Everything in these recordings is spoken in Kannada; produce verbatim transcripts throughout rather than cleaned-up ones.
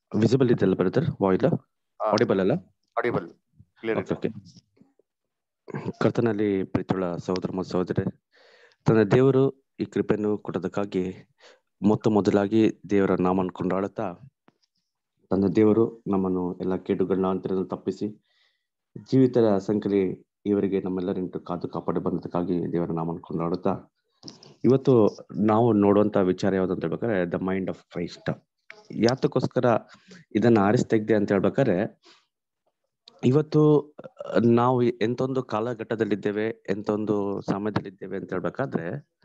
ವಿಸಿಬಲ್ ಇದೆಯಲ್ಲ ಬ್ರದರ್? ವಾಯ್ಸ್ ಆಡಿಬಲ್ ಅಲ್ಲ? ಆಡಿಬಲ್, ಕ್ಲಿಯರ್ ಓಕೆ ಇದೆ. ಓಕೆ. ಕರ್ತನಲ್ಲಿ ಪ್ರೀತಿಯುಳ್ಳ ಸಹೋದರ ಮತ್ತು ಸಹೋದರಿ, ತನ್ನ ದೇವರು ಈ ಕೃಪೆಯನ್ನು ಕೊಟ್ಟದಕ್ಕಾಗಿ ಮೊತ್ತ ಮೊದಲಾಗಿ ದೇವರ ನಾಮವನ್ನು ಕೊಂಡಾಡುತ್ತಾ, ತನ್ನ ದೇವರು ನಮ್ಮನ್ನು ಎಲ್ಲ ಕೇಡುಗಳನ್ನ ಅಂತರನ್ನು ತಪ್ಪಿಸಿ ಜೀವಿತರ ಸಂಖ್ಯೆಯಲ್ಲಿ ಇವರಿಗೆ ನಮ್ಮೆಲ್ಲರಿಂಟು ಕಾದು ಕಾಪಾಡಿ ಬಂದದಕ್ಕಾಗಿ ದೇವರ ನಾಮವನ್ನು ಕೊಂಡಾಡುತ್ತಾ, ಇವತ್ತು ನಾವು ನೋಡುವಂತ ವಿಚಾರ ಯಾವ್ದಂತ ಹೇಳ್ಬೇಕಾದ್ರೆ ದ ಮೈಂಡ್ ಆಫ್ ಕ್ರೈಸ್ಟ್. ಯಾತಕ್ಕೋಸ್ಕರ ಇದನ್ನ ಆರಿಸಿ ತೆಗ್ದೆ ಅಂತ ಹೇಳ್ಬೇಕಾದ್ರೆ, ಇವತ್ತು ನಾವು ಎಂತೊಂದು ಕಾಲಘಟ್ಟದಲ್ಲಿದ್ದೇವೆ, ಎಂತೊಂದು ಸಮಯದಲ್ಲಿದ್ದೇವೆ ಅಂತ ಹೇಳ್ಬೇಕಾದ್ರೆ,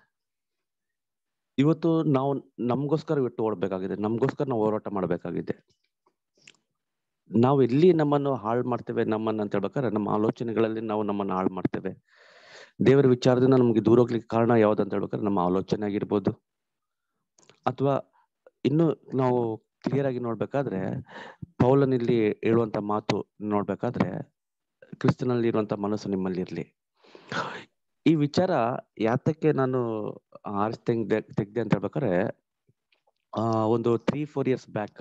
ಇವತ್ತು ನಾವು ನಮ್ಗೋಸ್ಕರ ಇವತ್ತು ಓಡಬೇಕಾಗಿದೆ, ನಮ್ಗೋಸ್ಕರ ನಾವು ಹೋರಾಟ ಮಾಡ್ಬೇಕಾಗಿದೆ. ನಾವು ಎಲ್ಲಿ ನಮ್ಮನ್ನು ಹಾಳು ಮಾಡ್ತೇವೆ ನಮ್ಮನ್ನ ಅಂತ ಹೇಳ್ಬೇಕಾದ್ರೆ, ನಮ್ಮ ಆಲೋಚನೆಗಳಲ್ಲಿ ನಾವು ನಮ್ಮನ್ನು ಹಾಳು ಮಾಡ್ತೇವೆ. ದೇವರ ವಿಚಾರದಿಂದ ನಮ್ಗೆ ದೂರ ಹೋಗ್ಲಿಕ್ಕೆ ಕಾರಣ ಯಾವ್ದಂತ ಹೇಳ್ಬೇಕಾದ್ರೆ ನಮ್ಮ ಆಲೋಚನೆ ಆಗಿರ್ಬೋದು, ಅಥವಾ ಇನ್ನು ನಾವು ಕ್ಲಿಯರ್ ಆಗಿ ನೋಡ್ಬೇಕಾದ್ರೆ ಪೌಲನಲ್ಲಿ ಹೇಳುವಂತ ಮಾತು ನೋಡ್ಬೇಕಾದ್ರೆ, ಕ್ರಿಸ್ತನಲ್ಲಿ ಇರುವಂತ ಮನಸ್ಸು ನಿಮ್ಮಲ್ಲಿ ಇರ್ಲಿ. ಈ ವಿಚಾರ ಯಾತಕ್ಕೆ ನಾನು ಆರಿಸಿ ತೆಗ್ದೆ ತೆಗ್ದೆ ಅಂತ ಹೇಳ್ಬೇಕಾದ್ರೆ, ಆ ಒಂದು ತ್ರೀ ಫೋರ್ ಇಯರ್ಸ್ ಬ್ಯಾಕ್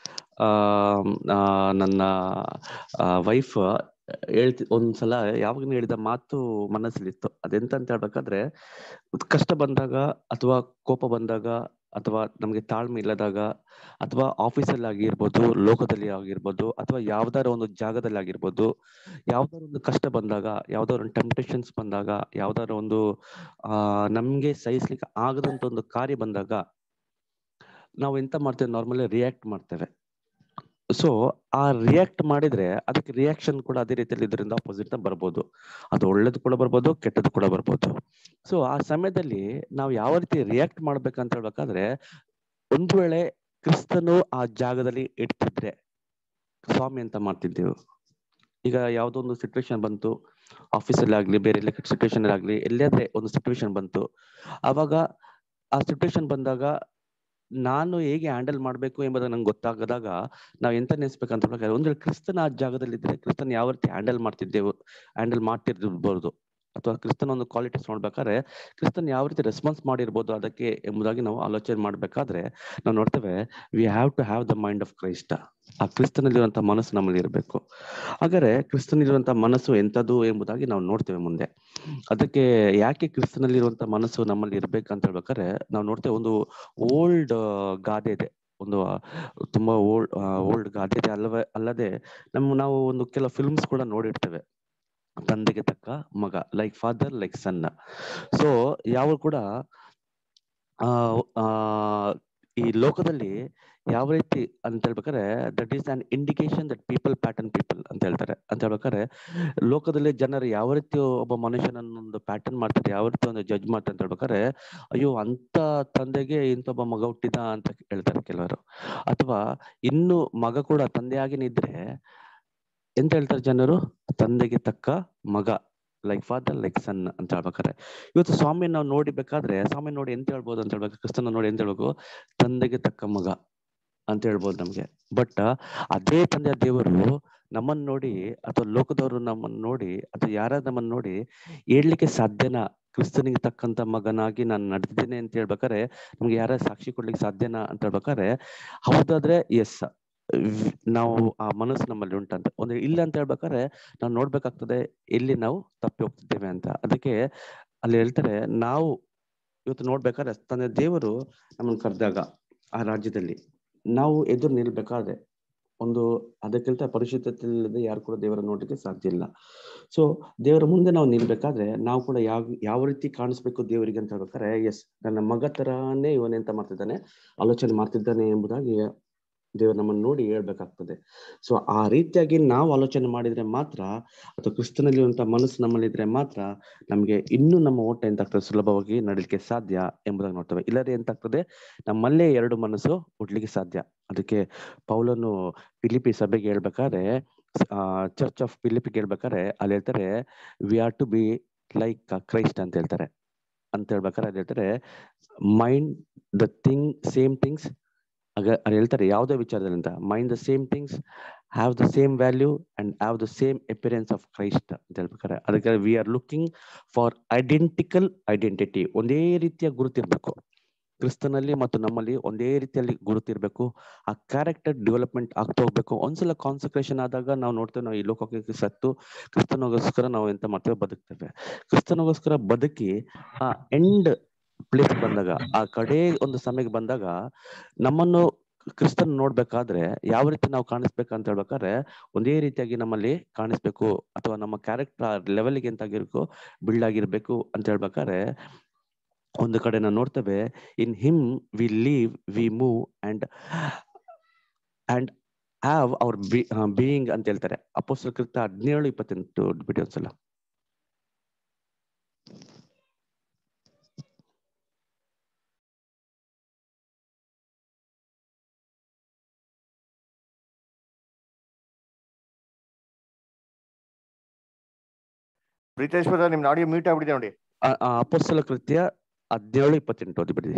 ನನ್ನ ವೈಫ್ ಹೇಳ್ತಿ ಒಂದ್ಸಲ ಯಾವಾಗ ಹೇಳಿದ ಮಾತು ಮನಸ್ಸಲ್ಲಿತ್ತು. ಅದೆಂತ ಅಂತ ಹೇಳ್ಬೇಕಾದ್ರೆ, ಕಷ್ಟ ಬಂದಾಗ ಅಥವಾ ಕೋಪ ಬಂದಾಗ ಅಥವಾ ನಮ್ಗೆ ತಾಳ್ಮೆ ಇಲ್ಲದಾಗ ಅಥವಾ ಆಫೀಸಲ್ಲಿ ಆಗಿರ್ಬೋದು, ಲೋಕದಲ್ಲಿ ಆಗಿರ್ಬೋದು, ಅಥವಾ ಯಾವ್ದಾರ ಒಂದು ಜಾಗದಲ್ಲಿ ಆಗಿರ್ಬೋದು, ಯಾವ್ದಾರ ಒಂದು ಕಷ್ಟ ಬಂದಾಗ, ಯಾವ್ದಾರ ಒಂದು ಟೆಂಪ್ಟೇಷನ್ಸ್ ಬಂದಾಗ, ಯಾವ್ದಾರ ಒಂದು ಆ ನಮ್ಗೆ ಸಹಿಸ್ಲಿಕ್ಕೆ ಆಗದಂತ ಒಂದು ಕಾರ್ಯ ಬಂದಾಗ ನಾವು ಎಂತ ಮಾಡ್ತೇವೆ, ನಾರ್ಮಲಿ ರಿಯಾಕ್ಟ್ ಮಾಡ್ತೇವೆ. ಸೊ ಆ ರಿಯಾಕ್ಟ್ ಮಾಡಿದ್ರೆ ಅದಕ್ಕೆ ರಿಯಾಕ್ಷನ್ ಕೂಡ ಅದೇ ರೀತಿಯಲ್ಲಿ ಇದರಿಂದ ಅಪೋಸಿಟ್ ಬರ್ಬೋದು. ಅದು ಒಳ್ಳೇದು ಕೂಡ ಬರ್ಬೋದು, ಕೆಟ್ಟದ್ದು ಕೂಡ ಬರ್ಬೋದು. ಸೊ ಆ ಸಮಯದಲ್ಲಿ ನಾವು ಯಾವ ರೀತಿ ರಿಯಾಕ್ಟ್ ಮಾಡ್ಬೇಕಂತ ಹೇಳ್ಬೇಕಾದ್ರೆ, ಒಂದು ವೇಳೆ ಕ್ರಿಸ್ತನು ಆ ಜಾಗದಲ್ಲಿ ಇಡ್ತಿದ್ರೆ ಸ್ವಾಮಿ ಅಂತ ಮಾಡ್ತಿದ್ದೆವು. ಈಗ ಯಾವುದೋ ಒಂದು ಸಿಚುವೇಶನ್ ಬಂತು, ಆಫೀಸಲ್ಲಿ ಆಗ್ಲಿ, ಬೇರೆ ಎಲ್ಲ ಸಿಚುವೇಶನ್ ಆಗ್ಲಿ, ಎಲ್ಲಾದ್ರೆ ಒಂದು ಸಿಚುವೇಶನ್ ಬಂತು, ಅವಾಗ ಆ ಸಿಚುವೇಶನ್ ಬಂದಾಗ ನಾನು ಹೇಗೆ ಹ್ಯಾಂಡಲ್ ಮಾಡ್ಬೇಕು ಎಂಬುದು ನಂಗೆ ಗೊತ್ತಾಗದಾಗ ನಾವ್ ಎಂತ ನೆನೆಸ್ಬೇಕಂತ ಹೇಳ್ಬೇಕಾದ್ರೆ, ಒಂದ್ ವೇಳೆ ಕ್ರಿಸ್ತನ ಆ ಜಾಗದಲ್ಲಿ ಇದ್ರೆ ಕ್ರಿಸ್ತನ್ ಯಾವ ರೀತಿ ಹ್ಯಾಂಡಲ್ ಮಾಡ್ತಿದ್ದೆವು ಹ್ಯಾಂಡಲ್ ಮಾಡ್ತಿರ್ಬೋದು, ಅಥವಾ ಕ್ರಿಸ್ತನ ಒಂದು ಕ್ವಾಲಿಟೀಸ್ ನೋಡ್ಬೇಕಾದ್ರೆ ಕ್ರಿಸ್ತನ್ ಯಾವ ರೀತಿ ರೆಸ್ಪಾನ್ಸ್ ಮಾಡಿರ್ಬೋದು ಅದಕ್ಕೆ ಎಂಬುದಾಗಿ ನಾವು ಆಲೋಚನೆ ಮಾಡ್ಬೇಕಾದ್ರೆ ನಾವು ನೋಡ್ತೇವೆ, we have to have the mind of Christ. ಆ ಕ್ರಿಸ್ತನಲ್ಲಿರುವಂತ ಮನಸ್ಸು ನಮ್ಮಲ್ಲಿ ಇರಬೇಕು. ಹಾಗಾದ್ರೆ ಕ್ರಿಸ್ತನಲ್ಲಿರುವಂತ ಮನಸ್ಸು ಎಂಥದ್ದು ಎಂಬುದಾಗಿ ನಾವು ನೋಡ್ತೇವೆ ಮುಂದೆ. ಅದಕ್ಕೆ ಯಾಕೆ ಕ್ರಿಸ್ತನಲ್ಲಿರುವಂತ ಮನಸ್ಸು ನಮ್ಮಲ್ಲಿ ಇರ್ಬೇಕಂತ ಹೇಳ್ಬೇಕಾದ್ರೆ, ನಾವು ನೋಡ್ತೇವೆ ಒಂದು ಓಲ್ಡ್ ಗಾದೆ ಇದೆ, ಒಂದು ತುಂಬಾ ಓಲ್ಡ್ ಓಲ್ಡ್ ಗಾದೆ ಇದೆ. ಅಲ್ಲವೇ ಅಲ್ಲದೆ ನಮ್ಮ ನಾವು ಒಂದು ಕೆಲವು ಫಿಲ್ಮ್ಸ್ ಕೂಡ ನೋಡಿರ್ತೇವೆ, ತಂದೆಗೆ ತಕ್ಕ ಮಗ, like father like son. So ಯಾವ ಕೂಡ ಆ ಆ ಈ ಲೋಕದಲ್ಲಿ ಯಾವ ರೀತಿ ಅಂತ ಹೇಳ್ಬೇಕಾದ್ರೆ, that is an indication that people pattern people ಅಂತ ಹೇಳ್ತಾರೆ. ಅಂತ ಹೇಳ್ಬೇಕಾದ್ರೆ ಲೋಕದಲ್ಲಿ ಜನರು ಯಾವ ರೀತಿ ಒಬ್ಬ ಮನುಷ್ಯನನ್ನೊಂದು ಪ್ಯಾಟರ್ನ್ ಮಾಡ್ತಾರೆ, ಯಾವ ರೀತಿ ಒಂದು ಜಡ್ಜ್ ಮಾಡ್ತಾರೆ ಅಂತ ಹೇಳ್ಬೇಕಾದ್ರೆ, ಅಯ್ಯೋ ಅಂತ ತಂದೆಗೆ ಇಂಥೊಬ್ಬ ಮಗ ಹುಟ್ಟಿದ ಅಂತ ಹೇಳ್ತಾರೆ ಕೆಲವರು. ಅಥವಾ ಇನ್ನು ಮಗ ಕೂಡ ತಂದೆಯಾಗಿನೇ ಇದ್ರೆ ಎಂತ ಹೇಳ್ತಾರೆ ಜನರು, ತಂದೆಗೆ ತಕ್ಕ ಮಗ, ಲೈಕ್ ಫಾದರ್ ಲೈಕ್ ಸನ್ ಅಂತ ಹೇಳ್ಬೇಕಾರೆ. ಇವತ್ತು ಸ್ವಾಮಿ ನಾವು ನೋಡಿಬೇಕಾದ್ರೆ ಸ್ವಾಮಿ ನೋಡಿ ಎಂತ ಹೇಳ್ಬೋದು ಅಂತ ಹೇಳ್ಬೇಕು, ಕ್ರಿಸ್ತನ ನೋಡಿ ಎಂತ ಹೇಳ್ಬೇಕು, ತಂದೆಗೆ ತಕ್ಕ ಮಗ ಅಂತ ಹೇಳ್ಬೋದು ನಮ್ಗೆ. ಬಟ್ ಅದೇ ತಂದೆಯ ದೇವರು ನಮ್ಮನ್ನ ನೋಡಿ ಅಥವಾ ಲೋಕದವರು ನಮ್ಮನ್ನ ನೋಡಿ ಅಥವಾ ಯಾರಾದ್ರೂ ನಮ್ಮನ್ನ ನೋಡಿ ಹೇಳ್ಲಿಕ್ಕೆ ಸಾಧ್ಯನಾ ಕ್ರಿಸ್ತನಿಗೆ ತಕ್ಕಂತ ಮಗನಾಗಿ ನಾನು ನಡೆದಿದ್ದೇನೆ ಅಂತ ಹೇಳ್ಬೇಕಾರೆ, ನಮ್ಗೆ ಯಾರ ಸಾಕ್ಷಿ ಕೊಡ್ಲಿಕ್ಕೆ ಸಾಧ್ಯನಾ ಅಂತ ಹೇಳ್ಬೇಕಾದ್ರೆ, ಹೌದಾದ್ರೆ ಎಸ್ ನಾವು ಆ ಮನಸ್ಸು ನಮ್ಮಲ್ಲಿ ಉಂಟಂತ. ಒಂದು ಇಲ್ಲ ಅಂತ ಹೇಳ್ಬೇಕಾದ್ರೆ ನಾವು ನೋಡ್ಬೇಕಾಗ್ತದೆ ಎಲ್ಲಿ ನಾವು ತಪ್ಪಿ ಹೋಗ್ತಿದ್ದೇವೆ ಅಂತ. ಅದಕ್ಕೆ ಅಲ್ಲಿ ಹೇಳ್ತಾರೆ, ನಾವು ಇವತ್ತು ನೋಡ್ಬೇಕಾದ್ರೆ ತನ್ನ ದೇವರು ನಮ್ಮನ್ನು ಕರೆದಾಗ ಆ ರಾಜ್ಯದಲ್ಲಿ ನಾವು ಎದುರು ನಿಲ್ಬೇಕಾದ್ರೆ ಒಂದು ಅದಕ್ಕಿಂತ ಪರಿಶುದ್ಧತೆ ಇಲ್ಲದೆ ಯಾರು ಕೂಡ ದೇವರ ನೋಡ್ಲಿಕ್ಕೆ ಸಾಧ್ಯ ಇಲ್ಲ. ಸೊ ದೇವರ ಮುಂದೆ ನಾವು ನಿಲ್ಬೇಕಾದ್ರೆ ನಾವು ಕೂಡ ಯಾವ ಯಾವ ರೀತಿ ಕಾಣಿಸ್ಬೇಕು ದೇವರಿಗೆ ಅಂತ ಹೇಳ್ಬೇಕಾದ್ರೆ, ಎಸ್ ನನ್ನ ಮಗ ತರಾನೇ ಇವನೆಂತ ಮಾಡ್ತಿದ್ದಾನೆ, ಆಲೋಚನೆ ಮಾಡ್ತಿದ್ದಾನೆ ಎಂಬುದಾಗಿ ದೇವರು ನಮ್ಮನ್ನು ನೋಡಿ ಹೇಳ್ಬೇಕಾಗ್ತದೆ. ಸೊ ಆ ರೀತಿಯಾಗಿ ನಾವು ಆಲೋಚನೆ ಮಾಡಿದ್ರೆ ಮಾತ್ರ, ಅಥವಾ ಕ್ರಿಸ್ತನಲ್ಲಿರುವಂತಹ ಮನಸ್ಸು ನಮ್ಮಲ್ಲಿದ್ರೆ ಮಾತ್ರ ನಮ್ಗೆ ಇನ್ನೂ ನಮ್ಮ ಓಟ ಎಂತಾಗ್ತದೆ, ಸುಲಭವಾಗಿ ನಡೀಲಿಕ್ಕೆ ಸಾಧ್ಯ ಎಂಬುದಾಗಿ ನೋಡ್ತೇವೆ. ಇಲ್ಲದೆ ಎಂತಾಗ್ತದೆ, ನಮ್ಮಲ್ಲೇ ಎರಡು ಮನಸ್ಸು ಹುಡ್ಲಿಕ್ಕೆ ಸಾಧ್ಯ. ಅದಕ್ಕೆ ಪೌಲನು ಫಿಲಿಪಿ ಸಭೆಗೆ ಹೇಳ್ಬೇಕಾದ್ರೆ, ಆ ಚರ್ಚ್ ಆಫ್ ಫಿಲಿಪಿಗೆ ಹೇಳ್ಬೇಕಾದ್ರೆ ಅಲ್ಲಿ ಹೇಳ್ತಾರೆ, we are to be like Christ ಅಂತ ಹೇಳ್ತಾರೆ. ಅಂತ ಹೇಳ್ಬೇಕಾದ್ರೆ ಅಲ್ಲಿ ಹೇಳ್ತಾರೆ, mind the thing same things. ಆಗ ಅಲ್ಲಿ ಹೇಳ್ತಾರೆ ಯಾವುದೇ ವಿಚಾರದಲ್ಲಿ ಅಂತ, mind the same things, have the same value and have the same appearance of Christ ಅಂತ ಹೇಳ್ಬೇಕಾರೆ. ಅದಕ್ಕೆ we are looking for identical identity, ಒಂದೇ ರೀತಿಯ ಗುರುತಿರ್ಬೇಕು. ಕ್ರಿಸ್ತನಲ್ಲಿ ಮತ್ತು ನಮ್ಮಲ್ಲಿ ಒಂದೇ ರೀತಿಯಲ್ಲಿ ಗುರುತಿರ್ಬೇಕು. ಆ ಕ್ಯಾರೆಕ್ಟರ್ ಡೆವಲಪ್ಮೆಂಟ್ ಆಗ್ತಾ ಹೋಗ್ಬೇಕು. ಒಂದ್ಸಲ ಕಾನ್ಸಂಟ್ರೇಷನ್ ಆದಾಗ ನಾವು ನೋಡ್ತೇವೆ, ನಾವು ಈ ಲೋಕಕ್ಕೆ ಸತ್ತು ಕ್ರಿಸ್ತನಿಗೋಸ್ಕರ ನಾವು ಎಂತ ಮಾಡ್ತೇವೆ, ಬದುಕ್ತೇವೆ. ಕ್ರಿಸ್ತನಿಗೋಸ್ಕರ ಬದುಕಿ ಆ ಎಂಡ್ ಪ್ಲೇಸ್ ಬಂದಾಗ, ಆ ಕಡೆ ಒಂದು ಸಮಯಕ್ಕೆ ಬಂದಾಗ ನಮ್ಮನ್ನು ಕ್ರಿಸ್ತನ್ ನೋಡ್ಬೇಕಾದ್ರೆ ಯಾವ ರೀತಿ ನಾವು ಕಾಣಿಸ್ಬೇಕಂತ ಹೇಳ್ಬೇಕಾದ್ರೆ ಒಂದೇ ರೀತಿಯಾಗಿ ನಮ್ಮಲ್ಲಿ ಕಾಣಿಸ್ಬೇಕು, ಅಥವಾ ನಮ್ಮ ಕ್ಯಾರೆಕ್ಟರ್ ಲೆವೆಲ್ಗೆ ಎಂತಾಗಿರ್ಬೇಕು, ಬಿಲ್ಡ್ ಆಗಿರ್ಬೇಕು ಅಂತ ಹೇಳ್ಬೇಕಾದ್ರೆ ಒಂದು ಕಡೆ ನಾವು ನೋಡ್ತೇವೆ, in him we live, we move and and have our being ಅಂತ ಹೇಳ್ತಾರೆ. ಅಪೊಸ್ತಲರ ಕೃತ್ಯ ಹದಿನೇಳು ಇಪ್ಪತ್ತೆಂಟು ಬಿಡಿ ಒಂದ್ಸಲ. ಪ್ರೀತೇಶ್ವರ ನಿಮ್ ಆಡಿಯೋ ಮ್ಯೂಟ್ ಆಗ್ಬಿಟ್ಟಿದೆ ನೋಡಿ. ಅಪೊಸ್ತಲರ ಕೃತ್ಯ ಹದಿನೇಳು ಇಪ್ಪತ್ತೆಂಟು ಅದು ಬಿಡಿ.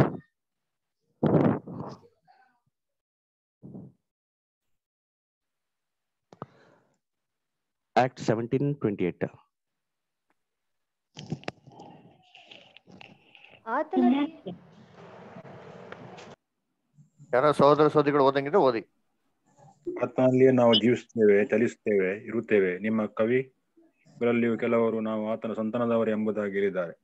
Act seventeen twenty-eight. ಯಾರೋ ಸಹೋದರ ಸಹೋದರಿಗಳು ಓದಂಗಿದ್ರೆ ಓದಿ. ಆತನಲ್ಲಿಯೇ ನಾವು ಜೀವಿಸುತ್ತೇವೆ, ಚಲಿಸುತ್ತೇವೆ, ಇರುತ್ತೇವೆ. ನಿಮ್ಮ ಕವಿಗಳಲ್ಲಿಯೂ ಕೆಲವರು ನಾವು ಆತನ ಸಂತಾನದವರು ಎಂಬುದಾಗಿ ಹೇಳಿದ್ದಾರೆ.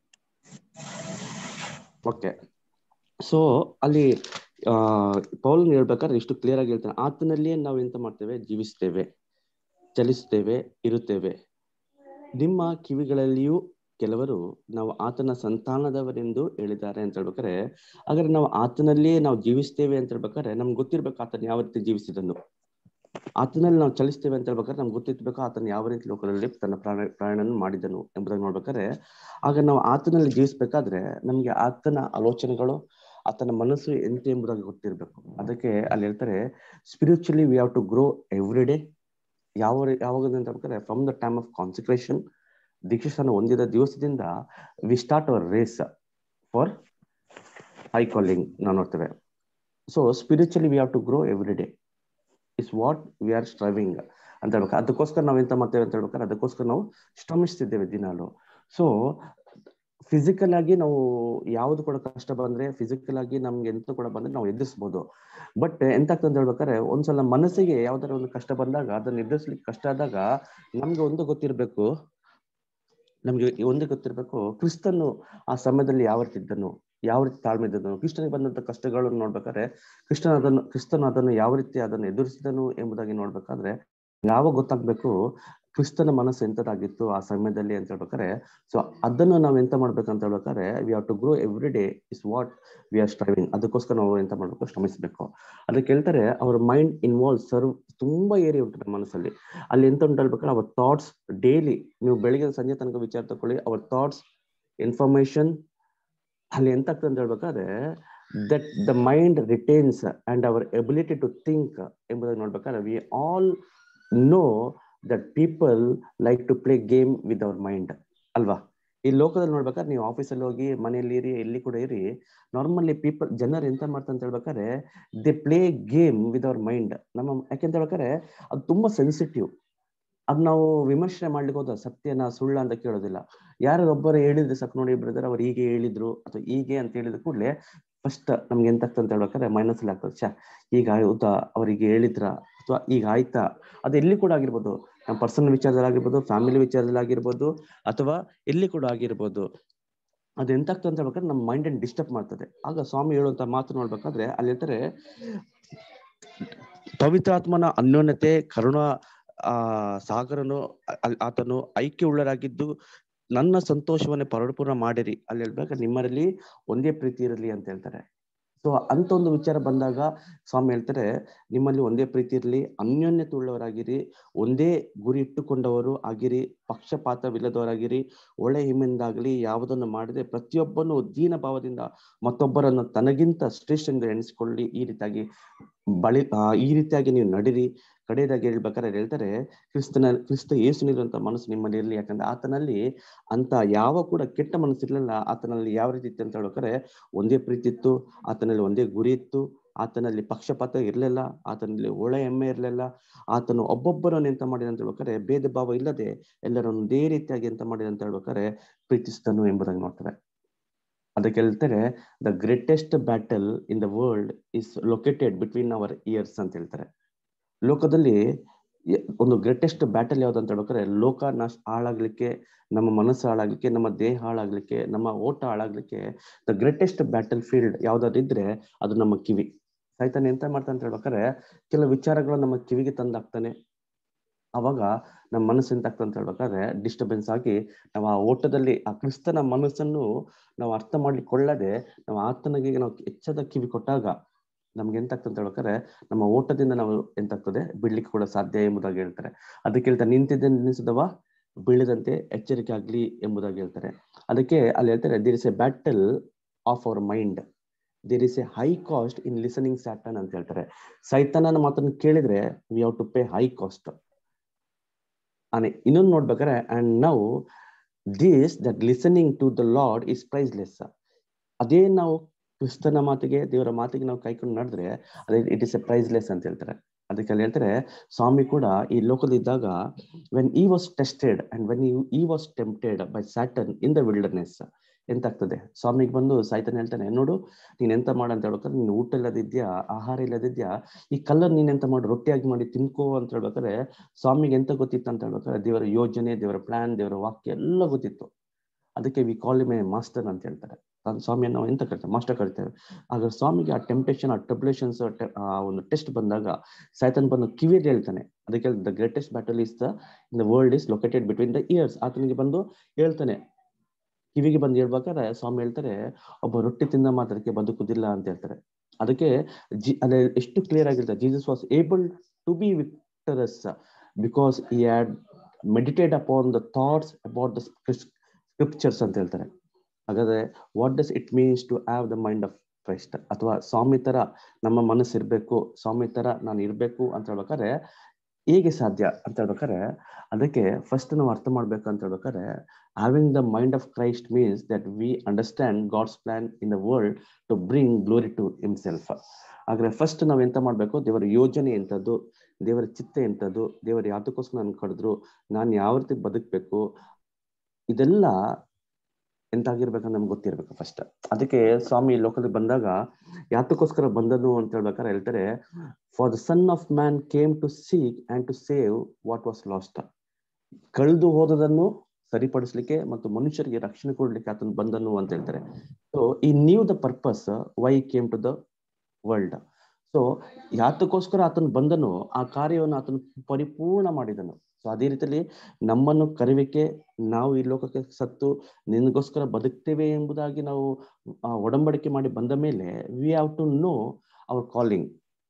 ಓಕೆ, ಸೊ ಅಲ್ಲಿ ಆ ಪೌಲ್ ಹೇಳ್ಬೇಕಾದ್ರೆ ಇಷ್ಟು ಕ್ಲಿಯರ್ ಆಗಿ ಹೇಳ್ತಾನೆ, ಆತನಲ್ಲಿಯೇ ನಾವು ಎಂತ ಮಾಡ್ತೇವೆ, ಜೀವಿಸ್ತೇವೆ, ಚಲಿಸುತ್ತೇವೆ, ಇರುತ್ತೇವೆ. ನಿಮ್ಮ ಕಿವಿಗಳಲ್ಲಿಯೂ ಕೆಲವರು ನಾವು ಆತನ ಸಂತಾನದವರೆಂದು ಹೇಳಿದ್ದಾರೆ ಅಂತ ಹೇಳ್ಬೇಕಾರೆ, ಹಾಗಾದ್ರೆ ನಾವು ಆತನಲ್ಲಿಯೇ ನಾವು ಜೀವಿಸ್ತೇವೆ ಅಂತ ಹೇಳ್ಬೇಕಾದ್ರೆ ನಮ್ಗೆ ಗೊತ್ತಿರ್ಬೇಕು ಆತನ ಯಾವ ರೀತಿ ಜೀವಿಸಿದನು. ಆತನಲ್ಲಿ ನಾವು ಚಲಿಸ್ತೇವೆ ಅಂತ ಹೇಳ್ಬೇಕಾದ್ರೆ ನಮ್ಗೆ ಗೊತ್ತಿರ್ಬೇಕು ಆತನ ಯಾವ ರೀತಿ ಲೋಕದಲ್ಲಿ ತನ್ನ ಪ್ರಾಣ ಪ್ರಾಣನ ಮಾಡಿದನು ಎಂಬುದಾಗಿ ನೋಡ್ಬೇಕಾದ್ರೆ, ಆಗ ನಾವು ಆತನಲ್ಲಿ ಜೀವಿಸ್ಬೇಕಾದ್ರೆ ನಮ್ಗೆ ಆತನ ಆಲೋಚನೆಗಳು, ಆತನ ಮನಸ್ಸು ಎಂತ ಎಂಬುದಾಗಿ ಗೊತ್ತಿರ್ಬೇಕು. ಅದಕ್ಕೆ ಅಲ್ಲಿ ಹೇಳ್ತಾರೆ, spiritually we have to grow every day. ಯಾವ ಯಾವಾಗ ಅಂತ ಹೇಳ್ಬೇಕಾದ್ರೆ from the time of concentration, ದೀಕ್ಷಾಸ್ನಾನ ಹೊಂದಿದ ದಿವಸದಿಂದ we start our race for high calling ನಾವು ನೋಡ್ತೇವೆ. So spiritually we have to grow every day is what we are striving ಅಂತ ಹೇಳ್ಬೇಕು. ಅದಕ್ಕೋಸ್ಕರ ನಾವು ಎಂತ ಮಾಡ್ತೇವೆ ಅಂತ ಹೇಳ್ಬೇಕಾದ್ರೆ ಅದಕ್ಕೋಸ್ಕರ ನಾವು ಶ್ರಮಿಸ್ತಿದ್ದೇವೆ ದಿನಾಲು. ಸೊ ಫಿಸಿಕಲ್ ಆಗಿ ನಾವು ಯಾವ್ದು ಕೂಡ ಕಷ್ಟ ಬಂದ್ರೆ, ಫಿಸಿಕಲ್ ಆಗಿ ನಮ್ಗೆ ಎಂತ ಕೂಡ ಬಂದ್ರೆ ನಾವು ಎದುರಿಸ್ಬೋದು. ಬಟ್ ಎಂತಾಗ್ತದೆ ಅಂತ ಹೇಳ್ಬೇಕಾದ್ರೆ ಒಂದ್ಸಲ ಮನಸ್ಸಿಗೆ ಯಾವ್ದಾರ ಒಂದು ಕಷ್ಟ ಬಂದಾಗ, ಅದನ್ನ ಎದುರಿಸ್ಲಿಕ್ಕೆ ಕಷ್ಟ ಆದಾಗ ನಮ್ಗೆ ಒಂದು ಗೊತ್ತಿರ್ಬೇಕು, ನಮ್ಗೆ ಒಂದು ಗೊತ್ತಿರ್ಬೇಕು ಕ್ರಿಸ್ತನು ಆ ಸಮಯದಲ್ಲಿ ಯಾವ ರೀತಿ ಇದ್ದನು, ಯಾವ ರೀತಿ ತಾಳ್ಮೆ ಇದ್ದನು. ಕ್ರಿಸ್ತನಿಗೆ ಬಂದಂತ ಕಷ್ಟಗಳನ್ನು ನೋಡ್ಬೇಕಾದ್ರೆ ಕ್ರಿಸ್ತನ ಅದನ್ನು ಕ್ರಿಸ್ತನು ಅದನ್ನು ಯಾವ ರೀತಿ ಅದನ್ನು ಎದುರಿಸಿದನು ಎಂಬುದಾಗಿ ನೋಡ್ಬೇಕಾದ್ರೆ ಯಾವಾಗ ಗೊತ್ತಾಗ್ಬೇಕು ಕ್ರಿಸ್ತನ ಮನಸ್ಸು ಎಂತದಾಗಿತ್ತು ಆ ಸಮಯದಲ್ಲಿ ಅಂತ ಹೇಳ್ಬೇಕಾರೆ. ಸೊ ಅದನ್ನು ನಾವು ಎಂತ ಮಾಡ್ಬೇಕಂತ ಹೇಳ್ಬೇಕಾದ್ರೆ we have to grow every day is what we are striving. ಅದಕ್ಕೋಸ್ಕರ ನಾವು ಎಂತ ಮಾಡ್ಬೇಕು, ಶ್ರಮಿಸಬೇಕು. ಅದಕ್ಕೆ ಹೇಳ್ತಾರೆ ಅವರ ಮೈಂಡ್ ಇನ್ವಾಲ್ವ್ ಸರ್ವ್, ತುಂಬಾ ಏರಿಯಾ ಉಂಟು ನಮ್ಮ ಮನಸ್ಸಲ್ಲಿ. ಅಲ್ಲಿ ಎಂತ ಉಂಟು ಹೇಳ್ಬೇಕಾದ್ರೆ ಅವರ್ ಥಾಟ್ಸ್ ಡೈಲಿ, ನೀವು ಬೆಳಿಗ್ಗೆ ಸಂಜೆ ತನಕ ವಿಚಾರ ತಕೊಳ್ಳಿ, ಅವರ್ ಥಾಟ್ಸ್ ಇನ್ಫಾರ್ಮೇಶನ್ ಅಲ್ಲಿ ಎಂತ ಆಗ್ತದೆ ಅಂತ ಹೇಳ್ಬೇಕಾದ್ರೆ that the mind retains and our ability to think ಎಂಬುದಾಗಿ ನೋಡ್ಬೇಕಾದ್ರೆ we all know that people like to play game with our mind ಅಲ್ವಾ. ಈ ಲೋಕದಲ್ಲಿ ನೋಡ್ಬೇಕಾದ್ರೆ ನೀವು ಆಫೀಸಲ್ಲಿ ಹೋಗಿ, ಮನೆಯಲ್ಲಿ ಇರಿ, ಎಲ್ಲಿ ಕೂಡ ಇರಿ, ನಾರ್ಮಲಿ ಪೀಪಲ್ ಜನರು ಎಂತ ಮಾಡ್ತಾರೆ ಅಂತ ಹೇಳ್ಬೇಕಾದ್ರೆ they play game with our mind. ನಮ್ಮ ಯಾಕೆಂತ ಹೇಳ್ಬೇಕಾದ್ರೆ ಅದು ತುಂಬಾ ಸೆನ್ಸಿಟಿವ್. ಅದ್ ನಾವು ವಿಮರ್ಶೆ ಮಾಡ್ಲಿಕ್ಕೆ ಹೋದ ಸತ್ಯನ ಸುಳ್ಳ ಅಂತ ಕೇಳೋದಿಲ್ಲ. ಯಾರು ಒಬ್ಬರು ಹೇಳಿದ್ರೆ ಸಾಕು, ನೋಡಿ ಬ್ರದರ್ ಅವ್ರು ಹೀಗೆ ಹೇಳಿದ್ರು ಅಥವಾ ಹೀಗೆ ಅಂತ ಹೇಳಿದ ಕೂಡಲೇ ಫಸ್ಟ್ ನಮ್ಗೆ ಎಂತ ಆಗ್ತದೆ ಅಂತ ಹೇಳ್ಬೇಕಾದ್ರೆ ಮೈನಸ್ಲಿ ಆಗ್ತದೆ, ಛಾ ಈಗ ಹೌದಾ ಅವ್ರಿಗೆ ಹೇಳಿದ್ರ ಅಥವಾ ಈಗ ಆಯ್ತಾ. ಅದು ಎಲ್ಲಿ ಕೂಡ ಆಗಿರ್ಬೋದು, ನಮ್ಮ ಪರ್ಸನಲ್ ವಿಚಾರದಲ್ಲಿ ಆಗಿರ್ಬೋದು, ಫ್ಯಾಮಿಲಿ ವಿಚಾರದಲ್ಲಿ ಆಗಿರ್ಬೋದು, ಅಥವಾ ಎಲ್ಲಿ ಕೂಡ ಆಗಿರ್ಬೋದು. ಅದು ಎಂತ ಆಗ್ತದೆ ಅಂತ ಹೇಳ್ಬೇಕಾದ್ರೆ ನಮ್ಮ ಮೈಂಡ್ ಅನ್ನು ಡಿಸ್ಟರ್ಬ್ ಮಾಡ್ತದೆ. ಆಗ ಸ್ವಾಮಿ ಹೇಳುವಂತ ಮಾತು ನೋಡ್ಬೇಕಾದ್ರೆ ಅಲ್ಲಿ ಹೇಳ್ತಾರೆ, ಪವಿತ್ರಾತ್ಮನ ಅನ್ಯೋನ್ಯತೆ, ಕರುಣಾ ಆ ಸಾಗರನು ಆತನು ಐಕ್ಯ ಉಳ್ಳರಾಗಿದ್ದು ನನ್ನ ಸಂತೋಷವನ್ನೇ ಪರಿಪೂರ್ಣ ಮಾಡಿರಿ. ಅಲ್ಲಿ ಹೇಳ್ಬೇಕಾದ್ರೆ ನಿಮ್ಮಲ್ಲಿ ಒಂದೇ ಪ್ರೀತಿ ಇರಲಿ ಅಂತ ಹೇಳ್ತಾರೆ. ಸೊ ಅಂತ ಒಂದು ವಿಚಾರ ಬಂದಾಗ ಸ್ವಾಮಿ ಹೇಳ್ತಾರೆ, ನಿಮ್ಮಲ್ಲಿ ಒಂದೇ ಪ್ರೀತಿ ಇರಲಿ, ಅನ್ಯೋನ್ಯತೆ ಉಳ್ಳವರಾಗಿರಿ, ಒಂದೇ ಗುರಿ ಇಟ್ಟುಕೊಂಡವರು ಆಗಿರಿ, ಪಕ್ಷಪಾತವಿಲ್ಲದವರಾಗಿರಿ, ಒಳ್ಳೆ ಹಿಮ್ಮೆಂದಾಗಲಿ ಯಾವುದನ್ನು ಮಾಡದೆ ಪ್ರತಿಯೊಬ್ಬನು ದೀನ ಭಾವದಿಂದ ಮತ್ತೊಬ್ಬರನ್ನು ತನಗಿಂತ ಶ್ರೇಷ್ಠ ಎಣಿಸಿಕೊಳ್ಳಿ. ಈ ರೀತಿಯಾಗಿ ಬಳಿ ಈ ರೀತಿಯಾಗಿ ನೀವು ನಡೀರಿ. ಕಡೆಯದಾಗಿ ಹೇಳ್ಬೇಕಾದ್ರೆ ಹೇಳ್ತಾರೆ, ಕ್ರಿಸ್ತನ ಕ್ರಿಸ್ತ ಯೇಸುನಿರುವಂತ ಮನಸ್ಸು ನಿಮ್ಮಲ್ಲಿ ಇರಲಿ. ಯಾಕಂದ್ರೆ ಆತನಲ್ಲಿ ಅಂತ ಯಾವ ಕೂಡ ಕೆಟ್ಟ ಮನಸ್ಸು ಇರಲಿಲ್ಲ. ಆತನಲ್ಲಿ ಯಾವ ರೀತಿ ಇತ್ತು ಅಂತ ಹೇಳ್ಬೇಕಾದ್ರೆ ಒಂದೇ ಪ್ರೀತಿ ಇತ್ತು, ಆತನಲ್ಲಿ ಒಂದೇ ಗುರಿ ಇತ್ತು, ಆತನಲ್ಲಿ ಪಕ್ಷಪಾತ ಇರಲಿಲ್ಲ, ಆತನಲ್ಲಿ ಒಳ ಹೆಮ್ಮೆ ಇರಲಿಲ್ಲ. ಆತನು ಒಬ್ಬೊಬ್ಬರನ್ನು ಎಂತ ಮಾಡಿದ ಅಂತ ಹೇಳ್ಬೇಕಾದ್ರೆ ಭೇದ ಭಾವ ಇಲ್ಲದೆ ಎಲ್ಲರನ್ನು ಒಂದೇ ರೀತಿಯಾಗಿ ಎಂತ ಮಾಡಿದ ಅಂತ ಹೇಳ್ಬೇಕಾದ್ರೆ ಪ್ರೀತಿಸ್ತನು ಎಂಬುದಾಗಿ ನೋಡ್ತಾರೆ. ಅದಕ್ಕೆ ಹೇಳ್ತಾರೆ the greatest battle in the world is located between our ears ಅಂತ ಹೇಳ್ತಾರೆ. ಲೋಕದಲ್ಲಿ ಒಂದು ಗ್ರೇಟೆಸ್ಟ್ ಬ್ಯಾಟಲ್ ಯಾವ್ದು ಅಂತ ಹೇಳ್ಬೇಕಾದ್ರೆ ಲೋಕ ನಾಶ ಹಾಳಾಗ್ಲಿಕ್ಕೆ, ನಮ್ಮ ಮನಸ್ಸು ಹಾಳಾಗ್ಲಿಕ್ಕೆ, ನಮ್ಮ ದೇಹ ಹಾಳಾಗ್ಲಿಕ್ಕೆ, ನಮ್ಮ ಓಟ ಹಾಳಾಗ್ಲಿಕ್ಕೆ ದ ಗ್ರೇಟೆಸ್ಟ್ ಬ್ಯಾಟಲ್ ಫೀಲ್ಡ್ ಯಾವ್ದಾದ್ರು ಇದ್ರೆ ಅದು ನಮ್ಮ ಕಿವಿ. ಸೈತಾನ ಎಂತ ಮಾಡ್ತಾನೆ ಅಂತ ಹೇಳ್ಬೇಕಾದ್ರೆ ಕೆಲವು ವಿಚಾರಗಳು ನಮ್ಮ ಕಿವಿಗೆ ತಂದಾಕ್ತಾನೆ. ಅವಾಗ ನಮ್ಮ ಮನಸ್ಸು ಎಂತ ಆಗ್ತದೆ ಅಂತ ಹೇಳ್ಬೇಕಾದ್ರೆ ಡಿಸ್ಟರ್ಬೆನ್ಸ್ ಆಗಿ ನಾವು ಆ ಓಟದಲ್ಲಿ ಆ ಕ್ರಿಸ್ತನ ಮನಸ್ಸನ್ನು ನಾವು ಅರ್ಥ ಮಾಡ್ಲಿಕ್ಕೊಳ್ಳದೆ ನಾವು ಆತನಿಗೆ ನಾವು ಹೆಚ್ಚದ ಕಿವಿ ಕೊಟ್ಟಾಗ ನಮ್ಗೆ ಎಂತಾಗ್ತದೆ ಅಂತ ಹೇಳ್ಬೇಕಾದ್ರೆ ನಮ್ಮ ಓಟದಿಂದ ನಾವು ಎಂತಾಗ್ತದೆ ಬಿಡ್ಲಿಕ್ಕೆ ಕೂಡ ಸಾಧ್ಯ ಎಂಬುದಾಗಿ ಹೇಳ್ತಾರೆ. ಅದಕ್ಕೆ ಹೇಳ್ತಾರೆ ನಿಂತಿದ್ದ ನಿಲ್ಲಿಸಿದವ ಬೀಳದಂತೆ ಎಚ್ಚರಿಕೆ ಆಗ್ಲಿ ಎಂಬುದಾಗಿ ಹೇಳ್ತಾರೆ. ಅದಕ್ಕೆ ಅಲ್ಲಿ ಹೇಳ್ತಾರೆ there is a battle of our mind, there is a high cost in listening Satan ಅಂತ ಹೇಳ್ತಾರೆ. ಸೈತಾನನ ಮಾತನ್ನು ಕೇಳಿದ್ರೆ we have to pay high cost. ಆನೆ ಇನ್ನೊಂದು ನೋಡ್ಬೇಕಾದ್ರೆ and now this that listening to the Lord is priceless. ಅದೇ ನಾವು ಕ್ರಿಸ್ತನ ಮಾತಿಗೆ ದೇವರ ಮಾತಿಗೆ ನಾವು ಕೈಕೊಂಡು ನಡೆದ್ರೆ ಅದೇ ಇಟ್ ಇಸ್ ಎ ಪ್ರೈಸ್ಲೆಸ್ ಅಂತ ಹೇಳ್ತಾರೆ. ಅದಕ್ಕೆ ಅಲ್ಲಿ ಹೇಳ್ತಾರೆ ಸ್ವಾಮಿ ಕೂಡ ಈ ಲೋಕದಿದ್ದಾಗ when he was tested and when he was tempted by Satan in the wilderness ಎಂತಾಗ್ತದೆ ಸ್ವಾಮಿಗೆ ಬಂದು ಸೈತಾನ ಹೇಳ್ತಾನೆ ನೋಡು ನೀನ್ ಎಂತ ಮಾಡ ಅಂತ ಹೇಳ್ಬೇಕಾದ್ರೆ ನೀನು ಊಟ ಇಲ್ಲದಿದ್ಯಾ, ಆಹಾರ ಇಲ್ಲದಿದ್ಯಾ, ಈ ಕಲ್ಲರ್ ನೀನ್ ಎಂತ ಮಾಡಿ ರೊಟ್ಟಿಯಾಗಿ ಮಾಡಿ ತಿನ್ಕೋ ಅಂತ ಹೇಳ್ಬೇಕಾದ್ರೆ ಸ್ವಾಮಿಗೆ ಎಂತ ಗೊತ್ತಿತ್ತು ಅಂತ ಹೇಳ್ಬೇಕಾದ್ರೆ ದೇವರ ಯೋಜನೆ, ದೇವರ ಪ್ಲಾನ್, ದೇವರ ವಾಕ್ಯ ಎಲ್ಲ ಗೊತ್ತಿತ್ತು. ಅದಕ್ಕೆ we call him a master ಅಂತ ಹೇಳ್ತಾರೆ. ಸ್ವಾಮಿಯನ್ನು ನಾವು ಎಂತ ಕರಿತೇವೆ, ಮಾಸ್ಟರ್ ಕರಿತೇವೆ. ಆಗ ಸ್ವಾಮಿಗೆ ಆ ಟೆಂಪ್ಟೇಷನ್, ಆ ಟ್ರಬುಲೇಷನ್ಸ್, ಆ ಒಂದು ಟೆಸ್ಟ್ ಬಂದಾಗ ಸೈತಾನ್ ಬಂದು ಕಿವಿಯಲ್ಲಿ ಹೇಳ್ತಾನೆ. ಅದಕ್ಕೆ the greatest battle is the in the world is located between the ears. ಆತನಿಗೆ ಬಂದು ಹೇಳ್ತಾನೆ, ಕಿವಿಗೆ ಬಂದು ಹೇಳ್ಬೇಕಾದ್ರೆ ಸ್ವಾಮಿ ಹೇಳ್ತಾರೆ ಒಬ್ಬ ರೊಟ್ಟಿ ತಿಂದ ಮಾತ್ರಕ್ಕೆ ಬದುಕುದಿಲ್ಲ ಅಂತ ಹೇಳ್ತಾರೆ. ಅದಕ್ಕೆ ಜಿ ಅದೇ ಎಷ್ಟು ಕ್ಲಿಯರ್ ಆಗಿರ್ತಾರೆ, Jesus was able to be victorious because he had meditate upon the thoughts about the scriptures ಅಂತ ಹೇಳ್ತಾರೆ. ಹಾಗಾದ್ರೆ what does it means to have the mind of Christ, ಅಥವಾ ಸ್ವಾಮಿ ತರ ನಮ್ಮ ಮನಸ್ಸು ಇರ್ಬೇಕು, ಸ್ವಾಮಿ ತರ ನಾನು ಇರ್ಬೇಕು ಅಂತ ಹೇಳ್ಬೇಕಾದ್ರೆ ಹೇಗೆ ಸಾಧ್ಯ ಅಂತ ಹೇಳ್ಬೇಕಾದ್ರೆ ಅದಕ್ಕೆ ಫಸ್ಟ್ ನಾವು ಅರ್ಥ ಮಾಡ್ಬೇಕು ಅಂತ ಹೇಳ್ಬೇಕಾದ್ರೆ having the mind of Christ means that we understand God's plan in the world to bring glory to himself. ಹಾಗಾದ್ರೆ ಫಸ್ಟ್ ನಾವ್ ಎಂತ ಮಾಡ್ಬೇಕು, ದೇವರ ಯೋಜನೆ ಎಂಥದ್ದು, ದೇವರ ಚಿತ್ತ ಎಂಥದ್ದು, ದೇವರ ಯಾತಕ್ಕೋಸ್ಕರ ನನ್ ಕರೆದ್ರು, ನಾನು ಯಾವ ರೀತಿ ಬದುಕ್ಬೇಕು, ಇದೆಲ್ಲ ಎಂತಾಗಿರ್ಬೇಕಂತ ನಮ್ಗೆ ಗೊತ್ತಿರ್ಬೇಕು ಫಸ್ಟ್. ಅದಕ್ಕೆ ಸ್ವಾಮಿ ಲೋಕದಲ್ಲಿ ಬಂದಾಗ ಯಾತಕ್ಕೋಸ್ಕರ ಬಂದನು ಅಂತ ಹೇಳ್ಬೇಕಾದ್ರೆ ಹೇಳ್ತಾರೆ for the son of man came to seek and to save what was lost. ಕಳೆದು ಹೋದದನ್ನು ಸರಿಪಡಿಸ್ಲಿಕ್ಕೆ ಮತ್ತು ಮನುಷ್ಯರಿಗೆ ರಕ್ಷಣೆ ಕೊಡ್ಲಿಕ್ಕೆ ಆತನು ಬಂದನು ಅಂತ ಹೇಳ್ತಾರೆ. So he knew the purpose why came to the world. So ಯಾತಕ್ಕೋಸ್ಕರ ಆತನು ಬಂದನು ಆ ಕಾರ್ಯವನ್ನು ಆತನು ಪರಿಪೂರ್ಣ ಮಾಡಿದನು. ಸೊ ಅದೇ ರೀತಿಯಲ್ಲಿ ನಮ್ಮನ್ನು ಕರಿವಿಕೆ, ನಾವು ಈ ಲೋಕಕ್ಕೆ ಸತ್ತು ನಿನಗೋಸ್ಕರ ಬದುಕ್ತೇವೆ ಎಂಬುದಾಗಿ ನಾವು ಒಡಂಬಡಿಕೆ ಮಾಡಿ ಬಂದ ಮೇಲೆ we have to know our calling.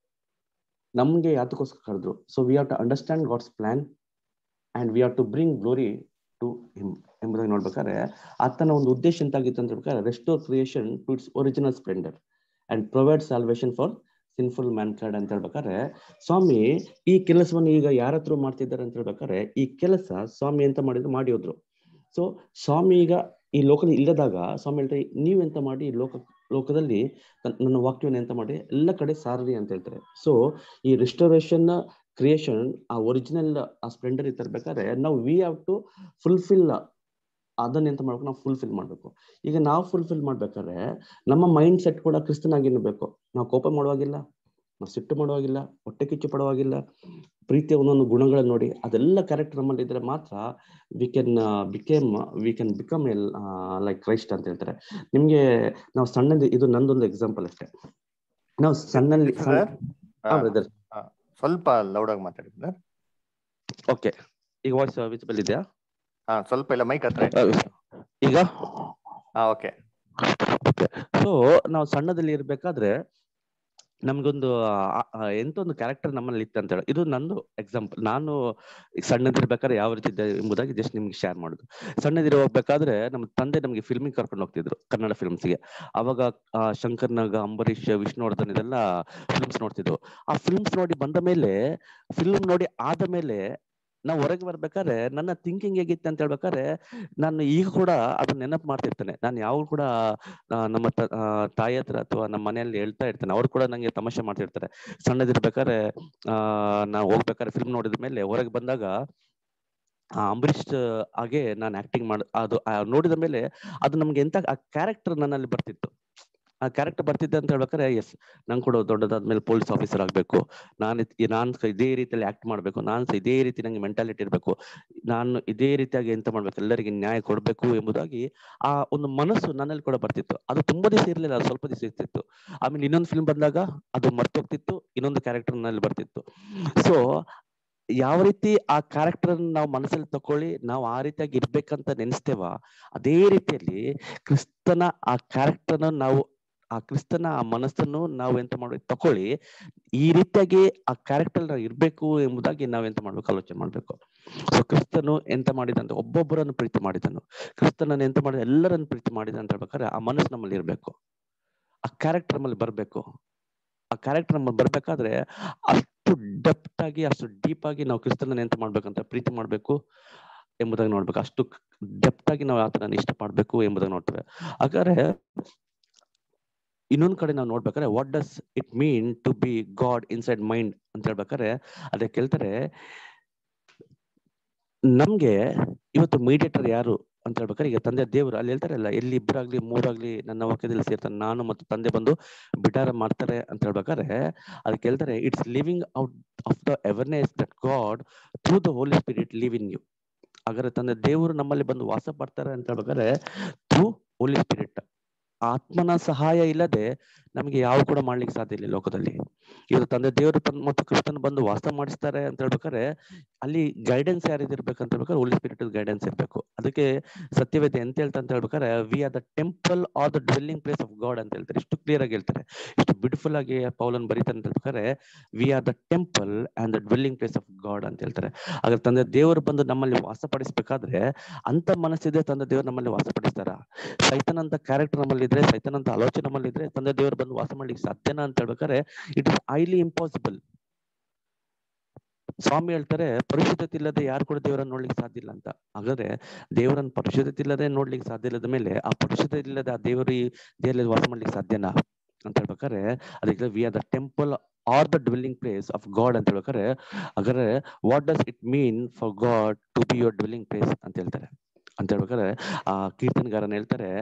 ನಮ್ಗೆ ಯಾತಕ್ಕೋಸ್ಕರ ಕರೆದ್ರು. So we have to understand God's plan and we have to bring glory to him ಎಂಬುದಾಗಿ ನೋಡ್ಬೇಕಾದ್ರೆ ಆತನ ಒಂದು ಉದ್ದೇಶ ಎಂತಾಗಿತ್ತು ಅಂತ ಹೇಳ್ಬೇಕಾದ್ರೆ restore creation to its original splendour and provide salvation for sinful mankind ಅಂತ ಹೇಳ್ಬೇಕಾದ್ರೆ ಸ್ವಾಮಿ ಈ ಕೆಲಸವನ್ನು ಈಗ ಯಾರ ಹತ್ರ ಮಾಡ್ತಿದ್ದಾರೆ ಅಂತ ಹೇಳ್ಬೇಕಾದ್ರೆ ಈ ಕೆಲಸ ಸ್ವಾಮಿ ಎಂತ ಮಾಡಿದ್ರು ಮಾಡಿ ಹೋದ್ರು. ಸೊ ಸ್ವಾಮಿ ಈಗ ಈ ಲೋಕದಲ್ಲಿ ಇಲ್ಲದಾಗ ಸ್ವಾಮಿ ಹೇಳ್ತಾರೆ ನೀವೆಂತ ಮಾಡಿ ಲೋಕ ಲೋಕದಲ್ಲಿ ನನ್ನ ವಾಕ್ಯವನ್ನು ಎಂತ ಮಾಡಿ ಎಲ್ಲ ಕಡೆ ಸಾರ್ರಿ ಅಂತ ಹೇಳ್ತಾರೆ. ಸೊ ಈ ರಿಸ್ಟೋರೇಷನ್ ಕ್ರಿಯೇಷನ್ ಆ ಒರಿಜಿನಲ್ ಆ ಸ್ಪ್ಲೆಂಡರ್ ತರಬೇಕಾದ್ರೆ ನಾವು ವಿ ಹ್ಯಾವ್ ಟು ಫುಲ್ಫಿಲ್ ಅದನ್ನ ಎಂತ ಮಾಡ್ಬೇಕು, ನಾವು ಫುಲ್ಫಿಲ್ ಮಾಡ್ಬೇಕು. ಈಗ ನಾವು ಫುಲ್ಫಿಲ್ ಮಾಡ್ಬೇಕಾದ್ರೆ ನಮ್ಮ ಮೈಂಡ್ ಸೆಟ್ ಕೂಡ ಕ್ರಿಸ್ತನಾಗಿರ್ಬೇಕು. ನಾವು ಕೋಪ ಮಾಡುವಾಗಿಲ್ಲ, ನಾವು ಸಿಟ್ಟು ಮಾಡುವಾಗಿಲ್ಲ, ಹೊಟ್ಟೆ ಕಿಚ್ಚು ಪಡುವಾಗಿಲ್ಲ, ಪ್ರೀತಿಯ ಒಂದೊಂದು ಗುಣಗಳನ್ನು ನೋಡಿ ಅದೆಲ್ಲ ಕ್ಯಾರೆಕ್ಟರ್ ನಮ್ಮಲ್ಲಿ ಇದ್ರೆ ಮಾತ್ರ we can became we can become all like Christ ಅಂತ ಹೇಳ್ತಾರೆ. ನಿಮ್ಗೆ ನಾವು ಸಣ್ಣದು, ಇದು ನಂದೊಂದು ಎಕ್ಸಾಂಪಲ್ ಅಷ್ಟೇ. ನಾವು ಸಣ್ಣಲ್ಲಿ ಬ್ರದರ್ ಸ್ವಲ್ಪ ಲೌಡ್ ಆಗಿ ಮಾತಾಡಿದ್ರೆ ಓಕೆ. ಈಗ ವಾಯ್ಸ್ ವಿಸಿಬಲ್ ಇದೆಯಾ? ಹಾ ಸ್ವಲ್ಪ ಇಲ್ಲ, ಮೈಕ್ ಹತ್ರ ಈಗ ಹಾ ಓಕೆ. ಸೊ ನಾವು ಸಣ್ಣದಲ್ಲಿ ಇರ್ಬೇಕಾದ್ರೆ ನಮ್ಗೊಂದು ಎಂತ ಒಂದು ಕ್ಯಾರೆಕ್ಟರ್ ನಮ್ಮಲ್ಲಿ ಇತ್ತು ಅಂತ ಹೇಳಿ, ಇದು ನಂದು ಎಕ್ಸಾಂಪಲ್. ನಾನು ಸಣ್ಣದಿರ್ಬೇಕಾದ್ರೆ ಯಾವ ರೀತಿ ಇದ್ದೆ ಎಂಬುದಾಗಿ ಜಸ್ಟ್ ನಿಮ್ಗೆ ಶೇರ್ ಮಾಡುದು. ಸಣ್ಣದಿರ ಹೋಗ್ಬೇಕಾದ್ರೆ ನಮ್ಮ ತಂದೆ ನಮ್ಗೆ ಫಿಲ್ಮಿಗೆ ಕರ್ಕೊಂಡು ಹೋಗ್ತಿದ್ರು, ಕನ್ನಡ ಫಿಲ್ಮ್ಸ್ಗೆ. ಅವಾಗ ಶಂಕರ್ ನಾಗ್, ಅಂಬರೀಷ್, ವಿಷ್ಣುವರ್ಧನ್ ಇದೆಲ್ಲ ಫಿಲ್ಮ್ಸ್ ನೋಡ್ತಿದ್ವು. ಆ ಫಿಲ್ಮ್ಸ್ ನೋಡಿ ಬಂದ ಮೇಲೆ, ಫಿಲ್ಮ್ ನೋಡಿ ಆದ ಮೇಲೆ ನಾವು ಹೊರಗೆ ಬರ್ಬೇಕಾದ್ರೆ ನನ್ನ ಥಿಂಕಿಂಗ್ ಹೇಗಿತ್ತು ಅಂತ ಹೇಳ್ಬೇಕಾದ್ರೆ ನಾನು ಈಗ ಕೂಡ ಅದನ್ನ ನೆನಪು ಮಾಡ್ತಿರ್ತೇನೆ. ನಾನು ಯಾವಾಗ ಕೂಡ ನಮ್ಮ ತಾಯಿ ಹತ್ರ ಅಥವಾ ನಮ್ಮ ಮನೆಯಲ್ಲಿ ಹೇಳ್ತಾ ಇರ್ತೇನೆ. ಅವ್ರು ಕೂಡ ನಂಗೆ ತಮಾಷೆ ಮಾಡ್ತಿರ್ತಾರೆ. ಸಣ್ಣದಿರ್ಬೇಕಾದ್ರೆ ಆ ನಾವು ಹೋಗ್ಬೇಕಾದ್ರೆ ಫಿಲ್ಮ್ ನೋಡಿದ ಮೇಲೆ ಹೊರಗೆ ಬಂದಾಗ ಆ ಅಂಬರೀಷ್ ಹಾಗೆ ನಾನು ಆಕ್ಟಿಂಗ್ ಮಾಡ ಅದು ನೋಡಿದ ಮೇಲೆ ಅದು ನಮ್ಗೆ ಎಂತ ಆ ಕ್ಯಾರೆಕ್ಟರ್ ನನ್ನಲ್ಲಿ ಬರ್ತಿತ್ತು. ಆ ಕ್ಯಾರೆಕ್ಟರ್ ಬರ್ತಿದ್ದೆ ಅಂತ ಹೇಳ್ಬೇಕಾದ್ರೆ ಎಸ್ ನಂಗೆ ಕೂಡ ದೊಡ್ಡದಾದ್ಮೇಲೆ ಪೊಲೀಸ್ ಆಫೀಸರ್ ಆಗ್ಬೇಕು, ನಾನು ನಾನು ಇದೇ ರೀತಿಯಲ್ಲಿ ಆಕ್ಟ್ ಮಾಡ್ಬೇಕು, ನಾನು ಸಹ ಇದೇ ರೀತಿ ನಂಗೆ ಮೆಂಟಾಲಿಟಿ ಇರಬೇಕು, ನಾನು ಇದೇ ರೀತಿಯಾಗಿ ಎಂತ ಮಾಡ್ಬೇಕು, ಎಲ್ಲರಿಗೆ ನ್ಯಾಯ ಕೊಡ್ಬೇಕು ಎಂಬುದಾಗಿ ಆ ಒಂದು ಮನಸ್ಸು ನನ್ನಲ್ಲಿ ಕೂಡ ಬರ್ತಿತ್ತು. ಅದು ತುಂಬಾ ದಿವಸ ಇರ್ಲಿಲ್ಲ, ಅದು ಸ್ವಲ್ಪ ದಿವಸ ಇರ್ತಿತ್ತು. ಆಮೇಲೆ ಇನ್ನೊಂದು ಫಿಲ್ಮ್ ಬಂದಾಗ ಅದು ಮರ್ತೋಗ್ತಿತ್ತು, ಇನ್ನೊಂದು ಕ್ಯಾರೆಕ್ಟರ್ ನಲ್ಲಿ ಬರ್ತಿತ್ತು. ಸೊ ಯಾವ ರೀತಿ ಆ ಕ್ಯಾರೆಕ್ಟರ್ ನಾವು ಮನಸ್ಸಲ್ಲಿ ತಕೊಳ್ಳಿ ನಾವು ಆ ರೀತಿಯಾಗಿ ಇರ್ಬೇಕಂತ ನೆನೆಸ್ತೇವ, ಅದೇ ರೀತಿಯಲ್ಲಿ ಕ್ರಿಸ್ತನ ಆ ಕ್ಯಾರೆಕ್ಟರ್ನ ನಾವು ಆ ಕ್ರಿಸ್ತನ ಆ ಮನಸ್ಸನ್ನು ನಾವು ಎಂತ ಮಾಡ್ಬೇಕು ತಕೊಳ್ಳಿ, ಈ ರೀತಿಯಾಗಿ ಆ ಕ್ಯಾರೆಕ್ಟರ್ ನಾವು ಇರ್ಬೇಕು ಎಂಬುದಾಗಿ ನಾವ್ ಎಂತ ಮಾಡ್ಬೇಕು ಆಲೋಚನೆ ಮಾಡ್ಬೇಕು. ಸೊ ಕ್ರಿಸ್ತನು ಎಂತ ಮಾಡಿದಂತ ಒಬ್ಬೊಬ್ಬರನ್ನು ಪ್ರೀತಿ ಮಾಡಿದನು, ಕ್ರಿಸ್ತನನ್ನು ಎಂತ ಮಾಡಿದ ಎಲ್ಲರನ್ನು ಪ್ರೀತಿ ಮಾಡಿದ ಅಂತ ಹೇಳ್ಬೇಕಾದ್ರೆ ಆ ಮನಸ್ಸು ನಮ್ಮಲ್ಲಿ ಇರ್ಬೇಕು, ಆ ಕ್ಯಾರೆಕ್ಟರ್ ನಮ್ಮಲ್ಲಿ ಬರ್ಬೇಕು. ಆ ಕ್ಯಾರೆಕ್ಟರ್ ನಮ್ಮಲ್ಲಿ ಬರ್ಬೇಕಾದ್ರೆ ಅಷ್ಟು ಡೆಪ್ತ್ ಆಗಿ ಅಷ್ಟು ಡೀಪ್ ಆಗಿ ನಾವು ಕ್ರಿಸ್ತನನ್ನ ಎಂತ ಮಾಡ್ಬೇಕಂತ ಪ್ರೀತಿ ಮಾಡ್ಬೇಕು ಎಂಬುದಾಗಿ ನೋಡ್ಬೇಕು, ಅಷ್ಟು ಡೆಪ್ತ್ ಆಗಿ ನಾವು ಆತನನ್ನು ಇಷ್ಟ ಪಡ್ಬೇಕು ಎಂಬುದಾಗಿ ನೋಡ್ತೇವೆ. ಹಾಗಾದ್ರೆ ಇನ್ನೊಂದ್ ಕಡೆ ನಾವು ನೋಡ್ಬೇಕಾದ್ರೆ what does it mean to be God inside mind ಅಂತ ಹೇಳ್ಬೇಕಾದ್ರೆ ಅದಕ್ಕೆ ಹೇಳ್ತಾರೆ ನಮ್ಗೆ ಇವತ್ತು ಮೀಡಿಯೇಟರ್ ಯಾರು ಅಂತ ಹೇಳ್ಬೇಕಾದ್ರೆ ಈಗ ತಂದೆ ದೇವರು ಅಲ್ಲಿ ಹೇಳ್ತಾರಲ್ಲ, ಎಲ್ಲಿ ಇಬ್ಬರಾಗ್ಲಿ ಮೂರಾಗ್ಲಿ ನನ್ನ ವಾಕ್ಯದಲ್ಲಿ ಸೇರ್ತಾನೆ, ನಾನು ಮತ್ತು ತಂದೆ ಬಂದು ಬಿಡಾರ ಮಾಡ್ತಾರೆ ಅಂತ ಹೇಳ್ಬೇಕಾದ್ರೆ ಅದಕ್ಕೆ ಹೇಳ್ತಾರೆ it's living out of the awareness that God through the holy spirit live in you. ಹಾಗಾದ್ರೆ ತಂದೆ ದೇವರು ನಮ್ಮಲ್ಲಿ ಬಂದು ವಾಸ ಪಡ್ತಾರೆ ಅಂತ ಹೇಳ್ಬೇಕಾದ್ರೆ ಥ್ರೂ ಹೋಲಿ ಸ್ಪಿರಿಟ್, ಆತ್ಮನ ಸಹಾಯ ಇಲ್ಲದೆ ನಮಗೆ ಯಾವ ಕೂಡ ಮಾಡ್ಲಿಕ್ಕೆ ಸಾಧ್ಯ ಇಲ್ಲ ಲೋಕದಲ್ಲಿ. ಇದು ತಂದೆ ದೇವರು ಮತ್ತು ಕ್ರಿಸ್ತನ್ ಬಂದು ವಾಸ ಮಾಡಿಸ್ತಾರೆ ಅಂತ ಹೇಳ್ಬೇಕಾದ್ರೆ ಅಲ್ಲಿ ಗೈಡೆನ್ಸ್ ಯಾರಿದ್ ಇರ್ಬೇಕಂತ ಹೇಳ್ಬೇಕಾದ್ರೆ ಹೋಲಿ ಸ್ಪಿರಿಟ್ ಗೈಡೆನ್ಸ್ ಇರ್ಬೇಕು. ಅದಕ್ಕೆ ಸತ್ಯವೇದ ಎಂತ ಹೇಳ್ತಾ ಅಂತ ಹೇಳ್ಬೇಕಾದ್ರೆ we are the temple are the dwelling place of God ಅಂತ ಹೇಳ್ತಾರೆ. ಇಷ್ಟು ಕ್ಲಿಯರ್ ಆಗಿ ಹೇಳ್ತಾರೆ, ಇಷ್ಟು ಬ್ಯೂಟಿಫುಲ್ ಆಗಿ ಪೌಲನ್ ಬರೀತಾರೆ ಅಂತ ಹೇಳ್ಬೇಕಾದ್ರೆ we are the temple and the dwelling place of God ಅಂತ ಹೇಳ್ತಾರೆ. ಹಾಗಾದ್ರೆ ತಂದೆ ದೇವರು ಬಂದು ನಮ್ಮಲ್ಲಿ ವಾಸಪಡಿಸ್ಬೇಕಾದ್ರೆ ಅಂತ ಮನಸ್ಸಿದೆ ತಂದೆ ದೇವರು ನಮ್ಮಲ್ಲಿ ವಾಸಪಡಿಸ್ತಾರ? ಸೈತನ್ ಅಂತ ಕ್ಯಾರೆಕ್ಟರ್ ನಮ್ಮಲ್ಲಿ ಇದ್ರೆ, ಸೈತನ್ ಅಂತ ಆಲೋಚನೆ ನಮ್ಮಲ್ಲಿ ಇದ್ರೆ ತಂದೆ ದೇವರು ಬಂದು ವಾಸ ಮಾಡ್ಲಿಕ್ಕೆ ಸಾಧ್ಯನಾ ಅಂತ ಹೇಳ್ಬೇಕಾದ್ರೆ ಇಟ್ ಇಸ್ ಹೈಲಿ ಇಂಪಾಸಿಬಲ್. ಸ್ವಾಮಿ ಹೇಳ್ತಾರೆ ಪರಿಶುದ್ಧತೆ ಇಲ್ಲದೆ ಯಾರು ಕೂಡ ದೇವರನ್ನು ನೋಡ್ಲಿಕ್ಕೆ ಸಾಧ್ಯ ಇಲ್ಲ ಅಂತ. ಹಾಗಾದ್ರೆ ದೇವರನ್ನು ಪರಿಶುದ್ಧತೆ ಇಲ್ಲದೆ ನೋಡ್ಲಿಕ್ಕೆ ಸಾಧ್ಯ ಇಲ್ಲದ ಮೇಲೆ ಆ ಪರಿಶುದ್ಧತೆ ಇಲ್ಲದೆ ಆ ದೇವರು ಈ ದೇಹದಲ್ಲಿ ವಾಸ ಮಾಡ್ಲಿಕ್ಕೆ ಸಾಧ್ಯನಾ ಅಂತ ಹೇಳ್ಬೇಕಾದ್ರೆ ಅದಕ್ಕೆ we are the temple are the dwelling place of God ಅಂತ ಹೇಳ್ಬೇಕಾದ್ರೆ ಹಾಗಾದ್ರೆ what does it mean for God to be your dwelling place ಅಂತ ಹೇಳ್ತಾರೆ. ಅಂತ ಹೇಳ್ಬೇಕಾದ್ರೆ ಆ ಕೀರ್ತನಗಾರನ್ ಹೇಳ್ತಾರೆ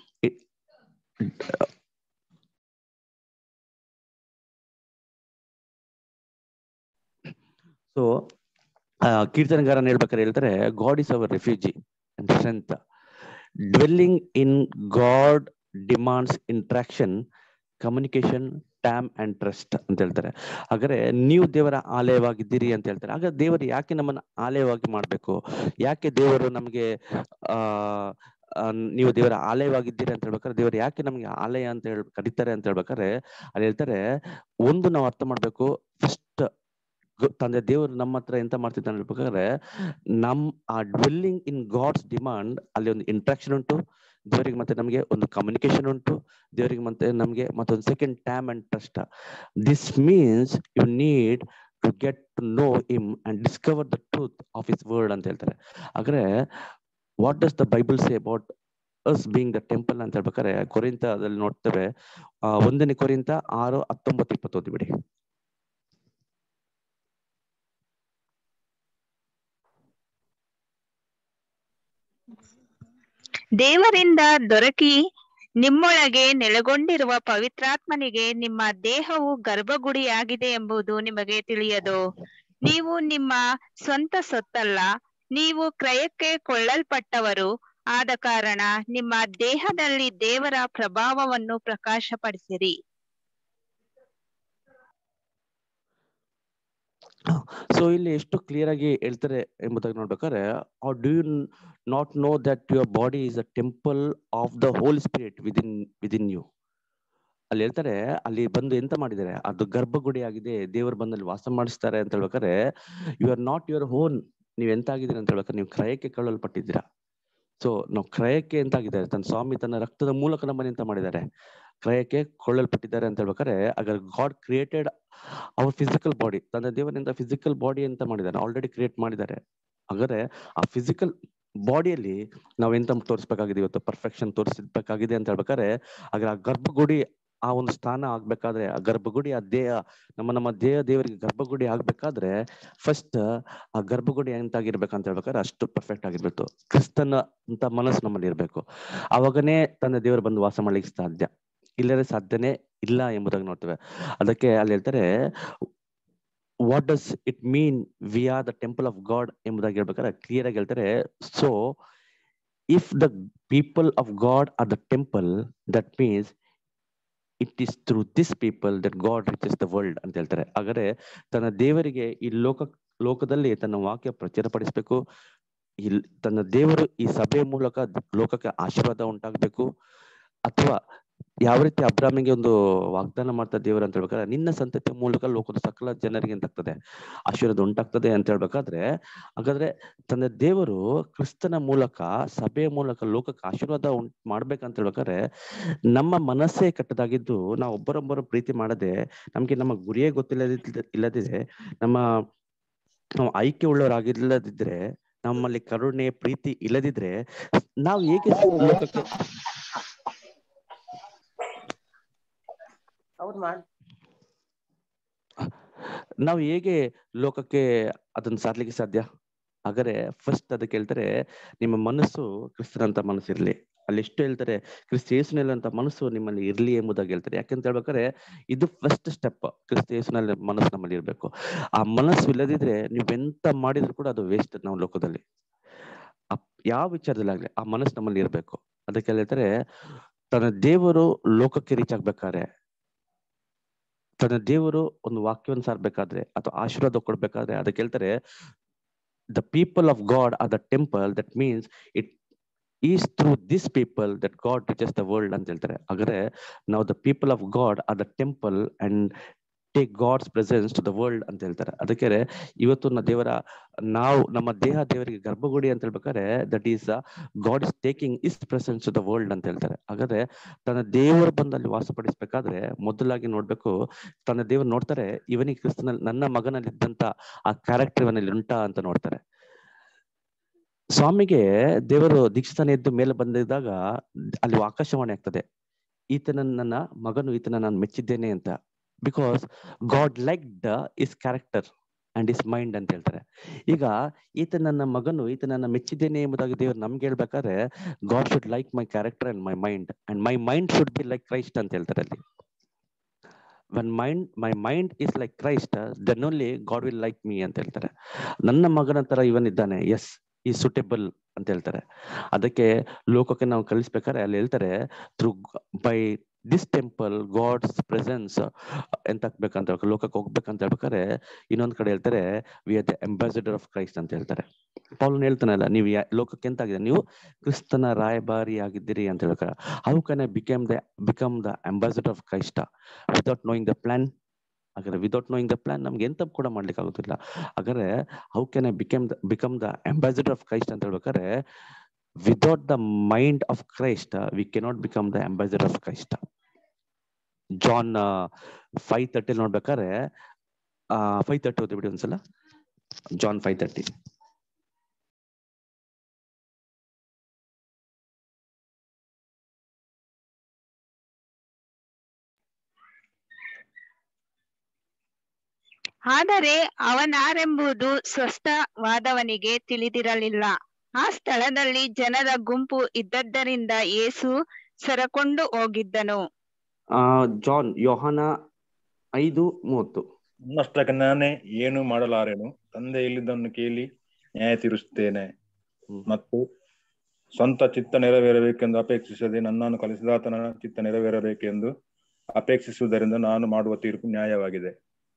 ಸೊ ಕೀರ್ತನಗಾರನ್ ಹೇಳ್ಬೇಕಾದ್ರೆ ಹೇಳ್ತಾರೆ God is our refuge and strength, dwelling in God demands interaction, communication, time and trust ಅಂತ ಹೇಳ್ತಾರೆ. ಹಾಗಾದ್ರೆ ನೀವು ದೇವರ ಆಲಯವಾಗಿದ್ದೀರಿ ಅಂತ ಹೇಳ್ತಾರೆ. ಹಾಗಾದ್ರೆ ದೇವರು ಯಾಕೆ ನಮ್ಮನ್ನ ಆಲಯವಾಗಿ ಮಾಡ್ಬೇಕು, ಯಾಕೆ ದೇವರು ನಮ್ಗೆ ಆ ನೀವು ದೇವರ ಆಲಯವಾಗಿದ್ದೀರಿ ಅಂತ ಹೇಳ್ಬೇಕಾದ್ರೆ ದೇವರು ಯಾಕೆ ನಮ್ಗೆ ಆಲಯ ಅಂತ ಹೇಳಿ ಕರೀತಾರೆ ಅಂತ ಹೇಳ್ಬೇಕಾದ್ರೆ ಅಲ್ಲಿ ಹೇಳ್ತಾರೆ ಒಂದು ನಾವು ಅರ್ಥ ಮಾಡ್ಬೇಕು. ಫಸ್ಟ್ ತಂದೆ ದೇವರು ನಮ್ಮ ಹತ್ರ ಎಂತ ಮಾಡ್ತಿದ್ದಾನೆ ಹೇಳ್ಬೇಕಾದ್ರೆ ನಮ್ ಆ ಡ್ವೆಲ್ಲಿಂಗ್ ಇನ್ ಗಾಡ್ಸ್ ಡಿಮಾಂಡ್ ಅಲ್ಲಿ ಒಂದು ಇಂಟ್ರಾಕ್ಷನ್ ಉಂಟು ದೇವರಿಗೆ, ಮತ್ತೆ ನಮಗೆ ಒಂದು ಕಮ್ಯುನಿಕೇಶನ್ ಉಂಟು ದೇವರಿಗೆ, ಮತ್ತೆ ನಮಗೆ ಮತ್ತೊಂದು second time and trust. This means you need to get to know him and discover the truth of his word ಅಂತ ಹೇಳ್ತಾರೆ. ಹಾಗಾದ್ರೆ what does the Bible say about us being the temple ಅಂತ ಹೇಳ್ಬೇಕಾದ್ರೆ ಕೊರಿಂತ ಅದ್ರಲ್ಲಿ ನೋಡ್ತೇವೆ. ಆ ಒಂದನೇ ಕೊರಿಂತ ಆರು ಹತ್ತೊಂಬತ್ತು ಇಪ್ಪತ್ತು ಓದಿ ಬಿಡಿ. ದೇವರಿಂದ ದೊರಕಿ ನಿಮ್ಮೊಳಗೆ ನೆಲೆಗೊಂಡಿರುವ ಪವಿತ್ರಾತ್ಮನಿಗೆ ನಿಮ್ಮ ದೇಹವು ಗರ್ಭಗುಡಿಯಾಗಿದೆ ಎಂಬುದು ನಿಮಗೆ ತಿಳಿಯದು. ನೀವು ನಿಮ್ಮ ಸ್ವಂತ ಸೊತ್ತಲ್ಲ, ನೀವು ಕ್ರಯಕ್ಕೆ ಕೊಳ್ಳಲ್ಪಟ್ಟವರು ಆದ ಕಾರಣ ನಿಮ್ಮ ದೇಹದಲ್ಲಿ ದೇವರ ಪ್ರಭಾವವನ್ನು ಪ್ರಕಾಶಪಡಿಸಿರಿ. ಸೊ ಇಲ್ಲಿ ಎಷ್ಟು ಕ್ಲಿಯರ್ ಆಗಿ ಹೇಳ್ತಾರೆ ಎಂಬುದಾಗಿ ನೋಡ್ಬೇಕಾದ್ರೆ do you not know that your body is a temple of the holy spirit within within you. ಅಲ್ಲಿ ಹೇಳ್ತಾರೆ ಅಲ್ಲಿ ಬಂದು ಎಂತ ಮಾಡಿದ್ದಾರೆ, ಅದು ಗರ್ಭಗುಡಿ ಆಗಿದೆ, ದೇವರು ಬಂದಲ್ಲಿ ವಾಸ ಮಾಡಿಸ್ತಾರೆ ಅಂತ ಹೇಳ್ಬೇಕಾದ್ರೆ you are not your own. ನೀವ್ ಎಂತ ಆಗಿದ್ದೀರಿ ಅಂತ ಹೇಳ್ಬೇಕಾದ್ರೆ ನೀವು ಕ್ರಯಕ್ಕೆ ಕೊಳ್ಳಲ್ಪಟ್ಟಿದ್ದೀರಾ. ಸೊ ನಾವು ಕ್ರಯಕ್ಕೆ ಎಂತ ಆಗಿದ್ದಾರೆ, ತನ್ನ ಸ್ವಾಮಿ ತನ್ನ ರಕ್ತದ ಮೂಲಕ ನಮ್ಮನ್ನ ಎಂತ ಮಾಡಿದ್ದಾರೆ, ಕ್ರಯಕ್ಕೆ ಕೊಳ್ಳಲ್ಪಟ್ಟಿದ್ದಾರೆ ಅಂತ ಹೇಳ್ಬೇಕಾದ್ರೆ ಅಗರ್ God created our physical body, ತನ್ನ ದೇವರಿಂದ ಫಿಸಿಕಲ್ ಬಾಡಿ ಅಂತ ಮಾಡಿದ್ದಾರೆ, ಆಲ್ರೆಡಿ ಕ್ರಿಯೇಟ್ ಮಾಡಿದ್ದಾರೆ. ಹಾಗಾದ್ರೆ ಆ ಫಿಸಿಕಲ್ ಬಾಡಿಯಲ್ಲಿ ನಾವ್ ಎಂತ ತೋರಿಸ್ಬೇಕಾಗಿದೆ, ಇವತ್ತು ಪರ್ಫೆಕ್ಷನ್ ತೋರಿಸ್ಬೇಕಾಗಿದೆ ಅಂತ ಹೇಳ್ಬೇಕಾದ್ರೆ ಹಾಗಾದ್ರೆ ಆ ಗರ್ಭಗುಡಿ ಆ ಒಂದು ಸ್ಥಾನ ಆಗ್ಬೇಕಾದ್ರೆ ಆ ಗರ್ಭಗುಡಿ ಆ ದೇಹ ನಮ್ಮ ನಮ್ಮ ದೇಹ ದೇವರಿಗೆ ಗರ್ಭಗುಡಿ ಆಗ್ಬೇಕಾದ್ರೆ ಫಸ್ಟ್ ಆ ಗರ್ಭಗುಡಿ ಎಂತಾಗಿರ್ಬೇಕಂತ ಹೇಳ್ಬೇಕಾದ್ರೆ ಅಷ್ಟು ಪರ್ಫೆಕ್ಟ್ ಆಗಿರ್ಬೇಕು. ಕ್ರಿಸ್ತನ ಅಂತ ಮನಸ್ಸು ನಮ್ಮಲ್ಲಿ ಇರ್ಬೇಕು. ಅವಾಗನೇ ತನ್ನ ದೇವರು ಬಂದು ವಾಸ ಮಾಡ್ಲಿಕ್ಕೆ ಸಾಧ್ಯ, ಇಲ್ಲದೆ ಸಾಧ್ಯನೇ ಇಲ್ಲ ಎಂಬುದಾಗಿ ನೋಡ್ತೇವೆ. ಅದಕ್ಕೆ ಅಲ್ಲಿ ಹೇಳ್ತಾರೆ what does it mean we are the temple of God ಎಂಬುದಾಗಿ ಹೇಳ್ಬೇಕಾದ್ರೆ ಕ್ಲಿಯರ್ ಆಗಿ ಹೇಳ್ತಾರೆ. So if the people of God are the temple, that means it is through this people that God reaches the world ಅಂತ ಹೇಳ್ತಾರೆ. ಹಾಗಾದ್ರೆ ತನ್ನ ದೇವರಿಗೆ ಈ ಲೋಕ ಲೋಕದಲ್ಲಿ ತನ್ನ ವಾಕ್ಯ ಪ್ರಚಾರಪಡಿಸಬೇಕು. ಈ ತನ್ನ ದೇವರು ಈ ಸಭೆಯ ಮೂಲಕ ಲೋಕಕ್ಕೆ ಆಶೀರ್ವಾದ ಉಂಟಾಗಬೇಕು. ಅಥವಾ ಯಾವ ರೀತಿ ಅಬ್ರಾಮಿಗೆ ಒಂದು ವಾಗ್ದಾನ ಮಾಡ್ತಾ ದೇವರು ಅಂತ ಹೇಳ್ಬೇಕಾದ್ರೆ ನಿನ್ನ ಸಂತತಿಯ ಮೂಲಕ ಲೋಕದ ಸಕಲ ಜನರಿಗೆ ಎಂತಾಗ್ತದೆ ಆಶೀರ್ವಾದ ಉಂಟಾಗ್ತದೆ ಅಂತ ಹೇಳ್ಬೇಕಾದ್ರೆ, ಹಾಗಾದ್ರೆ ತನ್ನ ದೇವರು ಕ್ರಿಸ್ತನ ಮೂಲಕ ಸಭೆಯ ಮೂಲಕ ಲೋಕಕ್ಕೆ ಆಶೀರ್ವಾದ ಉಂಟು ಮಾಡ್ಬೇಕಂತ ಹೇಳ್ಬೇಕಾದ್ರೆ ನಮ್ಮ ಮನಸ್ಸೇ ಕೆಟ್ಟದಾಗಿದ್ದು ನಾವು ಒಬ್ಬರೊಬ್ಬರು ಪ್ರೀತಿ ಮಾಡದೆ, ನಮ್ಗೆ ನಮ್ಮ ಗುರಿಯೇ ಗೊತ್ತಿಲ್ಲದ ಇಲ್ಲದಿದ್ರೆ, ನಮ್ಮ ನಾವು ಆಯ್ಕೆ ಉಳ್ಳವರಾಗಿಲ್ಲದಿದ್ರೆ, ನಮ್ಮಲ್ಲಿ ಕರುಣೆ ಪ್ರೀತಿ ಇಲ್ಲದಿದ್ರೆ ನಾವು ಹೇಗೆ ಲೋಕಕ್ಕೆ ನಾವು ಹೇಗೆ ಲೋಕಕ್ಕೆ ಅದನ್ನ ಸಾರ್ಲಿಕ್ಕೆ ಸಾಧ್ಯ? ಹಾಗಾದ್ರೆ ಫಸ್ಟ್ ಅದಕ್ಕೆ ಹೇಳ್ತಾರೆ ನಿಮ್ಮ ಮನಸ್ಸು ಕ್ರಿಸ್ತನಂತ ಮನಸ್ಸಿರ್ಲಿ. ಅಲ್ಲಿ ಎಷ್ಟು ಹೇಳ್ತಾರೆ ಕ್ರಿಸ್ತ ಯೇಸುವಿನಲ್ಲಂತ ಮನಸ್ಸು ನಿಮ್ಮಲ್ಲಿ ಇರ್ಲಿ ಎಂಬುದಾಗಿ ಹೇಳ್ತಾರೆ. ಯಾಕಂತ ಹೇಳ್ಬೇಕಾದ್ರೆ ಇದು ಫಸ್ಟ್ ಸ್ಟೆಪ್. ಕ್ರಿಸ್ತ ಯೇಸುವಿನಲ್ಲಿ ಮನಸ್ಸು ನಮ್ಮಲ್ಲಿ ಇರ್ಬೇಕು. ಆ ಮನಸ್ಸು ಇಲ್ಲದಿದ್ರೆ ನೀವೆಂತ ಮಾಡಿದ್ರು ಕೂಡ ಅದು ವೇಸ್ಟ್ ನಾವು ಲೋಕದಲ್ಲಿ. ಯಾವ ವಿಚಾರದಲ್ಲಾಗ್ಲಿ ಆ ಮನಸ್ಸು ನಮ್ಮಲ್ಲಿ ಇರ್ಬೇಕು. ಅದಕ್ಕೆ ಹೇಳ್ತಾರೆ ತನ್ನ ದೇವರು ಲೋಕಕ್ಕೆ ರೀಚ್ ಆಗ್ಬೇಕಾದ್ರೆ, ತನ್ನ ದೇವರು ಒಂದು ವಾಕ್ಯವನ್ನು ಸಾರ್ಬೇಕಾದ್ರೆ ಅಥವಾ ಆಶೀರ್ವಾದ ಕೊಡ್ಬೇಕಾದ್ರೆ ಅದಕ್ಕೆ ಹೇಳ್ತಾರೆ the people of God are the temple, that means it is through this people that God reaches the world ಅಂತ ಹೇಳ್ತಾರೆ. ಹಾಗಾದ್ರೆ ನಾವು the people of God are the temple and take God's presence to the world ಅಂತ ಹೇಳ್ತಾರೆ. ಅದಕ್ಕೆ ಇವತ್ತು ನ ದೇವರ ನಾವು ನಮ್ಮ ದೇಹ ದೇವರಿಗೆ ಗರ್ಭಗುಡಿ ಅಂತ ಹೇಳ್ಬೇಕಾದ್ರೆ that is God is taking his presence to the world ಅಂತ ಹೇಳ್ತಾರೆ. ಹಾಗಾದ್ರೆ ತನ್ನ ದೇವರು ಬಂದಲ್ಲಿ ವಾಸಪಡಿಸ್ಬೇಕಾದ್ರೆ ಮೊದಲಾಗಿ ನೋಡ್ಬೇಕು, ತನ್ನ ದೇವರು ನೋಡ್ತಾರೆ ಇವನಿಗೆ ಕ್ರಿಸ್ತನಲ್ಲಿ ನನ್ನ ಮಗನಲ್ಲಿ ಇದ್ದಂತ ಆ ಕ್ಯಾರೆಕ್ಟರ್ ಇವನಲ್ಲಿ ಉಂಟಾ ಅಂತ ನೋಡ್ತಾರೆ. ಸ್ವಾಮಿಗೆ ದೇವರು ದೀಕ್ಷಾಸ್ಥಾನ ಎದ್ದು ಮೇಲೆ ಬಂದಿದ್ದಾಗ ಅಲ್ಲಿ ಆಕಾಶವಾಣಿ ಆಗ್ತದೆ, ಈತನ ನನ್ನ ಮಗನು, ಈತನ ನಾನು ಮೆಚ್ಚಿದ್ದೇನೆ ಅಂತ. Because God liked his character and his mind ಅಂತ ಹೇಳ್ತಾರೆ. ಈಗ ಈತ ನನ್ನ ಮಗನು, ಈತ ನನ್ನ ಮೆಚ್ಚಿದ್ದೇನೆ ಎಂಬುದಾಗಿ ದೇವರು ನಮ್ಗೆ ಹೇಳ್ಬೇಕಾದ್ರೆ God should like my character and my mind and my mind should be like Christ ಅಂತ ಹೇಳ್ತಾರೆ ಅಲ್ಲಿ. When mind my mind is like Christ then only God will like me ಅಂತ ಹೇಳ್ತಾರೆ. ನನ್ನ ಮಗನ ತರ ಇವನಿದ್ದಾನೆ, ಎಸ್ ಈ ಸೂಟೇಬಲ್ ಅಂತ ಹೇಳ್ತಾರೆ. ಅದಕ್ಕೆ ಲೋಕಕ್ಕೆ ನಾವು ಕಲಿಸ್ಬೇಕಾದ್ರೆ ಅಲ್ಲಿ ಹೇಳ್ತಾರೆ through by this temple God's presence ಎಂತ ಆಗ್ಬೇಕಂತ ಲೋಕಕ್ಕೆ ಹೋಗ್ಬೇಕಂತ ಹೇಳ್ಬೇಕಾದ್ರೆ ಇನ್ನೊಂದ್ ಕಡೆ ಹೇಳ್ತಾರೆ we are the ambassador of Christ ಅಂತ ಹೇಳ್ತಾರೆ. ಪೌಲನ್ ಹೇಳ್ತಾನಲ್ಲ, ನೀವು ಲೋಕಕ್ಕೆ ಎಂತ ಆಗಿದೆ, ನೀವು ಕ್ರಿಸ್ತನ ರಾಯಭಾರಿ ಆಗಿದ್ದೀರಿ ಅಂತ ಹೇಳ್ತಾರೆ. How can I become the become the ambassador of Christ without knowing the plan? ಹಾಗಾದ್ರೆ ವಿದೌಟ್ ನೋಯಿಂಗ್ ದ ಪ್ಲಾನ್ ನಮ್ಗೆ ಎಂತ ಕೂಡ ಮಾಡ್ಲಿಕ್ಕೆ ಆಗುತ್ತಿಲ್ಲ. ಹಾಗಾದ್ರೆ how can I become the become the ambassador of Christ ಅಂತ ಹೇಳ್ಬೇಕಾದ್ರೆ without the mind of Christ we cannot become the ambassador of Christ. John five thirty ನೋಡ್ಬೇಕಾದ್ರೆ ಆ ಫೈವ್ ತರ್ಟಿ ಓದಿ ಬಿಡಿ ಒಂದ್ಸಲ. John five thirty. ಆದರೆ ಅವನಾರೆಂಬುದು ಸ್ವಸ್ಥವಾದವನಿಗೆ ತಿಳಿದಿರಲಿಲ್ಲ. ಆ ಸ್ಥಳದಲ್ಲಿ ಜನರ ಗುಂಪು ಇದ್ದದ್ದರಿಂದ ಯೇಸು ಸರಕೊಂಡು ಹೋಗಿದ್ದನು. ಆ ಜಾನ್ ಯೋಹಾನ ಐದು ಮೂವತ್ತು. ನನ್ನಷ್ಟಕ್ಕೆ ನಾನೇ ಏನು ಮಾಡಲಾರೆನು, ತಂದೆ ಇಲ್ಲಿದ್ದನ್ನು ಕೇಳಿ ನ್ಯಾಯ ತೀರಿಸುತ್ತೇನೆ ಮತ್ತು ಸ್ವಂತ ಚಿತ್ತ ನೆರವೇರಬೇಕೆಂದು ಅಪೇಕ್ಷಿಸದೆ ನನ್ನನ್ನು ಕಲಿಸಿದಾತನ ಚಿತ್ತ ನೆರವೇರಬೇಕೆಂದು ಅಪೇಕ್ಷಿಸುವುದರಿಂದ ನಾನು ಮಾಡುವ ತೀರ್ಪು ನ್ಯಾಯವಾಗಿದೆ.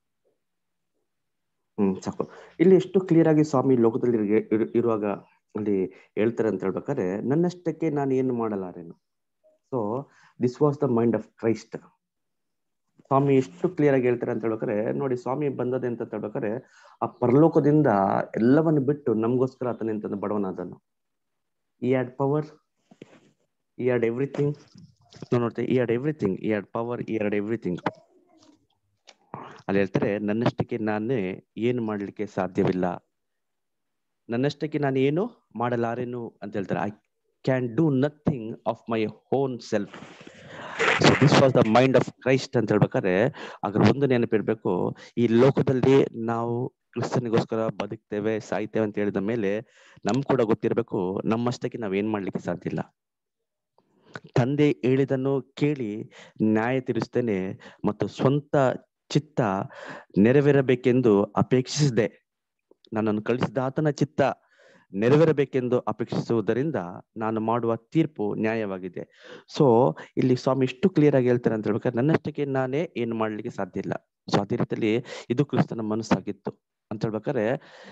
ಹ್ಮ್ ಸಾಕು. ಇಲ್ಲಿ ಎಷ್ಟು ಕ್ಲಿಯರ್ ಆಗಿ ಸ್ವಾಮಿ ಲೋಕದಲ್ಲಿ ಇರುವಾಗ ಅಲ್ಲಿ ಹೇಳ್ತಾರೆ ಅಂತ ಹೇಳ್ಬೇಕಾದ್ರೆ ನನ್ನಷ್ಟಕ್ಕೆ ನಾನು ಏನು ಮಾಡಲಾರೇನು. So this was the mind of Christ. ಸ್ವಾಮಿ ಎಷ್ಟು ಕ್ಲಿಯರ್ ಆಗಿ ಹೇಳ್ತಾರೆ ಅಂತ ಹೇಳ್ಬೇಕಾದ್ರೆ ನೋಡಿ, ಸ್ವಾಮಿ ಬಂದದೆ ಅಂತ ಹೇಳ್ಬೇಕಾದ್ರೆ ಆ ಪರಲೋಕದಿಂದ ಎಲ್ಲವನ್ನು ಬಿಟ್ಟು ನಮಗೋಸ್ಕರ ಆತನ ಎಂತ ಬಡವನಾದನು. He had power, he had everything. ನಾವು ನೋಡ್ತೇವೆ he had everything, he had power, he had everything. ಅಲ್ಲಿ ಹೇಳ್ತಾರೆ ನನ್ನಷ್ಟಕ್ಕೆ ನಾನೇ ಏನು ಮಾಡ್ಲಿಕ್ಕೆ ಸಾಧ್ಯವಿಲ್ಲ, ನನ್ನಷ್ಟಕ್ಕೆ ನಾನು ಏನು ಮಾಡಲಾರೇನು ಅಂತ ಹೇಳ್ತಾರೆ. I can do nothing of my own self. So this was the mind of Christ ಅಂತ ಹೇಳ್ಬೇಕಾದ್ರೆ ಅದ್ರ ಒಂದು ನೆನಪಿರ್ಬೇಕು, ಈ ಲೋಕದಲ್ಲಿ ನಾವು ಕ್ರಿಸ್ತನಿಗೋಸ್ಕರ ಬದುಕ್ತೇವೆ ಸಾಯ್ತೇವೆ ಅಂತ ಹೇಳಿದ ಮೇಲೆ ನಮ್ ಕೂಡ ಗೊತ್ತಿರ್ಬೇಕು ನಮ್ಮಷ್ಟಕ್ಕೆ ನಾವ್ ಏನ್ ಮಾಡ್ಲಿಕ್ಕೆ ಸಾಧ್ಯ ಇಲ್ಲ. ತಂದೆ ಹೇಳಿದನ್ನು ಕೇಳಿ ನ್ಯಾಯ ತೀರಿಸ್ತೇನೆ ಮತ್ತು ಸ್ವಂತ ಚಿತ್ತ ನೆರವೇರಬೇಕೆಂದು ಅಪೇಕ್ಷಿಸಿದೆ. ನನ್ನನ್ನು ಕಳಿಸಿದ ಆತನ ಚಿತ್ತ ನೆರವೇರಬೇಕೆಂದು ಅಪೇಕ್ಷಿಸುವುದರಿಂದ ನಾನು ಮಾಡುವ ತೀರ್ಪು ನ್ಯಾಯವಾಗಿದೆ. ಸೊ ಇಲ್ಲಿ ಸ್ವಾಮಿ ಇಷ್ಟು ಕ್ಲಿಯರ್ ಆಗಿ ಹೇಳ್ತಾರೆ ಅಂತ ಹೇಳ್ಬೇಕಾದ್ರೆ ನನ್ನಷ್ಟಕ್ಕೆ ನಾನೇ ಏನು ಮಾಡ್ಲಿಕ್ಕೆ ಸಾಧ್ಯ ಇಲ್ಲ. ಸೊ ಅದೇ ರೀತಿಯಲ್ಲಿ ಇದು ಕ್ರಿಸ್ತನ ಮನಸ್ಸಾಗಿತ್ತು ಅಂತ ಹೇಳ್ಬೇಕಾದ್ರೆ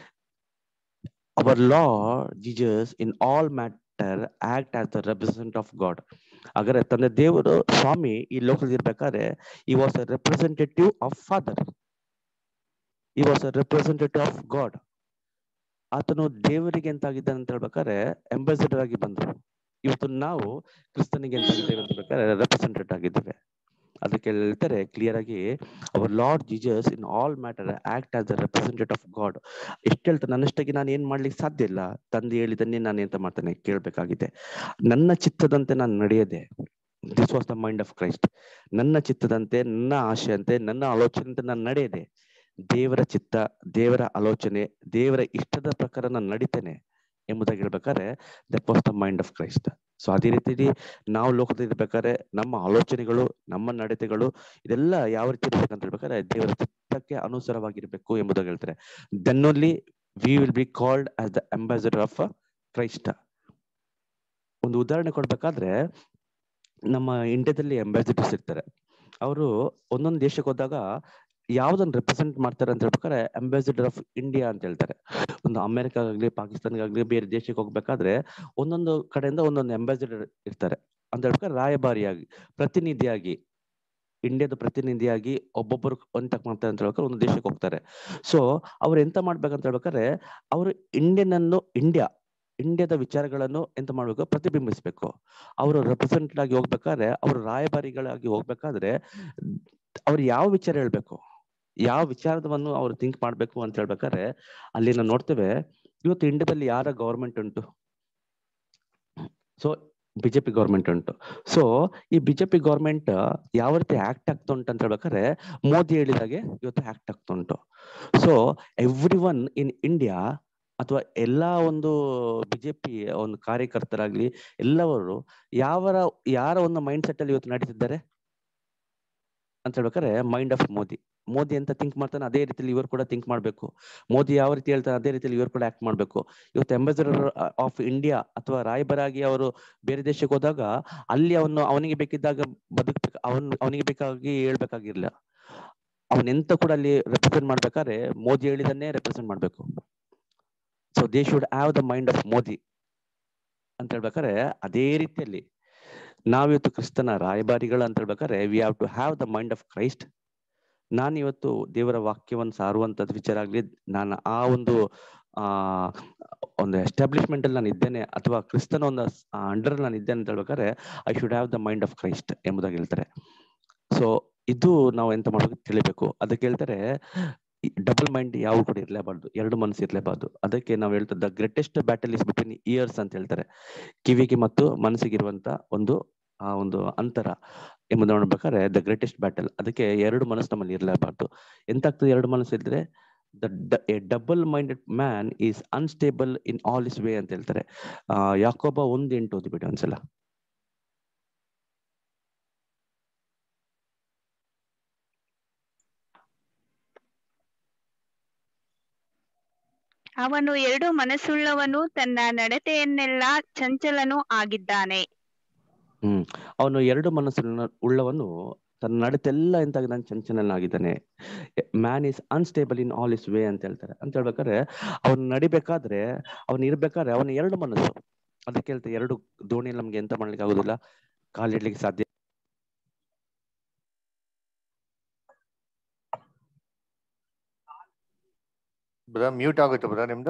our lord Jesus in all matter act as the represent of God. ಹಾಗಾದ್ರೆ ತಂದೆ ದೇವರು ಸ್ವಾಮಿ ಈ ಲೋಕದಲ್ಲಿ ಇರ್ಬೇಕಾದ್ರೆ he was a representative of father, he was a representative of God. ಆತನು ದೇವರಿಗೆ ಎಂತಾಗಿದ್ದಾನೆ ಅಂತ ಹೇಳ್ಬೇಕಾದ್ರೆ ಅಂಬಾಸಿಡರ್ ಆಗಿ ಬಂದರು. ಇವತ್ತು ನಾವು ಕ್ರಿಸ್ತನಿಗೆ ಎಂತಾಗಿದ್ದೇವೆ ಅಂತ ಹೇಳ್ಬೇಕಾದ್ರೆ ರೆಪ್ರೆಸೆಂಟೇಟಿವ್ ಆಗಿದ್ದೇವೆ. ಅದಕ್ಕೆ ಹೇಳ್ತಾರೆ ಕ್ಲಿಯರ್ ಆಗಿ our lord Jesus in all matter act as the representative of God. ಎಷ್ಟು ಹೇಳ್ತಾರೆ, ನನ್ನಷ್ಟಾಗಿ ನಾನು ಏನ್ ಮಾಡ್ಲಿಕ್ಕೆ ಸಾಧ್ಯ ಇಲ್ಲ, ತಂದೆ ಹೇಳಿದನ್ನೇ ನಾನು ಎಂತ ಮಾಡ್ತೇನೆ ಕೇಳ್ಬೇಕಾಗಿದೆ. ನನ್ನ ಚಿತ್ತದಂತೆ ನಾನು ನಡೆಯದೆ, this was the mind of Christ. ನನ್ನ ಚಿತ್ತದಂತೆ, ನನ್ನ ಆಶೆಯಂತೆ, ನನ್ನ ಆಲೋಚನೆಯಂತೆ ನಾನು ನಡೆಯದೆ ದೇವರ ಚಿತ್ತ, ದೇವರ ಆಲೋಚನೆ, ದೇವರ ಇಷ್ಟದ ಪ್ರಕಾರ ನಾನು ನಡಿತೇನೆ ಎಂಬುದಾಗಿ ಹೇಳ್ಬೇಕಾದ್ರೆ that was the mind of Christ. So ಅದೇ ರೀತಿ ನಾವು ಲೋಕದಲ್ಲಿ ಇರ್ಬೇಕಾದ್ರೆ ನಮ್ಮ ಆಲೋಚನೆಗಳು, ನಮ್ಮ ನಡತೆಗಳು ಇದೆಲ್ಲ ಯಾವ ರೀತಿ ಇರ್ಬೇಕಂತ ಹೇಳ್ಬೇಕಾದ್ರೆ ದೇವರ ಚಿತ್ತಕ್ಕೆ ಅನುಸಾರವಾಗಿರ್ಬೇಕು ಎಂಬುದಾಗಿ ಹೇಳ್ತಾರೆ. Then only we will be called as the ambassador of Christ. ಒಂದು ಉದಾಹರಣೆ ಕೊಡ್ಬೇಕಾದ್ರೆ ನಮ್ಮ ಇಂಡಿಯಾದಲ್ಲಿ ಅಂಬಾಸಿಡರ್ಸ್ ಇರ್ತಾರೆ. ಅವರು ಒಂದೊಂದು ದೇಶಕ್ಕೆ ಹೋದಾಗ ಯಾವ್ದನ್ನ ರೆಪ್ರೆಸೆಂಟ್ ಮಾಡ್ತಾರೆ ಅಂತ ಹೇಳ್ಬೇಕಾದ್ರೆ ಅಂಬಾಸಿಡರ್ ಆಫ್ ಇಂಡಿಯಾ ಅಂತ ಹೇಳ್ತಾರೆ. ಒಂದು ಅಮೆರಿಕಾಗ್ಲಿ ಪಾಕಿಸ್ತಾನಗಾಗ್ಲಿ ಬೇರೆ ದೇಶಕ್ಕೆ ಹೋಗ್ಬೇಕಾದ್ರೆ ಒಂದೊಂದು ಕಡೆಯಿಂದ ಒಂದೊಂದು ಅಂಬಾಸಿಡರ್ ಇರ್ತಾರೆ ಅಂತ ಹೇಳ್ಬೇಕಾದ್ರೆ ರಾಯಭಾರಿಯಾಗಿ, ಪ್ರತಿನಿಧಿಯಾಗಿ, ಇಂಡಿಯಾದ ಪ್ರತಿನಿಧಿಯಾಗಿ ಒಬ್ಬೊಬ್ಬರು ಎಂತ ಮಾಡ್ತಾರೆ ಅಂತ ಹೇಳ್ಬೇಕಾದ್ರೆ ಒಂದು ದೇಶಕ್ಕೆ ಹೋಗ್ತಾರೆ. ಸೊ ಅವ್ರು ಎಂತ ಮಾಡ್ಬೇಕಂತ ಹೇಳ್ಬೇಕಾದ್ರೆ ಅವರು ಇಂಡಿಯನ್ ಅನ್ನು ಇಂಡಿಯಾ ಇಂಡಿಯಾದ ವಿಚಾರಗಳನ್ನು ಎಂತ ಮಾಡ್ಬೇಕು, ಪ್ರತಿಬಿಂಬಿಸ್ಬೇಕು. ಅವರು ರೆಪ್ರೆಸೆಂಟೇಟಿವ್ ಆಗಿ ಹೋಗ್ಬೇಕಾದ್ರೆ, ಅವರು ರಾಯಭಾರಿಗಳಾಗಿ ಹೋಗ್ಬೇಕಾದ್ರೆ ಅವ್ರು ಯಾವ ವಿಚಾರ ಹೇಳ್ಬೇಕು, ಯಾವ ವಿಚಾರವನ್ನು ಅವ್ರು ಥಿಂಕ್ ಮಾಡ್ಬೇಕು ಅಂತ ಹೇಳ್ಬೇಕಾದ್ರೆ ಅಲ್ಲಿ ನಾವು ನೋಡ್ತೇವೆ. ಇವತ್ತು ಇಂಡಿಯಾದಲ್ಲಿ ಯಾರ ಗೌರ್ಮೆಂಟ್ ಉಂಟು? ಸೊ ಬಿಜೆಪಿ ಗೌರ್ಮೆಂಟ್ ಉಂಟು. ಸೊ ಈ ಬಿಜೆಪಿ ಗೌರ್ಮೆಂಟ್ ಯಾವ ರೀತಿ ಆಕ್ಟ್ ಆಗ್ತಾ ಉಂಟು ಅಂತ ಹೇಳ್ಬೇಕಾದ್ರೆ ಮೋದಿ ಹೇಳಿದಾಗೆ ಇವತ್ತು ಆಕ್ಟ್ ಆಗ್ತಾ ಉಂಟು. So everyone in India ಅಥವಾ ಎಲ್ಲಾ ಒಂದು ಬಿಜೆಪಿ ಒಂದು ಕಾರ್ಯಕರ್ತರಾಗ್ಲಿ ಎಲ್ಲವರು ಯಾವ ಯಾರ ಒಂದು ಮೈಂಡ್ ಸೆಟ್ ಅಲ್ಲಿ ಇವತ್ತು ನಡೀತಿದ್ದಾರೆ ಅಂತ ಹೇಳ್ಬೇಕಾದ್ರೆ ಮೈಂಡ್ ಆಫ್ ಮೋದಿ. ಮೋದಿ ಅಂತ ಥಿಂಕ್ ಮಾಡ್ತಾನೆ ಅದೇ ರೀತಿಯಲ್ಲಿ ಇವರು ಕೂಡ ಥಿಂಕ್ ಮಾಡ್ಬೇಕು. ಮೋದಿ ಯಾವ ರೀತಿ ಹೇಳ್ತಾನೆ ಅದೇ ರೀತಿಯಲ್ಲಿ ಇವರು ಕೂಡ ಆಕ್ಟ್ ಮಾಡ್ಬೇಕು. ಇವತ್ತು ಅಂಬಾಸಿಡರ್ ಆಫ್ ಇಂಡಿಯಾ ಅಥವಾ ರಾಯಭಾರಾಗಿ ಅವರು ಬೇರೆ ದೇಶಕ್ಕೆ ಹೋದಾಗ ಅಲ್ಲಿ ಅವನು ಅವನಿಗೆ ಬೇಕಿದ್ದಾಗ ಬದುಕ್ಬೇಕು, ಅವನ್ ಅವನಿಗೆ ಬೇಕಾಗಿ ಹೇಳ್ಬೇಕಾಗಿರ್ಲಿಲ್ಲ. ಅವನೆಂತ ಕೂಡ ಅಲ್ಲಿ ರೆಪ್ರೆಸೆಂಟ್ ಮಾಡ್ಬೇಕಾದ್ರೆ ಮೋದಿ ಹೇಳಿದನ್ನೇ ರೆಪ್ರೆಸೆಂಟ್ ಮಾಡ್ಬೇಕು. So they should have the mind of Modi ಅಂತ ಹೇಳ್ಬೇಕಾದ್ರೆ ಅದೇ ರೀತಿಯಲ್ಲಿ ನಾವಿವತ್ತು ಕ್ರಿಸ್ತನ ರಾಯಭಾರಿಗಳು ಅಂತ ಹೇಳ್ಬೇಕಾದ್ರೆ we have to have the mind of Christ. ನಾನು ಇವತ್ತು ದೇವರ ವಾಕ್ಯವನ್ನು ಸಾರುವಂತದ್ದು ವಿಚಾರ ಆಗ್ಲಿ, ನಾನು ಆ ಒಂದು ಆ ಒಂದು ಎಸ್ಟಾಬ್ಲಿಷ್ಮೆಂಟ್ ಅಲ್ಲಿ ನಾನು ಇದ್ದೇನೆ ಅಥವಾ ಕ್ರಿಸ್ತನ ಒಂದು ಅಂಡರ್ ನಾನು ಇದ್ದೇನೆ ಅಂತ ಹೇಳ್ಬೇಕಾದ್ರೆ I should have the mind of Christ ಎಂಬುದಾಗಿ ಹೇಳ್ತಾರೆ. ಸೊ ಇದು ನಾವು ಎಂತ ಮಾಡ್ಬೇಕು ತಿಳಿಬೇಕು. ಅದಕ್ಕೆ ಹೇಳ್ತಾರೆ ಡಬಲ್ ಮೈಂಡ್ ಯಾವ ಕೂಡ ಇರ್ಲೇಬಾರ್ದು, ಎರಡು ಮನಸ್ಸು ಇರ್ಲೇಬಾರ್ದು. ಅದಕ್ಕೆ ನಾವು ಹೇಳ್ತೇವೆ the greatest battle is between ears ಅಂತ ಹೇಳ್ತಾರೆ. ಕಿವಿಗೆ ಮತ್ತು ಮನಸ್ಸಿಗಿರುವಂತ ಒಂದು ಆ ಒಂದು ಅಂತರ ಎಂಬುದು ನೋಡ್ಬೇಕಾದ್ರೆ ದ ಗ್ರೇಟೆಸ್ಟ್ ಬ್ಯಾಟಲ್. ಅದಕ್ಕೆ ಎರಡು ಮನಸ್ಸು ನಮ್ಮಲ್ಲಿ ಇರಲೇಬಾರ್ದು. ಎಂತಾಗ್ತದೆ ಎರಡು ಮನಸ್ಸು ಇದ್ರೆ the a double minded man is unstable in all his way ಅಂತ ಹೇಳ್ತಾರೆ. ಆ ಯಾಕೋಬ ಒಂದು ಎಂಟು ಓದ್ಬಿಡಿ ಒಂದ್ಸಲ. ಅವನು ಎರಡು ಮನಸ್ಸುಳ್ಳವನು, ತನ್ನ ನಡತೆಯನ್ನೆಲ್ಲ ಚಂಚಲನೂ ಆಗಿದ್ದಾನೆ. ಹ್ಮ್ ಅವನು ಎರಡು ಮನಸ್ಸು ಉಳ್ಳವನು, ತನ್ನ ನಡತೆಲ್ಲ ಎಂತಾಗಿ ನಾನು ಚಂಚಲನಾಗಿದ್ದಾನೆ. Man is unstable in all his way ಅಂತ ಹೇಳ್ತಾರೆ. ಅಂತ ಹೇಳ್ಬೇಕಾದ್ರೆ ಅವನು ನಡಿಬೇಕಾದ್ರೆ ಅವನು ಇರ್ಬೇಕಾದ್ರೆ ಅವನ ಎರಡು ಮನಸ್ಸು. ಅದಕ್ಕೆ ಹೇಳ್ತಾರೆ ಎರಡು ದೋಣಿಯಲ್ಲಿ ನಮ್ಗೆ ಎಂತ ಮಾಡ್ಲಿಕ್ಕೆ ಆಗುದಿಲ್ಲ, ಕಾಲಿಡ್ಲಿಕ್ಕೆ ಸಾಧ್ಯ. ಬ್ರದರ್ ಮ್ಯೂಟ್ ಆಗುತ್ತೆ ಬ್ರದರ್ ನಿಮ್ದು.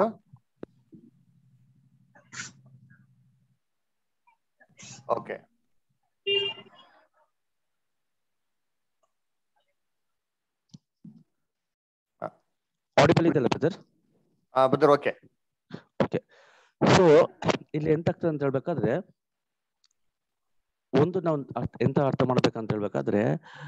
ಓಕೆ ಆಡಿಬಲ್ ಇದೆಲ್ಲ ಬ್ರದರ್? ಹಾ ಬ್ರದರ್ ಓಕೆ ಓಕೆ. ಸೊ ಇಲ್ಲಿ ಎಂತಾಗ್ತದೆ ಅಂತ ಹೇಳ್ಬೇಕಾದ್ರೆ ಒಂದು ನಾವು ಅರ್ಥ- ಎಂತ ಅರ್ಥ ಮಾಡ್ಬೇಕಂತ ಹೇಳ್ಬೇಕಾದ್ರೆ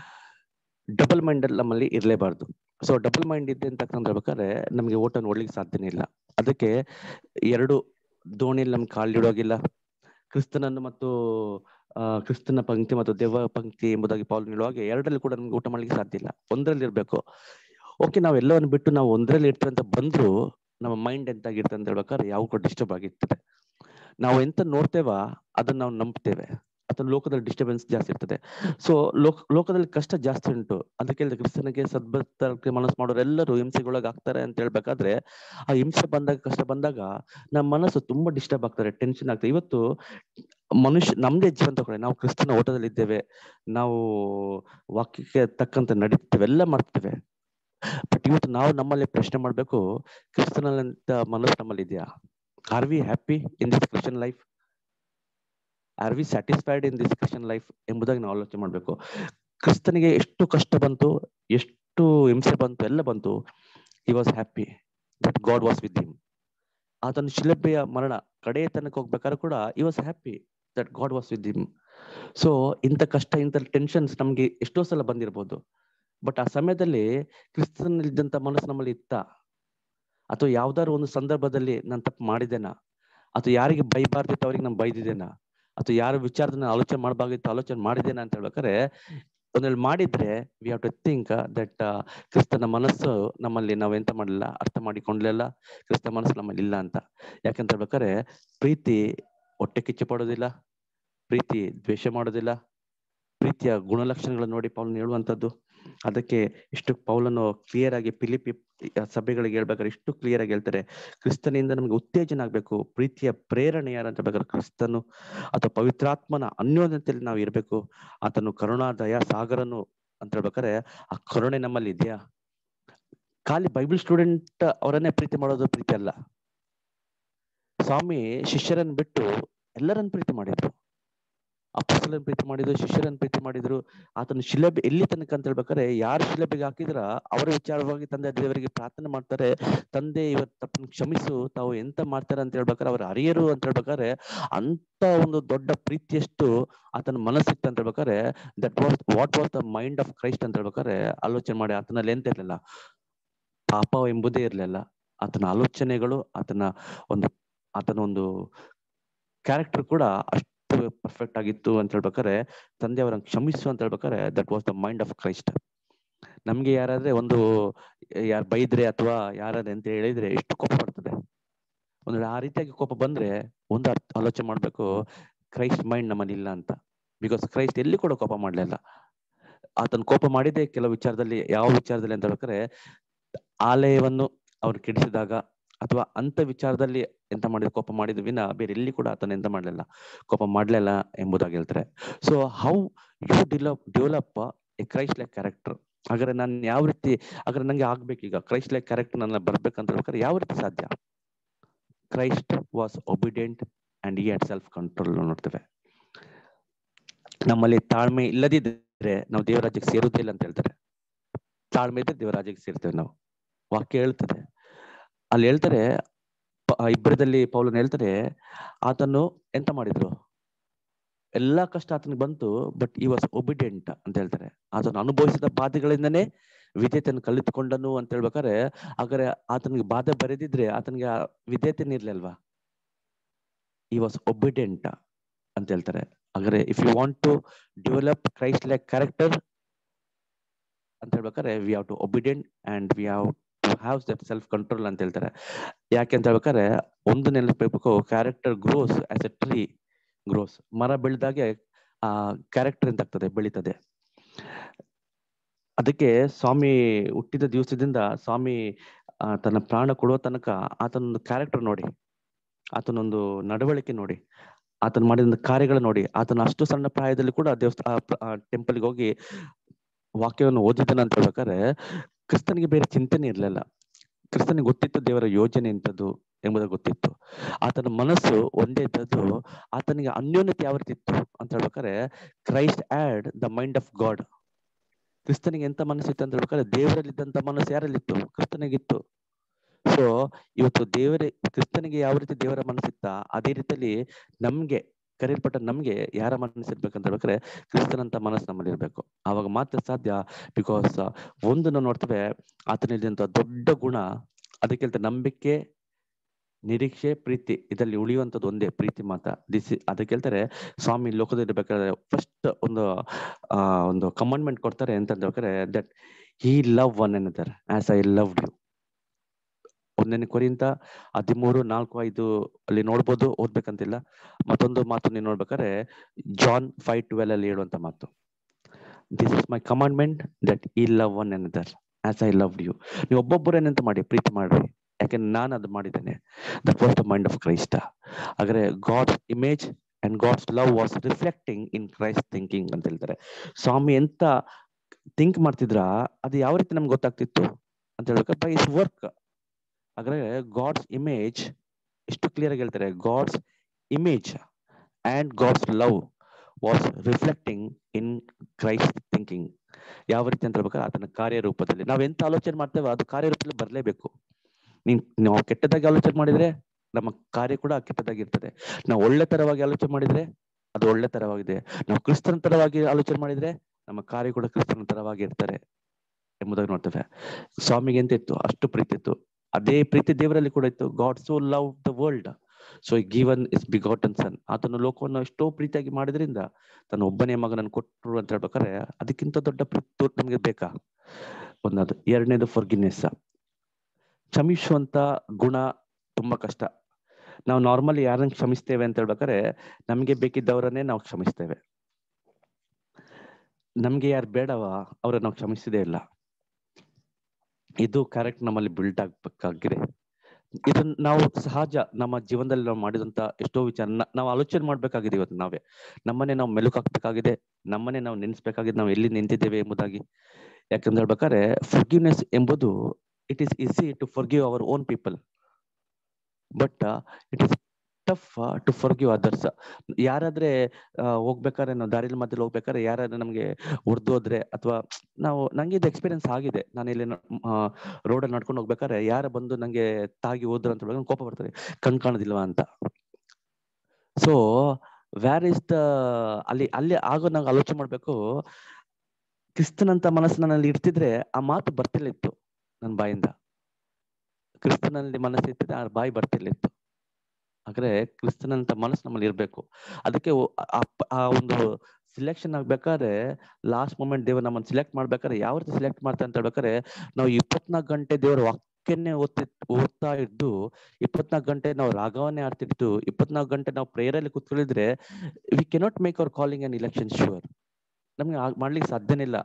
ಡಬಲ್ ಮೈಂಡ್ ನಮ್ಮಲ್ಲಿ ಇರಲೇಬಾರ್ದು. ಸೊ ಡಬಲ್ ಮೈಂಡ್ ಇದೆ ಅಂತ ಹೇಳ್ಬೇಕಾದ್ರೆ ನಮಗೆ ಓಟ ನೋಡ್ಲಿಕ್ಕೆ ಸಾಧ್ಯನೇ ಇಲ್ಲ. ಅದಕ್ಕೆ ಎರಡು ದೋಣಿಯಲ್ಲಿ ನಮ್ಗೆ ಕಾಲಿಡೋಗಿಲ್ಲ. ಕ್ರಿಸ್ತನನ್ನು ಮತ್ತು ಆ ಕ್ರಿಸ್ತನ ಪಂಕ್ತಿ ಮತ್ತು ದೆವ್ವ ಪಂಕ್ತಿ ಎಂಬುದಾಗಿ ಪೌಲ್ ಹೇಳುವಾಗ ಎರಡರಲ್ಲಿ ಕೂಡ ನಮ್ಗೆ ಊಟ ಮಾಡ್ಲಿಕ್ಕೆ ಸಾಧ್ಯ ಇಲ್ಲ, ಒಂದರಲ್ಲಿ ಇರ್ಬೇಕು. ಓಕೆ, ನಾವು ಎಲ್ಲವನ್ನು ಬಿಟ್ಟು ನಾವು ಒಂದರಲ್ಲಿ ಇರ್ತೇವೆ ಅಂತ ಬಂದ್ರು ನಮ್ಮ ಮೈಂಡ್ ಎಂತಾಗಿರ್ತದೆ ಅಂತ ಹೇಳ್ಬೇಕಾದ್ರೆ ಯಾವ ಕೂಡ ಡಿಸ್ಟರ್ಬ್ ಆಗಿರ್ತದೆ. ನಾವು ಎಂತ ನೋಡ್ತೇವ ಅದನ್ನ ನಾವು ನಂಬ್ತೇವೆ, ಅಥವಾ ಲೋಕದಲ್ಲಿ ಡಿಸ್ಟರ್ಬೆನ್ಸ್ ಜಾಸ್ತಿ ಇರ್ತದೆ. ಸೊ ಲೋಕ ಲೋಕದಲ್ಲಿ ಕಷ್ಟ ಜಾಸ್ತಿ ಉಂಟು. ಅದಕ್ಕೆ ಹೇಳಿದ್ರೆ ಕ್ರಿಸ್ತನಿಗೆ ಸದ್ಭಕ್ತರಿಗೆ ಮನಸ್ಸು ಮಾಡೋರು ಎಲ್ಲರೂ ಹಿಂಸೆಗೊಳಗೆ ಆಗ್ತಾರೆ ಅಂತ ಹೇಳ್ಬೇಕಾದ್ರೆ ಆ ಹಿಂಸೆ ಬಂದಾಗ, ಕಷ್ಟ ಬಂದಾಗ ನಮ್ಮ ಮನಸ್ಸು ತುಂಬಾ ಡಿಸ್ಟರ್ಬ್ ಆಗ್ತಾರೆ, ಟೆನ್ಷನ್ ಆಗ್ತದೆ. ಇವತ್ತು ಮನುಷ್ಯ ನಮ್ದೇ ಜೀವನ ತಗೊಳ್ಳಿ, ನಾವು ಕ್ರಿಸ್ತನ ಓಟದಲ್ಲಿ ಇದ್ದೇವೆ, ನಾವು ವಾಕ್ಯಕ್ಕೆ ತಕ್ಕಂತೆ ನಡೀತೇವೆ, ಎಲ್ಲ ಮಾಡ್ತೇವೆ. ಬಟ್ ಇವತ್ತು ನಾವು ನಮ್ಮಲ್ಲಿ ಪ್ರಶ್ನೆ ಮಾಡ್ಬೇಕು, ಕ್ರಿಸ್ತನಂತ ಮನಸ್ಸು ನಮ್ಮಲ್ಲಿ ಇದೆಯಾ? Are we happy in this Christian life? Are we satisfied in this Christian life ಎಂಬುದಾಗಿ ನಾವು ಆಲೋಚನೆ ಮಾಡ್ಬೇಕು. ಕ್ರಿಸ್ತನಿಗೆ ಎಷ್ಟು ಕಷ್ಟ ಬಂತು, ಎಷ್ಟು ಹಿಂಸೆ ಬಂತು, ಎಲ್ಲ ಬಂತು, he was happy that God was with him. ಆತನ ಶಿಲುಬೆಯ ಮರಣ ಕಡೆಯ ತನಕ ಹೋಗ್ಬೇಕಾದ್ರೆ ಕೂಡ he was happy that God was with him. So ಇಂಥ ಕಷ್ಟ, ಇಂಥ ಟೆನ್ಷನ್ಸ್ ನಮ್ಗೆ ಎಷ್ಟೋ ಸಲ ಬಂದಿರ್ಬೋದು. ಬಟ್ ಆ ಸಮಯದಲ್ಲಿ ಕ್ರಿಸ್ತನಲ್ಲಿದ್ದಂಥ ಮನಸ್ಸು ನಮ್ಮಲ್ಲಿ ಇತ್ತ? ಅಥವಾ ಯಾವ್ದಾದ್ರು ಒಂದು ಸಂದರ್ಭದಲ್ಲಿ ನಾನು ತಪ್ಪು ಮಾಡಿದ್ದೇನಾ? ಅಥವಾ ಯಾರಿಗೆ ಬೈಬಾರ್ದಿತ್ತು ಅವ್ರಿಗೆ ನಾನು ಬೈದಿದ್ದೇನಾ? ಅಥವಾ ಯಾರ ವಿಚಾರದಲ್ಲಿ ಆಲೋಚನೆ ಮಾಡಬಾರ್ದಿತ್ತು ಆಲೋಚನೆ ಮಾಡಿದ್ದೇನಾ ಅಂತ ಹೇಳ್ಬೇಕಾದ್ರೆ ಒಂದೇಳಿ ಮಾಡಿದ್ರೆ we have to think that ಕ್ರಿಸ್ತನ ಮನಸ್ಸು ನಮ್ಮಲ್ಲಿ ನಾವು ಎಂತ ಮಾಡಲಿಲ್ಲ, ಅರ್ಥ ಮಾಡಿಕೊಂಡ್ಲಿಲ್ಲ, ಕ್ರಿಸ್ತ ಮನಸ್ಸು ನಮ್ಮಲ್ಲಿ ಇಲ್ಲ ಅಂತ. ಯಾಕಂತ ಹೇಳ್ಬೇಕಾದ್ರೆ ಪ್ರೀತಿ ಹೊಟ್ಟೆ ಕಿಚ್ಚು ಪಡೋದಿಲ್ಲ, ಪ್ರೀತಿ ದ್ವೇಷ ಮಾಡೋದಿಲ್ಲ, ಪ್ರೀತಿಯ ಗುಣಲಕ್ಷಣಗಳನ್ನು ನೋಡಿ ಪೌಲನ್ ಹೇಳುವಂಥದ್ದು. ಅದಕ್ಕೆ ಇಷ್ಟು ಪೌಲನು ಕ್ಲಿಯರ್ ಆಗಿ ಫಿಲಿಪಿ ಸಭೆಗಳಿಗೆ ಹೇಳ್ಬೇಕಾದ್ರೆ ಇಷ್ಟು ಕ್ಲಿಯರ್ ಆಗಿ ಹೇಳ್ತಾರೆ, ಕ್ರಿಸ್ತನಿಂದ ನಮ್ಗೆ ಉತ್ತೇಜನ ಆಗ್ಬೇಕು, ಪ್ರೀತಿಯ ಪ್ರೇರಣೆ ಯಾರಂತ ಹೇಳ್ಬೇಕಾದ್ರೆ ಕ್ರಿಸ್ತನು ಅಥವಾ ಪವಿತ್ರಾತ್ಮನ ಅನ್ಯೋನ್ಯತೆಯಲ್ಲಿ ನಾವು ಇರ್ಬೇಕು. ಆತನು ಕರುಣಾ ದಯಾ ಸಾಗರನು ಅಂತ ಹೇಳ್ಬೇಕಾದ್ರೆ ಆ ಕರುಣೆ ನಮ್ಮಲ್ಲಿ ಇದೆಯಾ? ಖಾಲಿ ಬೈಬಲ್ ಸ್ಟೂಡೆಂಟ್ ಅವರನ್ನೇ ಪ್ರೀತಿ ಮಾಡೋದು ಪ್ರೀತಿ ಅಲ್ಲ. ಸ್ವಾಮಿ ಶಿಷ್ಯರನ್ನು ಬಿಟ್ಟು ಎಲ್ಲರನ್ನು ಪ್ರೀತಿ ಮಾಡಿದ್ರು, ಅಪೊಸ್ತಲರನ್ನು ಪ್ರೀತಿ ಮಾಡಿದ್ರು, ಶಿಷ್ಯರನ್ನು ಪ್ರೀತಿ ಮಾಡಿದ್ರು. ಆತನ ಶಿಲುಬೆ ಎಲ್ಲಿ ತನಕ ಅಂತ ಹೇಳ್ಬೇಕಾದ್ರೆ ಯಾರು ಶಿಲುಬೆಗೆ ಹಾಕಿದ್ರ ಅವರ ವಿಚಾರವಾಗಿ ತಂದೆ ದೇವರಿಗೆ ಪ್ರಾರ್ಥನೆ ಮಾಡ್ತಾರೆ, ತಂದೆ ಇವತ್ತು ತಪ್ಪನ್ನು ಕ್ಷಮಿಸು, ತಾವು ಎಂತ ಮಾಡ್ತಾರೆ ಅಂತ ಹೇಳ್ಬೇಕಾದ್ರೆ ಅವ್ರು ಅರಿಯರು ಅಂತ ಹೇಳ್ಬೇಕಾದ್ರೆ ಅಂತ ಒಂದು ದೊಡ್ಡ ಪ್ರೀತಿಯಷ್ಟು ಆತನ ಮನಸ್ಸಿತ್ತು ಅಂತ ಹೇಳ್ಬೇಕಾದ್ರೆ that was what was the mind of Christ ಅಂತ ಹೇಳ್ಬೇಕಾದ್ರೆ ಆಲೋಚನೆ ಮಾಡಿ. ಆತನಲ್ಲಿ ಎಂತ ಇರ್ಲಿಲ್ಲ, ಪಾಪ ಎಂಬುದೇ ಇರ್ಲಿಲ್ಲ. ಆತನ ಆಲೋಚನೆಗಳು, ಆತನ ಒಂದು ಆತನ ಒಂದು ಕ್ಯಾರೆಕ್ಟರ್ ಕೂಡ ಅಷ್ಟು ಪರ್ಫೆಕ್ಟ್ ಆಗಿತ್ತು ಅಂತ ಹೇಳ್ಬೇಕಾದ್ರೆ ತಂದೆ ಅವರನ್ನು ಕ್ಷಮಿಸು ಅಂತ ಹೇಳ್ಬೇಕಾದ್ರೆ that was the mind of Christ. ನಮ್ಗೆ ಯಾರಾದ್ರೆ ಒಂದು ಯಾರು ಬೈದ್ರೆ ಅಥವಾ ಯಾರಾದ್ರೆ ಅಂತ ಹೇಳಿದ್ರೆ ಎಷ್ಟು ಕೋಪ ಬರ್ತದೆ. ಒಂದು ಆ ರೀತಿಯಾಗಿ ಕೋಪ ಬಂದ್ರೆ ಒಂದು ಅರ್ಥ ಆಲೋಚನೆ ಮಾಡ್ಬೇಕು, ಕ್ರೈಸ್ಟ್ ಮೈಂಡ್ ನಮ್ಮಲ್ಲಿ ಇಲ್ಲ ಅಂತ. ಬಿಕಾಸ್ ಕ್ರೈಸ್ಟ್ ಎಲ್ಲಿ ಕೂಡ ಕೋಪ ಮಾಡ್ಲಿಲ್ಲ. ಆತನ ಕೋಪ ಮಾಡಿದೆ ಕೆಲವು ವಿಚಾರದಲ್ಲಿ. ಯಾವ ವಿಚಾರದಲ್ಲಿ ಅಂತ ಹೇಳ್ಬೇಕಾದ್ರೆ ಆಲಯವನ್ನು ಅವ್ರು ಕೆಡಿಸಿದಾಗ ಅಥವಾ ಅಂತ ವಿಚಾರದಲ್ಲಿ ಎಂತ ಮಾಡಿದ ಕೋಪ ಮಾಡಿದ ವಿನ ಬೇರೆ ಎಲ್ಲಿ ಕೂಡ ಆತನ ಎಂತ ಮಾಡ್ಲಿಲ್ಲ, ಕೋಪ ಮಾಡ್ಲಿಲ್ಲ ಎಂಬುದಾಗಿ ಹೇಳ್ತಾರೆ. So how you develop develop a Christ like character. ಹಾಗಾದ್ರೆ ನಾನು ಯಾವ ರೀತಿ, ಹಾಗಾದ್ರೆ ನಂಗೆ ಆಗ್ಬೇಕೀಗ ಕ್ರೈಸ್ಟ್ ಲೈಕ್ ಕ್ಯಾರೆಕ್ಟರ್ ನನ್ನ ಬರ್ಬೇಕಂತ ಹೇಳ್ಬೇಕಾದ್ರೆ ಯಾವ ರೀತಿ ಸಾಧ್ಯ? Christ was obedient and he had self control ನೋಡ್ತೇವೆ. ನಮ್ಮಲ್ಲಿ ತಾಳ್ಮೆ ಇಲ್ಲದಿದ್ರೆ ನಾವು ದೇವರಾಜ್ಯಕ್ಕೆ ಸೇರುವುದಿಲ್ಲ ಅಂತ ಹೇಳ್ತಾರೆ. ತಾಳ್ಮೆ ಇದ್ರೆ ದೇವರಾಜ್ಯಕ್ಕೆ ಸೇರ್ತೇವೆ ನಾವು, ವಾಕ್ಯ ಹೇಳ್ತದೆ. ಅಲ್ಲಿ ಹೇಳ್ತಾರೆ ಇಬ್ಬರದಲ್ಲಿ ಪೌಲನ್ ಹೇಳ್ತಾರೆ, ಆತನು ಎಂತ ಮಾಡಿದ್ರು, ಎಲ್ಲಾ ಕಷ್ಟ ಆತನಿಗೆ ಬಂತು, ಬಟ್ ಈ ವಾಸ್ ಒಬಿಡಿಯಂಟ್ ಅಂತ ಹೇಳ್ತಾರೆ. ಆತನು ಅನುಭವಿಸಿದ ಬಾಧೆಗಳಿಂದನೇ ವಿಧೇಯತೆಯನ್ನು ಕಲಿತುಕೊಂಡನು ಅಂತ ಹೇಳ್ಬೇಕಾದ್ರೆ ಹಾಗಾದ್ರೆ ಆತನಿಗೆ ಬಾಧೆ ಬರೆದಿದ್ರೆ ಆತನಿಗೆ ಆ ವಿಧೇಯತೆನೇ ಇರ್ಲಿಲ್ವಾ? ಈ ವಾಸ್ ಒಬಿಡಿಯಂಟ್ ಅಂತ ಹೇಳ್ತಾರೆ. ಹಾಗಾದ್ರೆ if you want to develop Christ like character ಅಂತ ಹೇಳ್ಬೇಕಾದ್ರೆ we have to obedient and we have to have that self control ಅಂತ ಹೇಳ್ತಾರೆ. ಯಾಕೆ ಅಂತ ಹೇಳ್ಬೇಕಾದ್ರೆ ಒಂದು ನೆನಪಬೇಕು, character grows as a tree grows. ಮರ ಬೆಳೆದಾಗೆ ಆ ಕ್ಯಾರೆಕ್ಟರ್ ಎಂತಾಗ್ತದೆ, ಬೆಳೀತದೆ. ಅದಕ್ಕೆ ಸ್ವಾಮಿ ಹುಟ್ಟಿದ ದಿವಸದಿಂದ ಸ್ವಾಮಿ ತನ್ನ ಪ್ರಾಣ ಕೊಡುವ ತನಕ ಆತನೊಂದು ಕ್ಯಾರೆಕ್ಟರ್ ನೋಡಿ, ಆತನೊಂದು ನಡವಳಿಕೆ ನೋಡಿ, ಆತನ ಮಾಡಿದ ಕಾರ್ಯಗಳು ನೋಡಿ, ಆತನ ಅಷ್ಟು ಸಣ್ಣ ಪ್ರಾಯದಲ್ಲಿ ಕೂಡ ದೇವಸ್ಥಾನ ಟೆಂಪಲ್ಗೆ ಹೋಗಿ ವಾಕ್ಯವನ್ನು ಓದಿದ್ದಾನೆ ಅಂತ ಹೇಳ್ಬೇಕಾದ್ರೆ ಕ್ರಿಸ್ತನಿಗೆ ಬೇರೆ ಚಿಂತನೆ ಇರಲಿಲ್ಲ. ಕ್ರಿಸ್ತನಿಗೆ ಗೊತ್ತಿತ್ತು ದೇವರ ಯೋಜನೆ ಎಂಥದ್ದು ಎಂಬುದು ಗೊತ್ತಿತ್ತು. ಆತನ ಮನಸ್ಸು ಒಂದೇ ಇದ್ದದ್ದು. ಆತನಿಗೆ ಅನ್ಯೋನ್ಯತೆ ಯಾವ ರೀತಿ ಇತ್ತು ಅಂತ ಹೇಳ್ಬೇಕಾದ್ರೆ Christ had the mind of God. ಕ್ರಿಸ್ತನಿಗೆ ಎಂತ ಮನಸ್ಸಿತ್ತು ಅಂತ ಹೇಳ್ಬೇಕಾದ್ರೆ ದೇವರಲ್ಲಿದ್ದಂತ ಮನಸ್ಸು ಯಾರಲ್ಲಿತ್ತು? ಕ್ರಿಸ್ತನಿಗಿತ್ತು. ಸೊ ಇವತ್ತು ದೇವರೇ ಕ್ರಿಸ್ತನಿಗೆ ಯಾವ ರೀತಿ ದೇವರ ಮನಸ್ಸಿತ್ತ ಅದೇ ರೀತಿಯಲ್ಲಿ ನಮ್ಗೆ ಕರೆಯಲ್ಪಟ್ಟ ನಮ್ಗೆ ಯಾರ ಮನಸ್ಸು ಇರ್ಬೇಕಂತ ಹೇಳ್ಬೇಕಾದ್ರೆ ಕ್ರಿಸ್ತನಂತ ಮನಸ್ಸು ನಮ್ಮಲ್ಲಿ ಇರ್ಬೇಕು. ಆವಾಗ ಮಾತ್ರ ಸಾಧ್ಯ. ಬಿಕಾಸ್ ಒಂದು ನಾವು ನೋಡ್ತೇವೆ, ಆತನಲ್ಲಿದ್ದಂತ ದೊಡ್ಡ ಗುಣ ಅದಕ್ಕೆ ಹೇಳ್ತಾರೆ ನಂಬಿಕೆ, ನಿರೀಕ್ಷೆ, ಪ್ರೀತಿ. ಇದರಲ್ಲಿ ಉಳಿಯುವಂಥದ್ದು ಒಂದೇ ಪ್ರೀತಿ ಮಾತ್ರ. ದಿಸ್ ಅದಕ್ಕೆ ಹೇಳ್ತಾರೆ ಸ್ವಾಮಿ ಲೋಕದಲ್ಲಿ ಇರ್ಬೇಕಾದ್ರೆ ಫಸ್ಟ್ ಒಂದು ಆ ಒಂದು ಕಮಾಂಡ್ಮೆಂಟ್ ಕೊಡ್ತಾರೆ ಅಂತ ಹೇಳ್ಬೇಕಾದ್ರೆ that he love one another as I loved you. ಒಂದನೇ ಕೊರಿಂಥ ಹದಿಮೂರು ನಾಲ್ಕು ಐದು ಅಲ್ಲಿ ನೋಡ್ಬೋದು, ಓದ್ಬೇಕಂತಿಲ್ಲ. ಮತ್ತೊಂದು ಮಾತು ನೀವು ನೋಡ್ಬೇಕಾದ್ರೆ ಜಾನ್ ಫೈವ್ ಟ್ವೆಲ್ ಅಲ್ಲಿ ಹೇಳುವಂತ ಮಾತು, this is my commandment that he love one another as I loved you. ನೀವು ಒಬ್ಬೊಬ್ಬರೇನಂತ ಮಾಡಿ ಪ್ರೀತಿ ಮಾಡ್ರಿ, ಯಾಕೆಂದ್ರೆ ನಾನು ಅದು ಮಾಡಿದ್ದೇನೆ. That was the mind of Christ. ಹಾಗಾದ್ರೆ God's image and God's love was reflecting in Christ thinking ಅಂತ ಹೇಳ್ತಾರೆ. ಸ್ವಾಮಿ ಎಂತ ಥಿಂಕ್ ಮಾಡ್ತಿದ್ರ ಅದು ಯಾವ ರೀತಿ ನಮ್ಗೆ ಗೊತ್ತಾಗ್ತಿತ್ತು ಅಂತ ಹೇಳ್ಬೇಕಾದ್ರೆ ಬೈ ಇಸ್ ವರ್ಕ್. ಹಾಗಾದ್ರೆ ಗಾಡ್ಸ್ ಇಮೇಜ್ ಎಷ್ಟು ಕ್ಲಿಯರ್ ಆಗಿ ಹೇಳ್ತಾರೆ, God's image and God's love was reflecting in Christ thinking. ಯಾವ ರೀತಿ ಅಂತ ಹೇಳ್ಬೇಕಾದ್ರೆ ಆತನ ಕಾರ್ಯರೂಪದಲ್ಲಿ ನಾವ್ ಎಂತ ಆಲೋಚನೆ ಮಾಡ್ತೇವೆ ಅದು ಕಾರ್ಯರೂಪದಲ್ಲಿ ಬರಲೇಬೇಕು. ನೀನ್ ನಾವು ಕೆಟ್ಟದಾಗಿ ಆಲೋಚನೆ ಮಾಡಿದ್ರೆ ನಮ್ಮ ಕಾರ್ಯ ಕೂಡ ಕೆಟ್ಟದಾಗಿರ್ತದೆ. ನಾವು ಒಳ್ಳೆ ತರವಾಗಿ ಆಲೋಚನೆ ಮಾಡಿದ್ರೆ ಅದು ಒಳ್ಳೆ ತರವಾಗಿದೆ. ನಾವು ಕ್ರಿಸ್ತನ ತರವಾಗಿ ಆಲೋಚನೆ ಮಾಡಿದ್ರೆ ನಮ್ಮ ಕಾರ್ಯ ಕೂಡ ಕ್ರಿಸ್ತನ ತರವಾಗಿ ಇರ್ತಾರೆ ಎಂಬುದಾಗಿ ನೋಡ್ತೇವೆ. ಸ್ವಾಮಿಗೆ ಎಂತ ಇತ್ತು, ಅಷ್ಟು ಪ್ರೀತಿ ಇತ್ತು. ಅದೇ ಪ್ರೀತಿ ದೇವರಲ್ಲಿ ಕೂಡ ಇತ್ತು. God so love the world so given his begotten son. ಆತನ ಲೋಕವನ್ನು ಎಷ್ಟೋ ಪ್ರೀತಿಯಾಗಿ ಮಾಡಿದ್ರಿಂದ ತನ್ನ ಒಬ್ಬನೇ ಮಗನನ್ನು ಕೊಟ್ಟರು ಅಂತ ಹೇಳ್ಬೇಕಾದ್ರೆ ಅದಕ್ಕಿಂತ ದೊಡ್ಡ ಪ್ರೀತಿ ನಮ್ಗೆ ಬೇಕಾ? ಒಂದದು. ಎರಡನೇದು ಫಾರ್ಗಿವ್ನೆಸ್, ಕ್ಷಮಿಸುವಂತ ಗುಣ ತುಂಬಾ ಕಷ್ಟ. ನಾವು ನಾರ್ಮಲಿ ಯಾರನ್ನ ಕ್ಷಮಿಸ್ತೇವೆ ಅಂತ ಹೇಳ್ಬೇಕಾದ್ರೆ ನಮ್ಗೆ ಬೇಕಿದ್ದವರನ್ನೇ ನಾವು ಕ್ಷಮಿಸ್ತೇವೆ. ನಮ್ಗೆ ಯಾರು ಬೇಡವ ಅವ್ರನ್ನ ನಾವು ಕ್ಷಮಿಸಿದೇ ಇಲ್ಲ. ಇದು ಕರೆಕ್ಟ್ ನಮ್ಮಲ್ಲಿ ಬಿಲ್ಟ್ ಆಗ್ಬೇಕಾಗಿದೆ. ಇದನ್ನ ನಾವು ಸಹಜ ನಮ್ಮ ಜೀವನದಲ್ಲಿ ನಾವು ಮಾಡಿದಂತ ಎಷ್ಟೋ ವಿಚಾರ ನಾವು ಆಲೋಚನೆ ಮಾಡ್ಬೇಕಾಗಿದೆ. ಇವತ್ತು ನಾವೇ ನಮ್ಮನೆ ನಾವು ಮೆಲುಕಾಕ್ಬೇಕಾಗಿದೆ, ನಮ್ಮನೆ ನಾವು ನೆನೆಸ್ಬೇಕಾಗಿದೆ, ನಾವು ಎಲ್ಲಿ ನಿಂತಿದ್ದೇವೆ ಎಂಬುದಾಗಿ. ಯಾಕಂದ್ರೆ ಹೇಳ್ಬೇಕಾದ್ರೆ ಫಾರ್ಗಿವ್ನೆಸ್ ಎಂಬುದು it is easy to forgive our own people, but it is tough to forgive others. ಯಾರಾದ್ರೆ ಹೋಗ್ಬೇಕಾದ್ರೆ ನಾವು ದಾರಿಲಿ ಮಧ್ಯದಲ್ಲಿ ಹೋಗ್ಬೇಕಾದ್ರೆ ಯಾರಾದ್ರೆ ನಮ್ಗೆ ಹೊಡೆದು ಹೋದ್ರೆ ಅಥವಾ ನಾವು ನಂಗೆ ಇದು ಎಕ್ಸ್ಪೀರಿಯನ್ಸ್ ಆಗಿದೆ. ನಾನು ಇಲ್ಲಿ ರೋಡಲ್ಲಿ ನಡ್ಕೊಂಡು ಹೋಗ್ಬೇಕಾದ್ರೆ ಯಾರ ಬಂದು ನಂಗೆ ತಾಗಿ ಹೋದ್ರು ಅಂತ ಹೇಳುವಾಗ ಕೋಪ ಬರ್ತದೆ, ಕಣ್ ಕಾಣೋದಿಲ್ವಾ ಅಂತ. ಸೊ ವ್ಯಾರ್ ಇಸ್ ದ ಅಲ್ಲಿ ಅಲ್ಲಿ ಆಗೋ ನಂಗೆ ಆಲೋಚನೆ ಮಾಡ್ಬೇಕು, ಕ್ರಿಸ್ತನಂತ ಮನಸ್ಸು ನನ್ನಲ್ಲಿ ಇರ್ತಿದ್ರೆ ಆ ಮಾತು ಬರ್ತಿರ್ಲಿತ್ತು ನನ್ನ ಬಾಯಿಂದ. ಕ್ರಿಸ್ತನಲ್ಲಿ ಮನಸ್ಸು ಇರ್ತಿದ್ರೆ ಆ ಬಾಯಿ ಬರ್ತಿರ್ಲಿತ್ತು. ಹಾಗಾದ್ರೆ ಕ್ರಿಸ್ತನಂತ ಮನಸ್ಸು ನಮ್ಮಲ್ಲಿ ಇರ್ಬೇಕು. ಅದಕ್ಕೆ ಆ ಒಂದು ಸಿಲೆಕ್ಷನ್ ಆಗ್ಬೇಕಾದ್ರೆ ಲಾಸ್ಟ್ ಮೂಮೆಂಟ್ ದೇವರು ನಮ್ಮನ್ನು ಸಿಲೆಕ್ಟ್ ಮಾಡ್ಬೇಕಾದ್ರೆ ಯಾವ ರೀತಿ ಸಿಲೆಕ್ಟ್ ಮಾಡ್ತಾರೆ ಅಂತ ಹೇಳ್ಬೇಕಾದ್ರೆ ನಾವು ಇಪ್ಪತ್ನಾಲ್ಕು ಗಂಟೆ ದೇವರ ವಾಕ್ಯನ್ನೇ ಓದ್ತಿ ಓದ್ತಾ ಇದ್ದು, ಇಪ್ಪತ್ನಾಲ್ಕು ಗಂಟೆ ನಾವು ರಾಗವನ್ನೇ ಆಡ್ತಿದ್ದು, ಇಪ್ಪತ್ನಾಲ್ಕು ಗಂಟೆ ನಾವು ಪ್ರೇಯರಲ್ಲಿ ಕೂತ್ಕೊಂಡಿದ್ರೆ we cannot make our calling and election sure. ನಮ್ಗೆ ಮಾಡ್ಲಿಕ್ಕೆ ಸಾಧ್ಯನೇ ಇಲ್ಲ.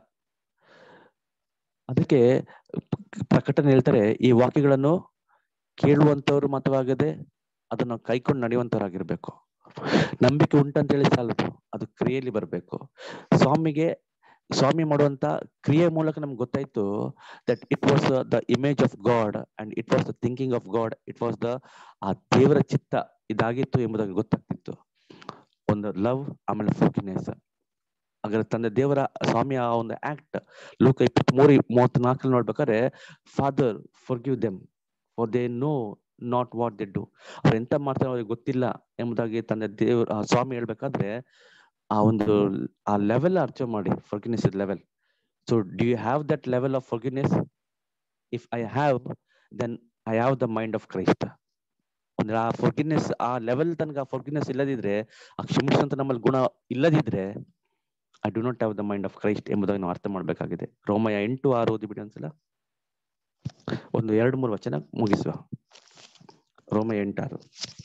ಅದಕ್ಕೆ ಪ್ರಕಟಣೆ ಹೇಳ್ತಾರೆ, ಈ ವಾಕ್ಯಗಳನ್ನು ಕೇಳುವಂತವ್ರು ಮಾತ್ರವಾಗದೆ ಅದನ್ನ ಕೈಕೊಂಡು ನಡೆಯುವಂತವ್ರಾಗಿರ್ಬೇಕು. ನಂಬಿಕೆ ಉಂಟಂತೇಳಿ ಸಾಲದು, ಅದು ಕ್ರಿಯೆಯಲ್ಲಿ ಬರ್ಬೇಕು. ಸ್ವಾಮಿಗೆ ಸ್ವಾಮಿ ಮಾಡುವಂತ ಕ್ರಿಯೆ ಮೂಲಕ ನಮ್ಗೆ ಗೊತ್ತಾಯ್ತು that it was the image of God and it was the thinking of God, it was the ಆ ದೇವರ ಚಿತ್ತ ಇದಾಗಿತ್ತು ಎಂಬುದಾಗಿ ಗೊತ್ತಾಗ್ತಿತ್ತು. ಒಂದು ಲವ್, ಆಮೇಲೆ ಫಾರ್ಗಿವ್ನೆಸ್. ಹಾಗಾದ್ರೆ ತಂದೆ ದೇವರ ಸ್ವಾಮಿಯ ಆ ಒಂದು ಆಕ್ಟ್ ಲೂಕ ಇಪ್ಪತ್ತ್ ಮೂರು ಮೂವತ್ತ್ ನಾಲ್ಕಲ್ಲಿ ನೋಡ್ಬೇಕಾದ್ರೆ Father forgive them for they know not what they do. ಅವ್ರು ಎಂತ ಮಾಡ್ತಾರೆ ಅವ್ರಿಗೆ ಗೊತ್ತಿಲ್ಲ ಎಂಬುದಾಗಿ ತಂದೆ ದೇವ್ರ ಸ್ವಾಮಿ ಹೇಳ್ಬೇಕಾದ್ರೆ ಆ ಒಂದು ಆ ಲೆವೆಲ್ ಅರ್ಚನೆ ಮಾಡಿ, forgiveness level. So do you have that level of forgiveness? If I have, then I have the mind of Christ. ಅಂದ್ರೆ ಆ ಫಾರ್ಗಿವ್ನೆಸ್ ಆ ಲೆವೆಲ್ ತನಕ ಆ ಫಾರ್ಗಿವ್ನೆಸ್ ಇಲ್ಲದಿದ್ರೆ, ಆ ಕ್ಷಮಿಸುವಂತ ನಮ್ಮಲ್ಲಿ ಗುಣ ಇಲ್ಲದಿದ್ರೆ I do not have the mind of Christ ಎಂಬುದಾಗಿ ನಾವು ಅರ್ಥ ಮಾಡ್ಬೇಕಾಗಿದೆ. ರೋಮಯ ಎಂಟು ಆರು ಓದಿ ಬಿಡಿ ಒಂದ್ಸಲ, ಒಂದು ಎರಡು ಮೂರು ವಚನ ಮುಗಿಸುವ. ರೋಮಯ ಎಂಟಾರು.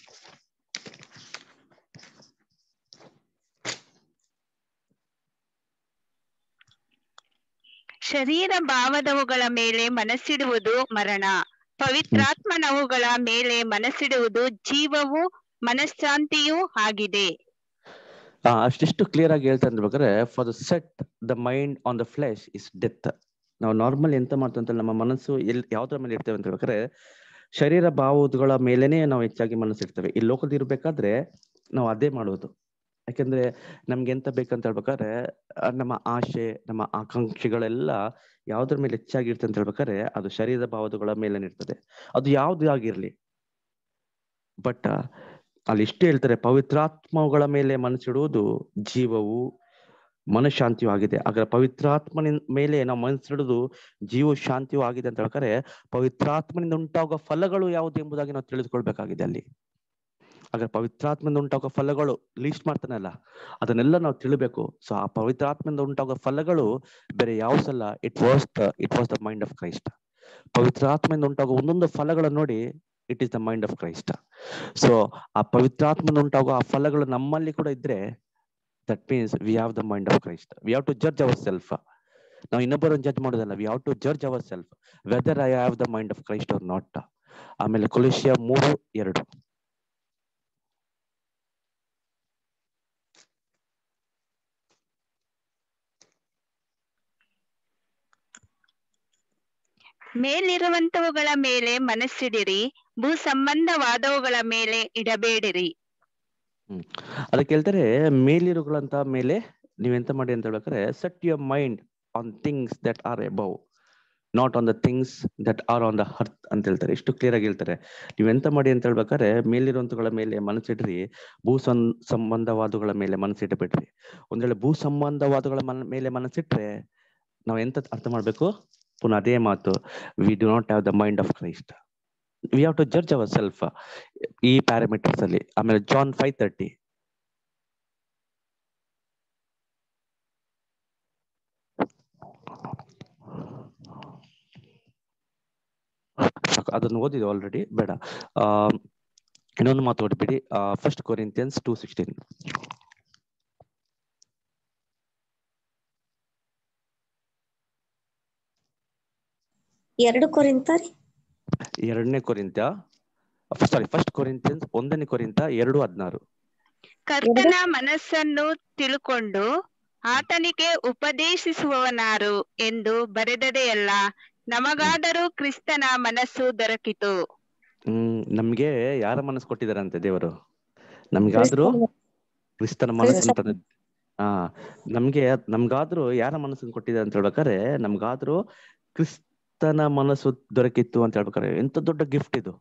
ಶರೀರ ಭಾವದವುಗಳ ಮೇಲೆ ಮನಸ್ಸಿಡುವುದು ಮರಣ, ಪವಿತ್ರಾತ್ಮನವುಗಳ ಮೇಲೆ ಮನಸ್ಸಿಡುವುದು ಜೀವವು ಮನಃಶಾಂತಿಯೂ ಆಗಿದೆ. ಆ ಅಷ್ಟಿಷ್ಟು ಕ್ಲಿಯರ್ ಆಗಿ ಹೇಳ್ತಾ ಇರ್ಬೇಕಾದ್ರೆ, for the set the mind on the flesh is death. ನಾವು ನಾರ್ಮಲ್ ಎಂತ ಮಾಡ್ತೇವೆ ಅಂತ ನಮ್ಮ ಮನಸ್ಸು ಎಲ್ ಯಾವ್ದ್ರ ಮೇಲೆ ಇರ್ತೇವೆ ಅಂತ ಹೇಳ್ಬೇಕಾದ್ರೆ ಶರೀರ ಭಾವಗಳ ಮೇಲೇನೆ ನಾವು ಹೆಚ್ಚಾಗಿ ಮನಸ್ಸು ಇರ್ತೇವೆ. ಈ ಲೋಕದಲ್ಲಿ ಇರ್ಬೇಕಾದ್ರೆ ನಾವು ಅದೇ ಮಾಡೋದು. ಯಾಕೆಂದ್ರೆ ನಮ್ಗೆ ಎಂತ ಬೇಕಂತ ಹೇಳ್ಬೇಕಾದ್ರೆ ನಮ್ಮ ಆಶೆ, ನಮ್ಮ ಆಕಾಂಕ್ಷೆಗಳೆಲ್ಲ ಯಾವ್ದ್ರ ಮೇಲೆ ಹೆಚ್ಚಾಗಿರ್ತದೆ ಅಂತ ಹೇಳ್ಬೇಕಾದ್ರೆ ಅದು ಶರೀರದ ಭಾವಗಳ ಮೇಲೇನೆ ಇರ್ತದೆ. ಅದು ಯಾವ್ದು ಆಗಿರ್ಲಿ. ಬಟ್ ಅಲ್ಲಿ ಇಷ್ಟು ಹೇಳ್ತಾರೆ, ಪವಿತ್ರಾತ್ಮಗಳ ಮೇಲೆ ಮನಸ್ಸಿಡುವುದು ಜೀವವು ಮನಃಶಾಂತಿಯೂ ಆಗಿದೆ. ಹಾಗಾದ್ರೆ ಪವಿತ್ರಾತ್ಮನ ಮೇಲೆ ನಾವು ಮನಸ್ಸಿಡುವುದು ಜೀವ ಶಾಂತಿಯೂ ಆಗಿದೆ ಅಂತ ಹೇಳ್ತಾರೆ. ಪವಿತ್ರಾತ್ಮನಿಂದ ಉಂಟಾಗುವ ಫಲಗಳು ಯಾವುದು ಎಂಬುದಾಗಿ ನಾವು ತಿಳಿದುಕೊಳ್ಬೇಕಾಗಿದೆ ಅಲ್ಲಿ. ಹಾಗಾದ್ರೆ ಪವಿತ್ರಾತ್ಮದಿಂದ ಉಂಟಾಗುವ ಫಲಗಳು ಲೀಸ್ಟ್ ಮಾಡ್ತಾನಲ್ಲ, ಅದನ್ನೆಲ್ಲ ನಾವು ತಿಳಿಬೇಕು. ಸೊ ಆ ಪವಿತ್ರಾತ್ಮದಿಂದ ಉಂಟಾಗುವ ಫಲಗಳು ಬೇರೆ ಯಾವ ಸಲ it was the it was the mind of Christ. ಪವಿತ್ರಾತ್ಮದಿಂದ ಉಂಟಾಗುವ ಒಂದೊಂದು ಫಲಗಳನ್ನು ನೋಡಿ it is the mind of Christ. So ಆ ಪವಿತ್ರಾತ್ಮದಿಂದ ಉಂಟಾಗುವ ಆ ಫಲಗಳು ನಮ್ಮಲ್ಲಿ ಕೂಡ ಇದ್ರೆ that means we have the mind of Christ. We have to judge our self. ನಾವು ಇನ್ನೊಬ್ಬರನ್ನು ಜಡ್ಜ್ ಮಾಡೋದಲ್ಲ, we have to judge our self whether I have the mind of Christ or not. ಆಮೇಲೆ ಕೊಲೋಸಿಯ ಮೂರು ಎರಡು, ಮೇಲಿರುವಂತವುಗಳ ಮೇಲೆ ಮನಸ್ಸಿಡಿರಿ, ಭೂ ಸಂಬಂಧವಾದವುಗಳ ಮೇಲೆ ಇಡಬೇಡಿರಿ. ಹ್ಮ್ ಅದಕ್ಕೆ ಹೇಳ್ತಾರೆ ಮೇಲಿರುಗಳಂತ ಮೇಲೆ ನೀವೆಂತ ಮಾಡಿ ಅಂತ ಹೇಳ್ಬೇಕಾದ್ರೆ set your mind on things that are above, not on the things that are on the earth ಅಂತ ಹೇಳ್ತಾರೆ. ಇಷ್ಟು ಕ್ಲಿಯರ್ ಆಗಿ ಹೇಳ್ತಾರೆ. ನೀವೆಂತ ಮಾಡಿ ಅಂತ ಹೇಳ್ಬೇಕಾದ್ರೆ ಮೇಲಿರುವಂತಗಳ ಮೇಲೆ ಮನಸ್ಸಿಡ್ರಿ, ಭೂ ಸಂ ಸಂಬಂಧವಾದಗಳ ಮೇಲೆ ಮನಸ್ಸಿಡಬೇಡ್ರಿ. ಒಂದ್ ವೇಳೆ ಭೂ ಸಂಬಂಧವಾದಗಳ ಮನ ಮೇಲೆ ಮನಸ್ಸಿಟ್ರೆ ನಾವು ಎಂತ ಅರ್ಥ ಮಾಡ್ಬೇಕು? ಪುನಃ ಅದೇ ಮಾತು, we do not have the mind of Christ. We have to judge our self ಈ ಪ್ಯಾರಾಮೀಟರ್ಸ್ ಅಲ್ಲಿ. ಆಮೇಲೆ ಜಾನ್ ಫೈವ್ ತರ್ಟಿ, ಅದನ್ನು ಓದಿದೆ ಆಲ್ರೆಡಿ, ಬೇಡ. ಆ ಇನ್ನೊಂದು ಮಾತು ಓದ್ಬಿಡಿ, ಫಸ್ಟ್ ಕೊರಿಂಥಿಯನ್ಸ್ ಟೂ ಸಿಕ್ಸ್ಟೀನ್. ಎರಡು ಕೊರಿಂಥ ಎರಡನೇ ಕೊರಿಂಥ ಸಾರಿ ಫಸ್ಟ್ ಕೊರಿಂಥಿಯನ್ಸ್ ಒಂದನೇ ಕೊರಿಂಥ ಎರಡು ಹದಿನಾರು. ಕರ್ತನ ಮನಸ್ಸನ್ನು ತಿಳ್ಕೊಂಡು ಆತನಿಗೆ ಉಪದೇಶಿಸುವವನಾರು ಎಂದು ಬರೆದದೆಯಲ್ಲ, ನಮಗಾದರೂ ಕ್ರಿಸ್ತನ ಮನಸ್ಸು ದೊರಕಿತು. ಹ್ಮ್ ನಮ್ಗೆ ಯಾರ ಮನಸ್ಸು ಕೊಟ್ಟಿದಾರಂತೆ ದೇವರು? ನಮ್ಗಾದ್ರೂ ಕ್ರಿಸ್ತನ ಮನಸ್ಸು ಅಂತ. ಹಾ ನಮ್ಗೆ ನಮ್ಗಾದ್ರೂ ಯಾರ ಮನಸ್ಸನ್ನು ಕೊಟ್ಟಿದ್ದಾರೆ ಅಂತ ಹೇಳ್ಬೇಕಾರೆ ನಮ್ಗಾದ್ರೂ ಕ್ರಿಸ್ತನ ಮನಸ್ಸು ದೊರಕಿತ್ತು ಅಂತ ಹೇಳ್ಬೇಕಾರೆ ಎಂತ ದೊಡ್ಡ ಗಿಫ್ಟ್ ಇದು.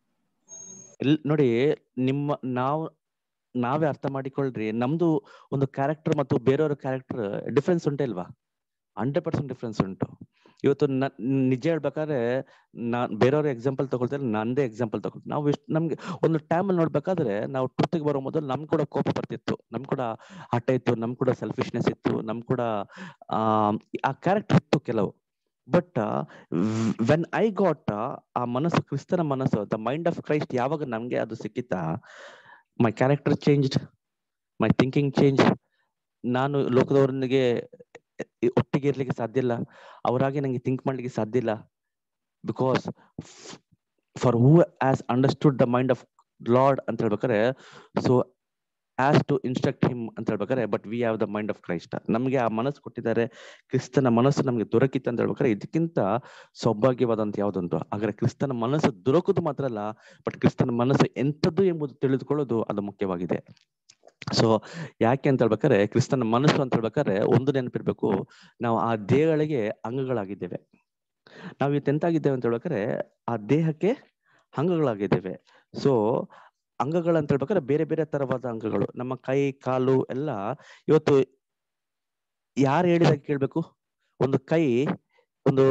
ಎಲ್ ನೋಡಿ, ನಿಮ್ಮ ನಾವು ನಾವೇ ಅರ್ಥ ಮಾಡಿಕೊಳ್ಳ್ರಿ, ನಮ್ದು ಒಂದು ಕ್ಯಾರೆಕ್ಟರ್ ಮತ್ತು ಬೇರೆಯವ್ರ ಕ್ಯಾರೆಕ್ಟರ್ ಡಿಫ್ರೆನ್ಸ್ ಉಂಟೆ ಇಲ್ವಾ? ಹಂಡ್ರೆಡ್ ಪರ್ಸೆಂಟ್ ಡಿಫ್ರೆನ್ಸ್ ಉಂಟು. ಇವತ್ತು ನ ನಿಜ ಹೇಳ್ಬೇಕಾದ್ರೆ ನಾನ್ ಬೇರೆಯವ್ರ ಎಕ್ಸಾಂಪಲ್ ತಗೊಳ್ತಾರೆ, ನಂದೇ ಎಕ್ಸಾಂಪಲ್ ತಗೊಳ್ತೀನಿ. ನಾವು ಎಷ್ಟು ನಮ್ಗೆ ಒಂದು ಟೈಮಲ್ಲಿ ನೋಡ್ಬೇಕಾದ್ರೆ ನಾವು ಟ್ರೂತ್ಗೆ ಬರೋ ಮೊದಲು ನಮ್ ಕೂಡ ಕೋಪ ಬರ್ತಿತ್ತು, ನಮ್ ಕೂಡ ಹಠ ಇತ್ತು, ನಮ್ ಕೂಡ ಸೆಲ್ಫಿಶ್ನೆಸ್ ಇತ್ತು, ನಮ್ ಕೂಡ ಆ ಆ ಕ್ಯಾರೆಕ್ಟರ್ ಇತ್ತು ಕೆಲವು. ಬಟ್ ವೆನ್ ಐ ಗಾಟ್ ಆ ಮನಸ್ಸು, ಕ್ರಿಸ್ತನ ಮನಸ್ಸು, ದ ಮೈಂಡ್ ಆಫ್ ಕ್ರೈಸ್ಟ್ ಯಾವಾಗ ನಮ್ಗೆ ಅದು ಸಿಕ್ಕಿತಾ, my character changed, my thinking change. ನಾನು ಲೋಕದವರನಿಗೆ ಒಟ್ಟಿಗೆ ಇರ್ಲಿಕ್ಕೆ ಸಾಧ್ಯ ಇಲ್ಲ, ಅವರಾಗಿ ನಂಗೆ ಥಿಂಕ್ ಮಾಡ್ಲಿಕ್ಕೆ ಸಾಧ್ಯ ಇಲ್ಲ. Because for who has understood the mind of Lord ಅಂತ ಹೇಳ್ಬೇಕಾರೆ, so as to instruct him ಅಂತ ಹೇಳ್ಬೇಕಾರೆ, but we have the mind of Christ. ನಮ್ಗೆ ಆ ಮನಸ್ಸು ಕೊಟ್ಟಿದ್ದಾರೆ, ಕ್ರಿಸ್ತನ ಮನಸ್ಸು ನಮ್ಗೆ ದೊರಕಿತ್ತು ಅಂತ ಹೇಳ್ಬೇಕಾರೆ ಇದಕ್ಕಿಂತ ಸೌಭಾಗ್ಯವಾದಂತ ಯಾವ್ದುಂಟು? ಹಾಗಾದ್ರೆ ಕ್ರಿಸ್ತನ ಮನಸ್ಸು ದೊರಕುದು ಮಾತ್ರ ಅಲ್ಲ, ಬಟ್ ಕ್ರಿಸ್ತನ ಮನಸ್ಸು ಎಂಥದ್ದು ಎಂಬುದು ತಿಳಿದುಕೊಳ್ಳೋದು ಅದು ಮುಖ್ಯವಾಗಿದೆ. ಸೊ ಯಾಕೆ ಅಂತ ಹೇಳ್ಬೇಕಾದ್ರೆ ಕ್ರಿಸ್ತನ ಮನಸ್ಸು ಅಂತ ಹೇಳ್ಬೇಕಾದ್ರೆ ಒಂದು ನೆನಪಿರ್ಬೇಕು, ನಾವು ಆ ದೇಹಗಳಿಗೆ ಅಂಗಗಳಾಗಿದ್ದೇವೆ. ನಾವು ಇವತ್ತು ಎಂತಾಗಿದ್ದೇವೆ ಅಂತ ಹೇಳ್ಬೇಕಾದ್ರೆ ಆ ದೇಹಕ್ಕೆ ಅಂಗಗಳಾಗಿದ್ದೇವೆ. ಸೊ ಅಂಗಗಳಂತ ಹೇಳ್ಬೇಕಾದ್ರೆ ಬೇರೆ ಬೇರೆ ತರವಾದ ಅಂಗಗಳು, ನಮ್ಮ ಕೈ ಕಾಲು ಎಲ್ಲ. ಇವತ್ತು ಯಾರು ಹೇಳಿದಾಗ ಕೇಳ್ಬೇಕು? ಒಂದು ಕೈ ಒಂದು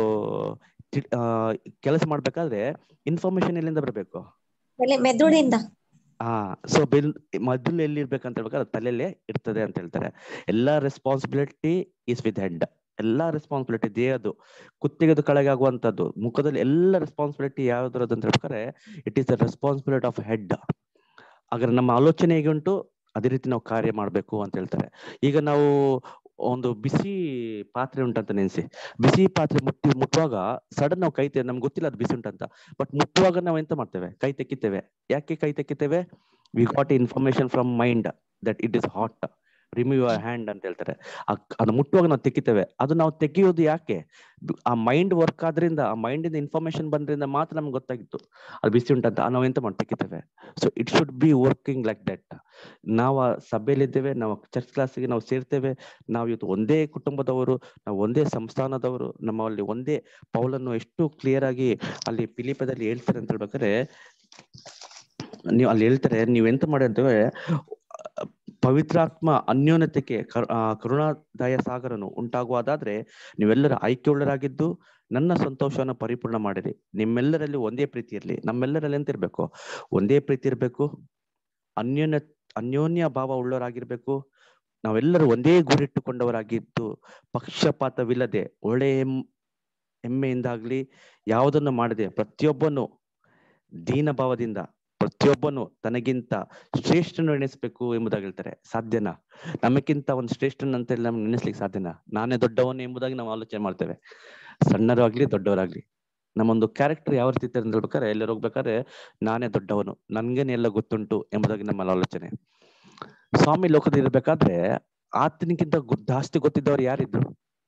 ಆ ಕೆಲಸ ಮಾಡ್ಬೇಕಾದ್ರೆ ಇನ್ಫಾರ್ಮೇಶನ್ ಎಲ್ಲಿಂದ ಬರ್ಬೇಕು? ಮೆದುಳಿಂದ. ಹಾ ಸೊ ಬೆಲ್ ಮೊದಲು ಎಲ್ಲಿ ಇರ್ಬೇಕಂತ ಹೇಳ್ಬೇಕಾದ್ರೆ ತಲೆಯಲ್ಲೇ ಇರ್ತದೆ ಅಂತ ಹೇಳ್ತಾರೆ. ಎಲ್ಲಾ ರೆಸ್ಪಾನ್ಸಿಬಿಲಿಟಿ ಇಸ್ ವಿತ್ ಹೆಡ್. ಎಲ್ಲಾ ರೆಸ್ಪಾನ್ಸಿಬಿಲಿಟಿ ದೇಹದ್ದು, ಕುತ್ತಿಗೆದು ಕೆಳಗೆ ಆಗುವಂತದ್ದು, ಮುಖದಲ್ಲಿ ಎಲ್ಲ ರೆಸ್ಪಾನ್ಸಿಬಿಲಿಟಿ ಯಾವ್ದ್ರದ್ದು ಅಂತ ಹೇಳ್ಬೇಕಾದ್ರೆ it is the responsibility of head. ಹಾಗಾದ್ರೆ ನಮ್ಮ ಆಲೋಚನೆ ಹೇಗೆ ಉಂಟು ಅದೇ ರೀತಿ ನಾವು ಕಾರ್ಯ ಮಾಡ್ಬೇಕು ಅಂತ ಹೇಳ್ತಾರೆ. ಈಗ ನಾವು ಒಂದು ಬಿಸಿ ಪಾತ್ರೆ ಉಂಟಂತ ನೆನೆಸಿ, ಬಿಸಿ ಪಾತ್ರೆ ಮುಟ್ಟಿ ಮುಟ್ಟುವಾಗ ಸಡನ್ ನಾವು ಕೈ ತೆ ನಮ್ಗೆ ಗೊತ್ತಿಲ್ಲ ಅದು ಬಿಸಿ ಉಂಟಂತ, ಬಟ್ ಮುಟ್ಟುವಾಗ ನಾವು ಎಂತ ಮಾಡ್ತೇವೆ? ಕೈ ತೆಕ್ಕಿತೇವೆ. ಯಾಕೆ ಕೈ ತೆಕ್ಕಿತೇವೆ? We got information from mind that it is hot, remove your hand ಅಂತ ಹೇಳ್ತಾರೆ. ಅದು ಮುಟ್ಟುವಾಗ ನಾವು ತೆಕ್ಕಿತೇವೆ. ಅದು ನಾವು ತೆಗೆಯೋದು ಯಾಕೆ? ಆ ಮೈಂಡ್ ವರ್ಕ್ ಆದ್ರಿಂದ, ಆ ಮೈಂಡ್ ಇಂದ ಇನ್ಫಾರ್ಮೇಶನ್ ಬಂದ್ರಿಂದ ಮಾತ್ರ ನಮ್ಗೆ ಗೊತ್ತಾಗಿತ್ತು ಅದು ಬಿಸಿ ಉಂಟಂತ. ನಾವು ಎಂತ ಮಾಡಿ ತೆಕ್ಕಿತೇವೆ. So it should be working like that. ನಾವು ಆ ಸಭೆಯಲ್ಲಿದ್ದೇವೆ, ನಾವು ಚರ್ಚ್ ಕ್ಲಾಸಿಗೆ ನಾವು ಸೇರ್ತೇವೆ, ನಾವು ಇವತ್ತು ಒಂದೇ ಕುಟುಂಬದವರು, ನಾವು ಒಂದೇ ಸಂಸ್ಥಾನದವರು, ನಮ್ಮಲ್ಲಿ ಒಂದೇ ಪೌಲನ್ನು ಎಷ್ಟು ಕ್ಲಿಯರ್ ಆಗಿ ಅಲ್ಲಿ ಫಿಲಿಪದಲ್ಲಿ ಹೇಳ್ತಾರೆ ಅಂತ ಹೇಳ್ಬೇಕಾದ್ರೆ, ನೀವು ಅಲ್ಲಿ ಹೇಳ್ತಾರೆ, ನೀವೆಂತ ಮಾಡಿ ಅಂತಂದ್ರೆ ಪವಿತ್ರಾತ್ಮ ಅನ್ಯೋನ್ಯತೆಗೆ ಕರುಣಾದಯ ಸಾಗರನು ಉಂಟಾಗುವುದಾದ್ರೆ ನೀವೆಲ್ಲರ ಆಯ್ಕೆಯುಳ್ಳರಾಗಿದ್ದು ನನ್ನ ಸಂತೋಷವನ್ನು ಪರಿಪೂರ್ಣ ಮಾಡಿರಿ. ನಿಮ್ಮೆಲ್ಲರಲ್ಲಿ ಒಂದೇ ಪ್ರೀತಿ ಇರಲಿ. ನಮ್ಮೆಲ್ಲರಲ್ಲಿ ಎಂತ ಇರ್ಬೇಕು? ಒಂದೇ ಪ್ರೀತಿ ಇರ್ಬೇಕು, ಅನ್ಯೋನ್ಯ ಅನ್ಯೋನ್ಯ ಭಾವ ಉಳ್ಳವರಾಗಿರ್ಬೇಕು. ನಾವೆಲ್ಲರೂ ಒಂದೇ ಗುರಿಟ್ಟುಕೊಂಡವರಾಗಿದ್ದು ಪಕ್ಷಪಾತವಿಲ್ಲದೆ ಒಳ್ಳೆ ಹೆಮ್ಮೆಯಿಂದಾಗ್ಲಿ ಯಾವುದನ್ನು ಮಾಡದೆ ಪ್ರತಿಯೊಬ್ಬನು ದೀನ ಭಾವದಿಂದ ಪ್ರತಿಯೊಬ್ಬನು ತನಗಿಂತ ಶ್ರೇಷ್ಠನು ಎಣಿಸ್ಬೇಕು ಎಂಬುದಾಗಿ ಹೇಳ್ತಾರೆ. ಸಾಧ್ಯನಾ? ನಮಗಿಂತ ಒಂದು ಶ್ರೇಷ್ಠನಂತ ನಮ್ಗೆ ನೆನೆಸ್ಲಿಕ್ಕೆ ಸಾಧ್ಯನಾ? ನಾನೇ ದೊಡ್ಡವನು ಎಂಬುದಾಗಿ ನಾವು ಆಲೋಚನೆ ಮಾಡ್ತೇವೆ. ಸಣ್ಣರು ಆಗ್ಲಿ ದೊಡ್ಡವರಾಗ್ಲಿ ನಮ್ಮೊಂದು ಕ್ಯಾರೆಕ್ಟರ್ ಯಾವ ರೀತಿ ಅಂತ ಹೇಳ್ಬೇಕಾದ್ರೆ, ಎಲ್ಲರೂ ಹೋಗ್ಬೇಕಾದ್ರೆ ನಾನೇ ದೊಡ್ಡವನು, ನನ್ಗೇನೆ ಎಲ್ಲ ಗೊತ್ತುಂಟು ಎಂಬುದಾಗಿ ನಮ್ಮ ಆಲೋಚನೆ. ಸ್ವಾಮಿ ಲೋಕದಲ್ಲಿ ಇರ್ಬೇಕಾದ್ರೆ ಆತನಿಗಿಂತ ಜಾಸ್ತಿ ಗೊತ್ತಿದ್ದವ್ರು ಯಾರಿದ್ರು?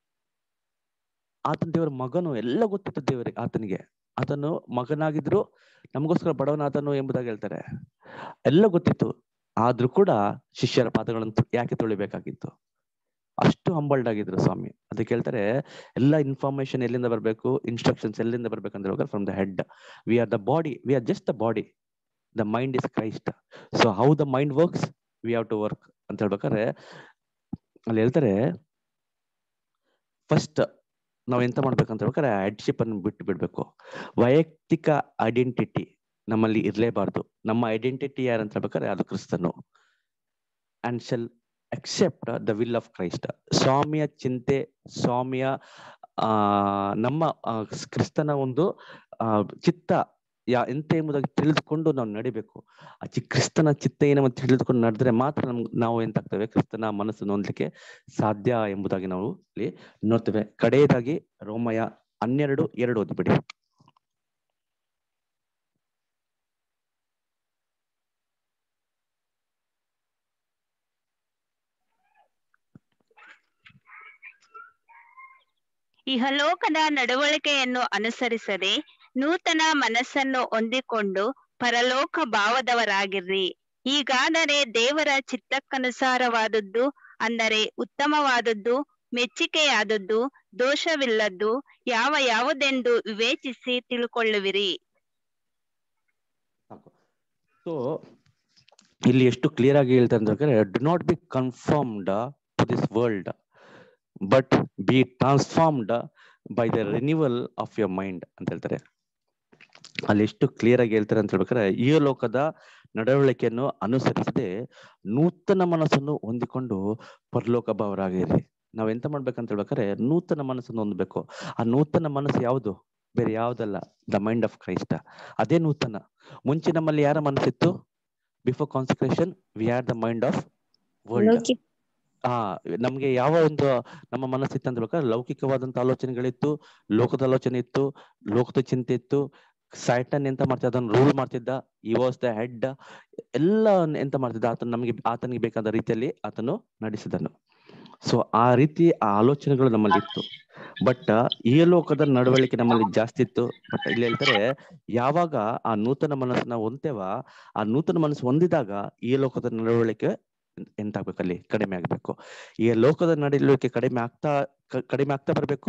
ಆತನ ದೇವರ ಮಗನು, ಎಲ್ಲ ಗೊತ್ತಿತ್ತು ದೇವರಿಗೆ ಆತನಿಗೆ. ಆತನು ಮಗನಾಗಿದ್ರು, ನಮಗೋಸ್ಕರ ಬಡವನಾದನು ಎಂಬುದಾಗಿ ಹೇಳ್ತಾರೆ. ಎಲ್ಲ ಗೊತ್ತಿತ್ತು. ಆದ್ರೂ ಕೂಡ ಶಿಷ್ಯರ ಪಾದಗಳನ್ನು ಯಾಕೆ ತೊಳಿಬೇಕಾಗಿತ್ತು? ಅಷ್ಟು ಹಂಬಲ್ಡ್ ಆಗಿದ್ರು ಸ್ವಾಮಿ. ಅದಕ್ಕೆ ಹೇಳ್ತಾರೆ ಎಲ್ಲ ಇನ್ಫಾರ್ಮೇಶನ್ ಎಲ್ಲಿಂದ ಬರ್ಬೇಕು, ಇನ್ಸ್ಟ್ರಕ್ಷನ್ಸ್ ಎಲ್ಲಿಂದ ಬರ್ಬೇಕಂತ ಹೇಳುವಾಗ from the head. We are the body, we are just the body, the mind is Christ. So how the mind works we have to work ಅಂತ ಹೇಳ್ಬೇಕಾದ್ರೆ ಅಲ್ಲಿ ಹೇಳ್ತಾರೆ ಫಸ್ಟ್ ನಾವ್ ಎಂತ ಮಾಡ್ಬೇಕಂತ ಹೇಳ್ಬೇಕಾದ್ರೆ ಹೆಡ್ಶಿಪ್ ಅನ್ನು ಬಿಟ್ಟು ಬಿಡ್ಬೇಕು. ವೈಯಕ್ತಿಕ ಐಡೆಂಟಿಟಿ ನಮ್ಮಲ್ಲಿ ಇರ್ಲೇಬಾರ್ದು. ನಮ್ಮ ಐಡೆಂಟಿಟಿ ಯಾರಂತ ಹೇಳ್ಬೇಕಾದ್ರೆ ಅದು ಕ್ರಿಸ್ತನು. And shall accept the will of Christ. ಸ್ವಾಮಿಯ ಚಿಂತೆ, ಸ್ವಾಮಿಯ ಆ ನಮ್ಮ ಕ್ರಿಸ್ತನ ಒಂದು ಆ ಚಿತ್ತ ಯಾ ಎಂತ ಎಂಬುದಾಗಿ ತಿಳಿದುಕೊಂಡು ನಾವು ನಡಿಬೇಕು. ಆ ಚಿ ಕ್ರಿಸ್ತನ ಚಿತ್ತ ಏನೋ ತಿಳಿದುಕೊಂಡು ನಡೆದ್ರೆ ಮಾತ್ರ ನಮ್ಗೆ ನಾವು ಎಂತಾಗ್ತೇವೆ, ಕ್ರಿಸ್ತನ ಮನಸ್ಸನ್ನು ಹೊಂದಲಿಕ್ಕೆ ಸಾಧ್ಯ ಎಂಬುದಾಗಿ ನಾವು ಇಲ್ಲಿ ನೋಡ್ತೇವೆ. ಕಡೆಯದಾಗಿ ರೋಮಯ ಹನ್ನೆರಡು ಎರಡು ಓದ್ಬಿಡಿ. ಇಹಲೋಕದ ನಡವಳಿಕೆಯನ್ನು ಅನುಸರಿಸದೆ ನೂತನ ಮನಸ್ಸನ್ನು ಹೊಂದಿಕೊಂಡು ಪರಲೋಕ ಭಾವದವರಾಗಿರ್ರಿ. ಹೀಗಾದರೆ ದೇವರ ಚಿತ್ತಕ್ಕನುಸಾರವಾದದ್ದು, ಅಂದರೆ ಉತ್ತಮವಾದದ್ದು, ಮೆಚ್ಚಿಕೆಯಾದದ್ದು, ದೋಷವಿಲ್ಲದ್ದು ಯಾವ ಯಾವುದೆಂದು ವಿವೇಚಿಸಿ ತಿಳ್ಕೊಳ್ಳುವಿರಿ. ಸೊ ಇಲ್ಲಿ ಎಷ್ಟು ಕ್ಲಿಯರ್ ಆಗಿ ಹೇಳ್ತಾರೆ ಅಂದ್ರೆ, do not be conformed to this world but be transformed by the renewal of your mind ಅಂತ ಹೇಳ್ತಾರೆ. ಅಲ್ಲಿ ಎಷ್ಟು ಕ್ಲಿಯರ್ ಆಗಿ ಹೇಳ್ತಾರೆ ಅಂತ ಹೇಳ್ಬೇಕಾದ್ರೆ, ಈ ಲೋಕದ ನಡವಳಿಕೆಯನ್ನು ಅನುಸರಿಸದೆ ನೂತನ ಮನಸ್ಸನ್ನು ಹೊಂದಿಕೊಂಡು ಪರಲೋಕ ಭಾವರಾಗಿರಿ. ನಾವ್ ಎಂತ ಮಾಡ್ಬೇಕಂತ ಹೇಳ್ಬೇಕಾದ್ರೆ ನೂತನ ಮನಸ್ಸನ್ನು ಹೊಂದಬೇಕು. ಆ ನೂತನ ಮನಸ್ಸು ಯಾವುದು? ಬೇರೆ ಯಾವ್ದಲ್ಲ, ದ ಮೈಂಡ್ ಆಫ್ ಕ್ರೈಸ್ಟ್. ಅದೇ ನೂತನ. ಮುಂಚೆ ನಮ್ಮಲ್ಲಿ ಯಾರ ಮನಸ್ಸಿತ್ತು? Before consecration we are the mind of world. ಆ ನಮ್ಗೆ ಯಾವ ಒಂದು ನಮ್ಮ ಮನಸ್ಸಿತ್ತು ಅಂತ ಹೇಳ್ಬೇಕಾದ್ರೆ ಲೌಕಿಕವಾದಂತ ಆಲೋಚನೆಗಳಿತ್ತು, ಲೋಕದ ಆಲೋಚನೆ ಇತ್ತು, ಲೋಕದ ಚಿಂತೆ ಇತ್ತು. ಸೈಟನ್ ಎಂತ ಮಾಡ್ತಿದ್ದ? ಅದನ್ನು ರೂಲ್ ಮಾಡ್ತಿದ್ದ. ಈ ವಾಸ್ ದ ಹೆಡ್. ಎಲ್ಲ ಎಂತ ಮಾಡ್ತಿದ್ದ? ಆತನ ನಮಗೆ ಆತನಿಗೆ ಬೇಕಾದ ರೀತಿಯಲ್ಲಿ ಆತನು ನಡೆಸಿದನು. ಸೊ ಆ ರೀತಿ ಆ ಆಲೋಚನೆಗಳು ನಮ್ಮಲ್ಲಿ ಇತ್ತು. ಬಟ್ ಈ ಲೋಕದ ನಡವಳಿಕೆ ನಮ್ಮಲ್ಲಿ ಜಾಸ್ತಿ ಇತ್ತು. ಬಟ್ ಇಲ್ಲಿ ಹೇಳ್ತಾರೆ, ಯಾವಾಗ ಆ ನೂತನ ಮನಸ್ಸನ್ನ ಹೊಂತೇವ, ಆ ನೂತನ ಮನಸ್ಸು ಹೊಂದಿದಾಗ ಈ ಲೋಕದ ನಡವಳಿಕೆ ಎಂತಾಗ್ಬೇಕಲ್ಲಿ ಕಡಿಮೆ ಆಗ್ಬೇಕು. ಈ ಲೋಕದ ನಡವಳಿಕೆ ಕಡಿಮೆ ಆಗ್ತಾ ಕಡಿಮೆ ಆಗ್ತಾ ಬರ್ಬೇಕು,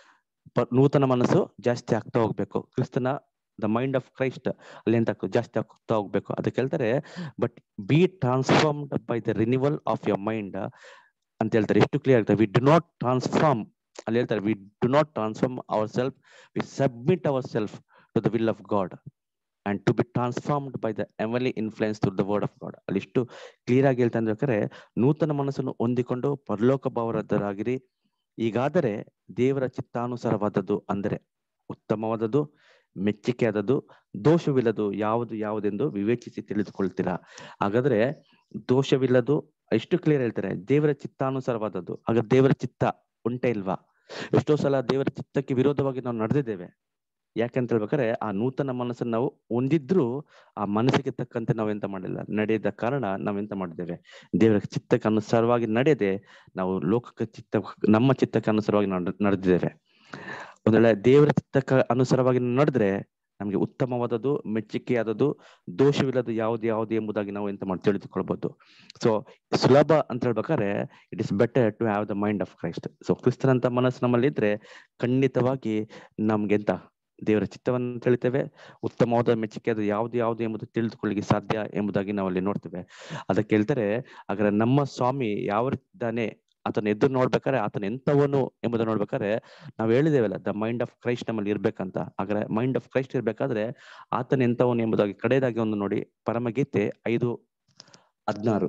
ನೂತನ ಮನಸ್ಸು ಜಾಸ್ತಿ ಆಗ್ತಾ ಹೋಗ್ಬೇಕು. ಕ್ರಿಸ್ತನ ದ ಮೈಂಡ್ ಆಫ್ ಕ್ರೈಸ್ಟ್ ಅಲ್ಲಿ ಎಂತ ಜಾಸ್ತಿ ಆಗ್ತಾ ಹೋಗ್ಬೇಕು. ಅದಕ್ಕೆ ಹೇಳ್ತಾರೆ, but be transformed by the renewal of your mind ಅಂತ ಹೇಳ್ತಾರೆ. ಎಷ್ಟು ಕ್ಲಿಯರ್ ಆಗ್ತದೆ. ವಿ ಡು ನಾಟ್ ಟ್ರಾನ್ಸ್ಫಾರ್ಮ್ ಅಲ್ಲಿ ಹೇಳ್ತಾರೆ, we do not transform our self, we submit our self to the will of God and to be transformed by the heavenly influence through the word of God. ಅಲ್ಲಿ ಇಷ್ಟು ಕ್ಲಿಯರ್ ಆಗಿ ಹೇಳ್ತಾ ಅಂದ್ರೆ, ನೂತನ ಮನಸ್ಸನ್ನು ಹೊಂದಿಕೊಂಡು ಪರಲೋಕ ಭಾವರಾಗಿರಿ. ಈಗಾದರೆ ದೇವರ ಚಿತ್ತಾನುಸಾರವಾದದ್ದು, ಅಂದರೆ ಉತ್ತಮವಾದದ್ದು, ಮೆಚ್ಚಿಕೆಯಾದದ್ದು, ದೋಷವಿಲ್ಲದು ಯಾವುದು ಯಾವುದೆಂದು ವಿವೇಚಿಸಿ ತಿಳಿದುಕೊಳ್ತೀರಾ. ಹಾಗಾದ್ರೆ ದೋಷವಿಲ್ಲದು ಎಷ್ಟು ಕ್ಲಿಯರ್ ಹೇಳ್ತಾರೆ, ದೇವರ ಚಿತ್ತಾನುಸಾರವಾದದ್ದು. ಹಾಗಾದ್ರೆ ದೇವರ ಚಿತ್ತ ಉಂಟೆ ಇಲ್ವಾ? ಎಷ್ಟೋ ಸಲ ದೇವರ ಚಿತ್ತಕ್ಕೆ ವಿರೋಧವಾಗಿ ನಾವು ನಡೆದಿದ್ದೇವೆ. ಯಾಕೆಂತ ಹೇಳ್ಬೇಕಾದ್ರೆ ಆ ನೂತನ ಮನಸ್ಸನ್ನು ನಾವು ಹೊಂದಿದ್ರು ಆ ಮನಸ್ಸಿಗೆ ತಕ್ಕಂತೆ ನಾವೆಂತ ಮಾಡಿಲ್ಲ, ನಡೆಯದ ಕಾರಣ ನಾವೆಂತ ಮಾಡಿದ್ದೇವೆ, ದೇವರ ಚಿತ್ತಕ್ಕೆ ಅನುಸಾರವಾಗಿ ನಡೆಯದೆ ನಾವು ಲೋಕಕ್ಕೆ ಚಿತ್ತ ನಮ್ಮ ಚಿತ್ತಕ್ಕೆ ಅನುಸಾರವಾಗಿ ನಡೆದಿದ್ದೇವೆ. ಒಂದ್ ವೇಳೆ ದೇವರ ಚಿತ್ತಕ್ಕೆ ಅನುಸಾರವಾಗಿ ನಡೆದ್ರೆ ನಮ್ಗೆ ಉತ್ತಮವಾದದ್ದು, ಮೆಚ್ಚುಗೆಯಾದದ್ದು, ದೋಷವಿಲ್ಲದು ಯಾವ್ದು ಯಾವ್ದು ಎಂಬುದಾಗಿ ನಾವು ಎಂತ ಮಾಡಿ ತಿಳಿದುಕೊಳ್ಬಹುದು. ಸೊ ಸುಲಭ ಅಂತ ಹೇಳ್ಬೇಕಾದ್ರೆ it is better to have the mind of Christ. So ಕ್ರಿಸ್ತನಂತ ಮನಸ್ಸು ನಮ್ಮಲ್ಲಿ ಇದ್ರೆ ಖಂಡಿತವಾಗಿ ನಮ್ಗೆ ಎಂತ ದೇವರ ಚಿತ್ತವನ್ನು ತಿಳಿತೇವೆ. ಉತ್ತಮವಾದ ಮೆಚ್ಚುಗೆ ಅದು ಯಾವ್ದು ಯಾವುದು ಎಂಬುದು ತಿಳಿದುಕೊಳ್ಳಿಕ್ಕೆ ಸಾಧ್ಯ ಎಂಬುದಾಗಿ ನಾವು ಅಲ್ಲಿ ನೋಡ್ತೇವೆ. ಅದಕ್ಕೆ ಹೇಳ್ತಾರೆ, ಹಾಗಾದ್ರೆ ನಮ್ಮ ಸ್ವಾಮಿ ಯಾವ ರೀತಿ ಇದ್ದಾನೆ, ಆತನ ಎದುರು ನೋಡ್ಬೇಕಾದ್ರೆ ಆತನ ಎಂತವನು ಎಂಬುದನ್ನು ನೋಡ್ಬೇಕಾದ್ರೆ ನಾವು ಹೇಳಿದೇವಲ್ಲ, ದ ಮೈಂಡ್ ಆಫ್ ಕ್ರೈಸ್ಟ್ ನಮ್ಮಲ್ಲಿ ಇರ್ಬೇಕಂತ. ಹಾಗಾದ್ರೆ ಮೈಂಡ್ ಆಫ್ ಕ್ರೈಸ್ಟ್ ಇರ್ಬೇಕಾದ್ರೆ ಆತನ ಎಂತವನು ಎಂಬುದಾಗಿ ಕಡೆಯದಾಗಿ ಒಂದು ನೋಡಿ, ಪರಮಗೀತೆ ಐದು ಹದಿನಾರು.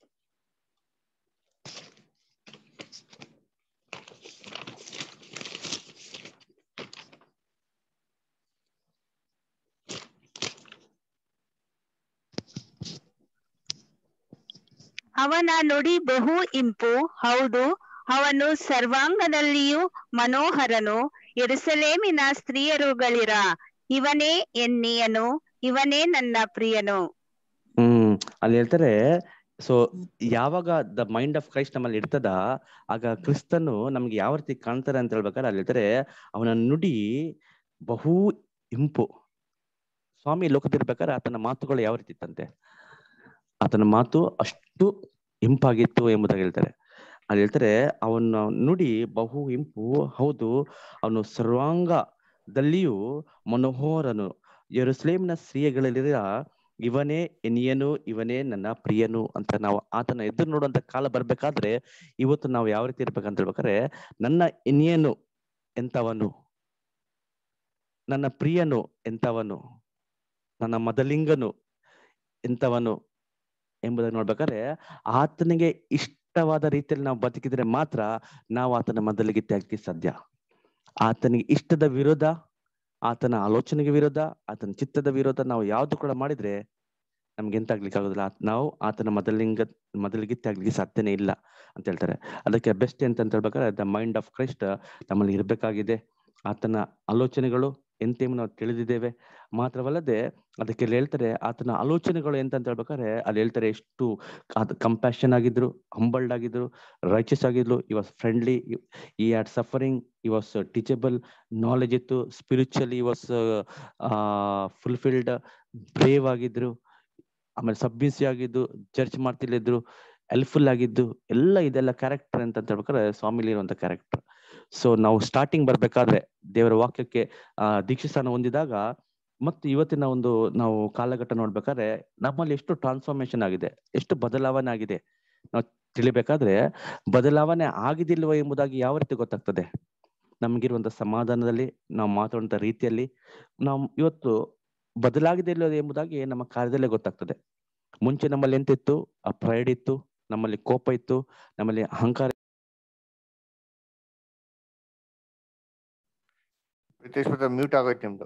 ಅವನ ನುಡಿ ಬಹು ಇಂಪು, ಹೌದು ಅವನು ಸರ್ವಾಂಗದಲ್ಲಿಯೂ ಮನೋಹರನು. ಯೆರೂಸಲೇಮಿನ ಸ್ತ್ರೀಯರುಗಳಿರ, ಇವನೇ ಎನ್ನಿಯನು, ಇವನೇ ನನ್ನ ಪ್ರಿಯನು. ಹ್ಮ್ ಅಲ್ಲಿ ಹೇಳ್ತಾರೆ, ಸೊ ಯಾವಾಗ ದ ಮೈಂಡ್ ಆಫ್ ಕ್ರೈಸ್ಟ್ ನಮ್ಮಲ್ಲಿ ಇರ್ತದ, ಆಗ ಕ್ರಿಸ್ತನು ನಮ್ಗೆ ಯಾವ ರೀತಿ ಕಾಣ್ತಾರೆ ಅಂತ ಹೇಳ್ಬೇಕಾದ್ರೆ ಅಲ್ಲಿ ಹೇಳ್ತಾರೆ, ಅವನ ನುಡಿ ಬಹು ಇಂಪು. ಸ್ವಾಮಿ ಲೋಕದಿರ್ಬೇಕಾದ್ರೆ ಆತನ ಮಾತುಗಳು ಯಾವ ರೀತಿ ಇತ್ತಂತೆ, ಆತನ ಮಾತು ಅಷ್ಟು ಇಂಪಾಗಿತ್ತು ಎಂಬುದಾಗಿ ಹೇಳ್ತಾರೆ. ಅಲ್ಲಿ ಹೇಳ್ತಾರೆ, ಅವನ ನುಡಿ ಬಹು ಇಂಪು, ಹೌದು ಅವನು ಸರ್ವಾಂಗದಲ್ಲಿಯೂ ಮನೋಹರನು. ಯೆರೂಸಲೇಮಿನ ಸ್ತ್ರೀಯಗಳಲ್ಲಿ ಇವನೇ ಎನಿಯನು, ಇವನೇ ನನ್ನ ಪ್ರಿಯನು ಅಂತ ನಾವು ಆತನ ಎದುರು ನೋಡುವಂತ ಕಾಲ ಬರ್ಬೇಕಾದ್ರೆ ಇವತ್ತು ನಾವು ಯಾವ ರೀತಿ ಇರ್ಬೇಕಂತ ಹೇಳ್ಬೇಕಾದ್ರೆ, ನನ್ನ ಎನಿಯನು ಎಂತವನು, ನನ್ನ ಪ್ರಿಯನು ಎಂತವನು, ನನ್ನ ಮದಲಿಂಗನು ಎಂತವನು ಎಂಬುದನ್ನು ನೋಡ್ಬೇಕಾದ್ರೆ ಆತನಿಗೆ ಇಷ್ಟವಾದ ರೀತಿಯಲ್ಲಿ ನಾವು ಬದುಕಿದ್ರೆ ಮಾತ್ರ ನಾವು ಆತನ ಮೊದಲಿಗೆ ತ್ಯಾಗಕ್ಕೆ ಸಾಧ್ಯ. ಆತನಿಗೆ ಇಷ್ಟದ ವಿರೋಧ, ಆತನ ಆಲೋಚನೆಗೆ ವಿರೋಧ, ಆತನ ಚಿತ್ತದ ವಿರೋಧ ನಾವು ಯಾವ್ದು ಕೂಡ ಮಾಡಿದ್ರೆ ನಮ್ಗೆ ಎಂತ ಆಗ್ಲಿಕ್ಕೆ ಆಗೋದಿಲ್ಲ. ನಾವು ಆತನ ಮೊದಲಿಂಗ ಮೊದಲಿಗೆ ತ್ಯಾಗ್ಲಿಕ್ಕೆ ಸಾಧ್ಯನೇ ಇಲ್ಲ ಅಂತ ಹೇಳ್ತಾರೆ. ಅದಕ್ಕೆ ಬೆಸ್ಟ್ ಎಂತ ಅಂತ ಹೇಳ್ಬೇಕಾದ್ರೆ ದ ಮೈಂಡ್ ಆಫ್ ಕ್ರೈಸ್ಟ್ ನಮ್ಮಲ್ಲಿ ಇರ್ಬೇಕಾಗಿದೆ. ಆತನ ಆಲೋಚನೆಗಳು ಎಂತೆಂಬ ನಾವು ತಿಳಿದಿದ್ದೇವೆ. ಮಾತ್ರವಲ್ಲದೆ ಅದಕ್ಕೆ ಹೇಳ್ತಾರೆ, ಆತನ ಆಲೋಚನೆಗಳು ಎಂತ ಅಂತ ಹೇಳ್ಬೇಕಾದ್ರೆ ಅಲ್ಲಿ ಹೇಳ್ತಾರೆ, ಎಷ್ಟು ಕಂಪ್ಯಾಷನ್ ಆಗಿದ್ರು, ಹಂಬಲ್ಡ್ ಆಗಿದ್ರು, ರೈಚಸ್ ಆಗಿದ್ರು, he was friendly, he had suffering, he was teachable, knowledge ಇತ್ತು, spiritually he was fulfilled, brave ಆಗಿದ್ರು, ಆಮೇಲೆ ಸಬ್ಮಿಸಿ ಆಗಿದ್ದು, ಚರ್ಚ್ ಮಾಡ್ತಿಲ್ಲಿದ್ರು, ಹೆಲ್ಪ್ಫುಲ್ ಆಗಿದ್ದು, ಎಲ್ಲ ಇದೆಲ್ಲ ಕ್ಯಾರೆಕ್ಟರ್ ಅಂತ ಹೇಳ್ಬೇಕಾದ್ರೆ ಸ್ವಾಮಿಲಿ ಇರುವಂತ ಕ್ಯಾರೆಕ್ಟರ್. ಸೊ ನಾವು ಸ್ಟಾರ್ಟಿಂಗ್ ಬರ್ಬೇಕಾದ್ರೆ ದೇವರ ವಾಕ್ಯಕ್ಕೆ ಆ ದೀಕ್ಷಾಸ್ಥಾನ ಹೊಂದಿದಾಗ ಮತ್ತು ಇವತ್ತಿನ ಒಂದು ನಾವು ಕಾಲಘಟ್ಟ ನೋಡ್ಬೇಕಾದ್ರೆ ನಮ್ಮಲ್ಲಿ ಎಷ್ಟು ಟ್ರಾನ್ಸ್ಫಾರ್ಮೇಶನ್ ಆಗಿದೆ, ಎಷ್ಟು ಬದಲಾವಣೆ ಆಗಿದೆ ನಾವು ತಿಳಿಬೇಕಾದ್ರೆ, ಬದಲಾವಣೆ ಆಗಿದಿಲ್ವ ಎಂಬುದಾಗಿ ಯಾವ ರೀತಿ ಗೊತ್ತಾಗ್ತದೆ? ನಮಗಿರುವಂತ ಸಮಾಧಾನದಲ್ಲಿ, ನಾವು ಮಾತಾಡುವಂತ ರೀತಿಯಲ್ಲಿ ನಾವು ಇವತ್ತು ಬದಲಾಗಿದೆ ಇಲ್ಲ ಎಂಬುದಾಗಿ ನಮ್ಮ ಕಾರ್ಯದಲ್ಲೇ ಗೊತ್ತಾಗ್ತದೆ. ಮುಂಚೆ ನಮ್ಮಲ್ಲಿ ಎಂತಿತ್ತು? ಆ ಪ್ರೈಡ್ ಇತ್ತು, ನಮ್ಮಲ್ಲಿ ಕೋಪ ಇತ್ತು, ನಮ್ಮಲ್ಲಿ ಅಹಂಕಾರ. ಮ್ಯೂಟ್ ಆಗೋಯ್ತು ನಿಮ್ದು.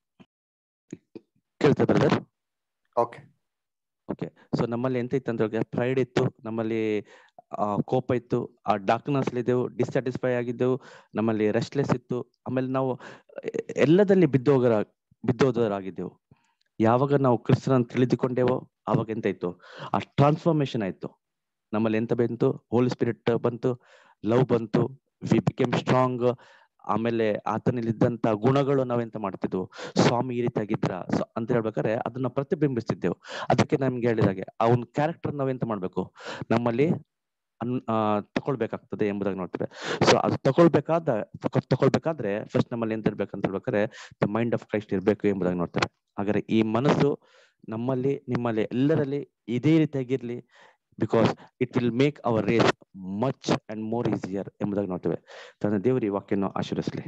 ಕೇಳ್ತಾ ಬ್ರದರ್? Okay okay. ಸೊ ನಮ್ಮಲ್ಲಿ ಎಂತ ಇತ್ತು ಅಂದ್ರೆ ಪ್ರೈಡ್ ಇತ್ತು, ನಮ್ಮಲ್ಲಿ ಆ ಕೋಪ ಇತ್ತು, ಆ ಡಾರ್ಕ್ನೆಸ್ ಇದ್ದೆವು, ಡಿಸ್ಸ್ಯಾಟಿಸ್ಫೈ ಆಗಿದ್ದೆವು, ನಮ್ಮಲ್ಲಿ ರೆಸ್ಟ್ಲೆಸ್ ಇತ್ತು, ಆಮೇಲೆ ನಾವು ಎಲ್ಲದಲ್ಲಿ ಬಿದ್ದೋಗರ ಬಿದ್ದೋದರಾಗಿದ್ದೆವು. ಯಾವಾಗ ನಾವು ಕ್ರಿಸ್ತನನ್ನು ತಿಳಿದುಕೊಂಡೇವೋ ಆವಾಗ ಎಂತ ಇತ್ತು? ಆ ಟ್ರಾನ್ಸ್ಫಾರ್ಮೇಶನ್ ಆಯ್ತು. ನಮ್ಮಲ್ಲಿ ಎಂತ ಬಂತು? ಹೋಲಿ ಸ್ಪಿರಿಟ್ ಬಂತು, ಲವ್ ಬಂತು, ವಿ ಬಿಕೇಮ್ ಸ್ಟ್ರಾಂಗ್. ಆಮೇಲೆ ಆತನಲ್ಲಿದ್ದಂತ ಗುಣಗಳು ನಾವೆಂತ ಮಾಡ್ತಿದ್ವು? ಸ್ವಾಮಿ ಈ ರೀತಿಯಾಗಿದ್ರ ಅಂತ ಹೇಳ್ಬೇಕಾದ್ರೆ ಅದನ್ನ ಪ್ರತಿಬಿಂಬಿಸ್ತಿದ್ದೆವು. ಅದಕ್ಕೆ ನಮ್ಗೆ ಹೇಳಿದಾಗೆ ಆ ಒಂದು ಕ್ಯಾರೆಕ್ಟರ್ ನಾವೆಂತ ಮಾಡ್ಬೇಕು? ನಮ್ಮಲ್ಲಿ ಅನ್ ಆ ತಕೊಳ್ಬೇಕಾಗ್ತದೆ ಎಂಬುದಾಗಿ ನೋಡ್ತೇವೆ. ಸೊ ಅದು ತಗೊಳ್ಬೇಕಾದ ತಗೊಳ್ಬೇಕಾದ್ರೆ ಫಸ್ಟ್ ನಮ್ಮಲ್ಲಿ ಎಂತ ಇರ್ಬೇಕಂತ ಹೇಳ್ಬೇಕಾದ್ರೆ ದ ಮೈಂಡ್ ಆಫ್ ಕ್ರೈಸ್ಟ್ ಇರ್ಬೇಕು ಎಂಬುದಾಗಿ ನೋಡ್ತೇವೆ. ಹಾಗಾದ್ರೆ ಈ ಮನಸ್ಸು ನಮ್ಮಲ್ಲಿ, ನಿಮ್ಮಲ್ಲಿ, ಎಲ್ಲರಲ್ಲಿ ಇದೇ ರೀತಿಯಾಗಿರ್ಲಿ. Because it will make our race much and more easier ಎಂಬುದಾಗಿ ನೋಡ್ತೇವೆ. ತನ್ನ ದೇವರು ಈ ವಾಕ್ಯವನ್ನು ಆಶೀರ್ವದಿಸಲಿ.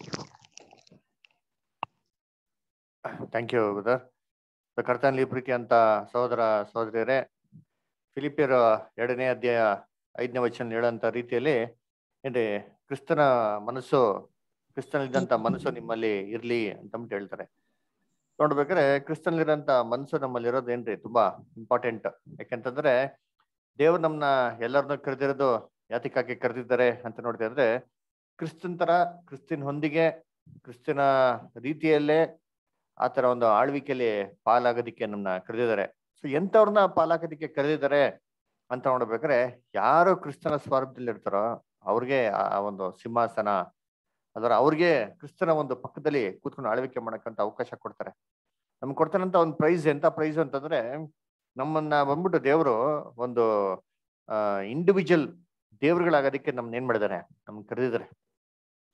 Thank you brother. ಕರ್ತನಲ್ಲಿ ಪ್ರೀತಿ ಅಂತ ಸಹೋದರ ಸಹೋದರಿಯರೇ, ಫಿಲಿಪಿಯರ ಎರಡನೇ ಅಧ್ಯಾಯ ಐದನೇ ವಚನ ಹೇಳಂತ ರೀತಿಯಲ್ಲಿ ಏನ್ರಿ, ಕ್ರಿಸ್ತನ ಮನಸ್ಸು, ಕ್ರಿಸ್ತನಲ್ಲಿದ್ದಂತ ಮನಸ್ಸು ನಿಮ್ಮಲ್ಲಿ ಇರ್ಲಿ ಅಂತ ಹೇಳ್ತಾರೆ. ನೋಡ್ಬೇಕಾದ್ರೆ ಕ್ರಿಸ್ತನಲ್ಲಿರೋಂಥ ಮನಸ್ಸು ನಮ್ಮಲ್ಲಿ ಇರೋದೇನ್ರಿ ತುಂಬಾ ಇಂಪಾರ್ಟೆಂಟ್. ಯಾಕೆಂತಂದ್ರೆ ದೇವ್ರು ನಮ್ನ ಎಲ್ಲರನ್ನ ಕರೆದಿರೋದು ಯಾತಕ್ಕಾಗಿ ಕರೆದಿದ್ದಾರೆ ಅಂತ ನೋಡ್ತಾ ಇದ್ರೆ, ಕ್ರಿಸ್ತನ್ ತರ, ಕ್ರಿಸ್ತಿನ ಹೊಂದಿಗೆ, ಕ್ರಿಸ್ತಿನ ರೀತಿಯಲ್ಲೇ ಆ ತರ ಒಂದು ಆಳ್ವಿಕೆಯಲ್ಲಿ ಪಾಲಾಗೋದಿಕ್ಕೆ ನಮ್ನ ಕರೆದಿದ್ದಾರೆ. ಸೊ ಎಂತವ್ರನ್ನ ಪಾಲಾಗೋದಿಕ್ಕೆ ಕರೆದಿದ್ದಾರೆ ಅಂತ ನೋಡ್ಬೇಕಾದ್ರೆ, ಯಾರು ಕ್ರಿಸ್ತನ ಸ್ವರೂಪದಲ್ಲಿ ಇರ್ತಾರೋ ಅವ್ರಿಗೆ ಆ ಒಂದು ಸಿಂಹಾಸನ, ಅದರ ಅವ್ರಿಗೆ ಕ್ರಿಸ್ತನ ಒಂದು ಪಕ್ಕದಲ್ಲಿ ಕೂತ್ಕೊಂಡು ಆಳ್ವಿಕೆ ಮಾಡಕ್ಕಂತ ಅವಕಾಶ ಕೊಡ್ತಾರೆ. ನಮ್ಗೆ ಕೊಡ್ತಾರಂತ ಒಂದು ಪ್ರೈಸ್. ಎಂತ ಪ್ರೈಸ್ ಅಂತಂದ್ರೆ, ನಮ್ಮನ್ನ ಬಂದ್ಬಿಟ್ಟು ದೇವರು ಒಂದು ಆ ಇಂಡಿವಿಜುವಲ್ ದೇವ್ರುಗಳಾಗೋದಕ್ಕೆ ನಮ್ನ ಏನ್ ಮಾಡಿದ್ದಾರೆ? ನಮ್ಗೆ ಕರೆದಿದ್ದಾರೆ.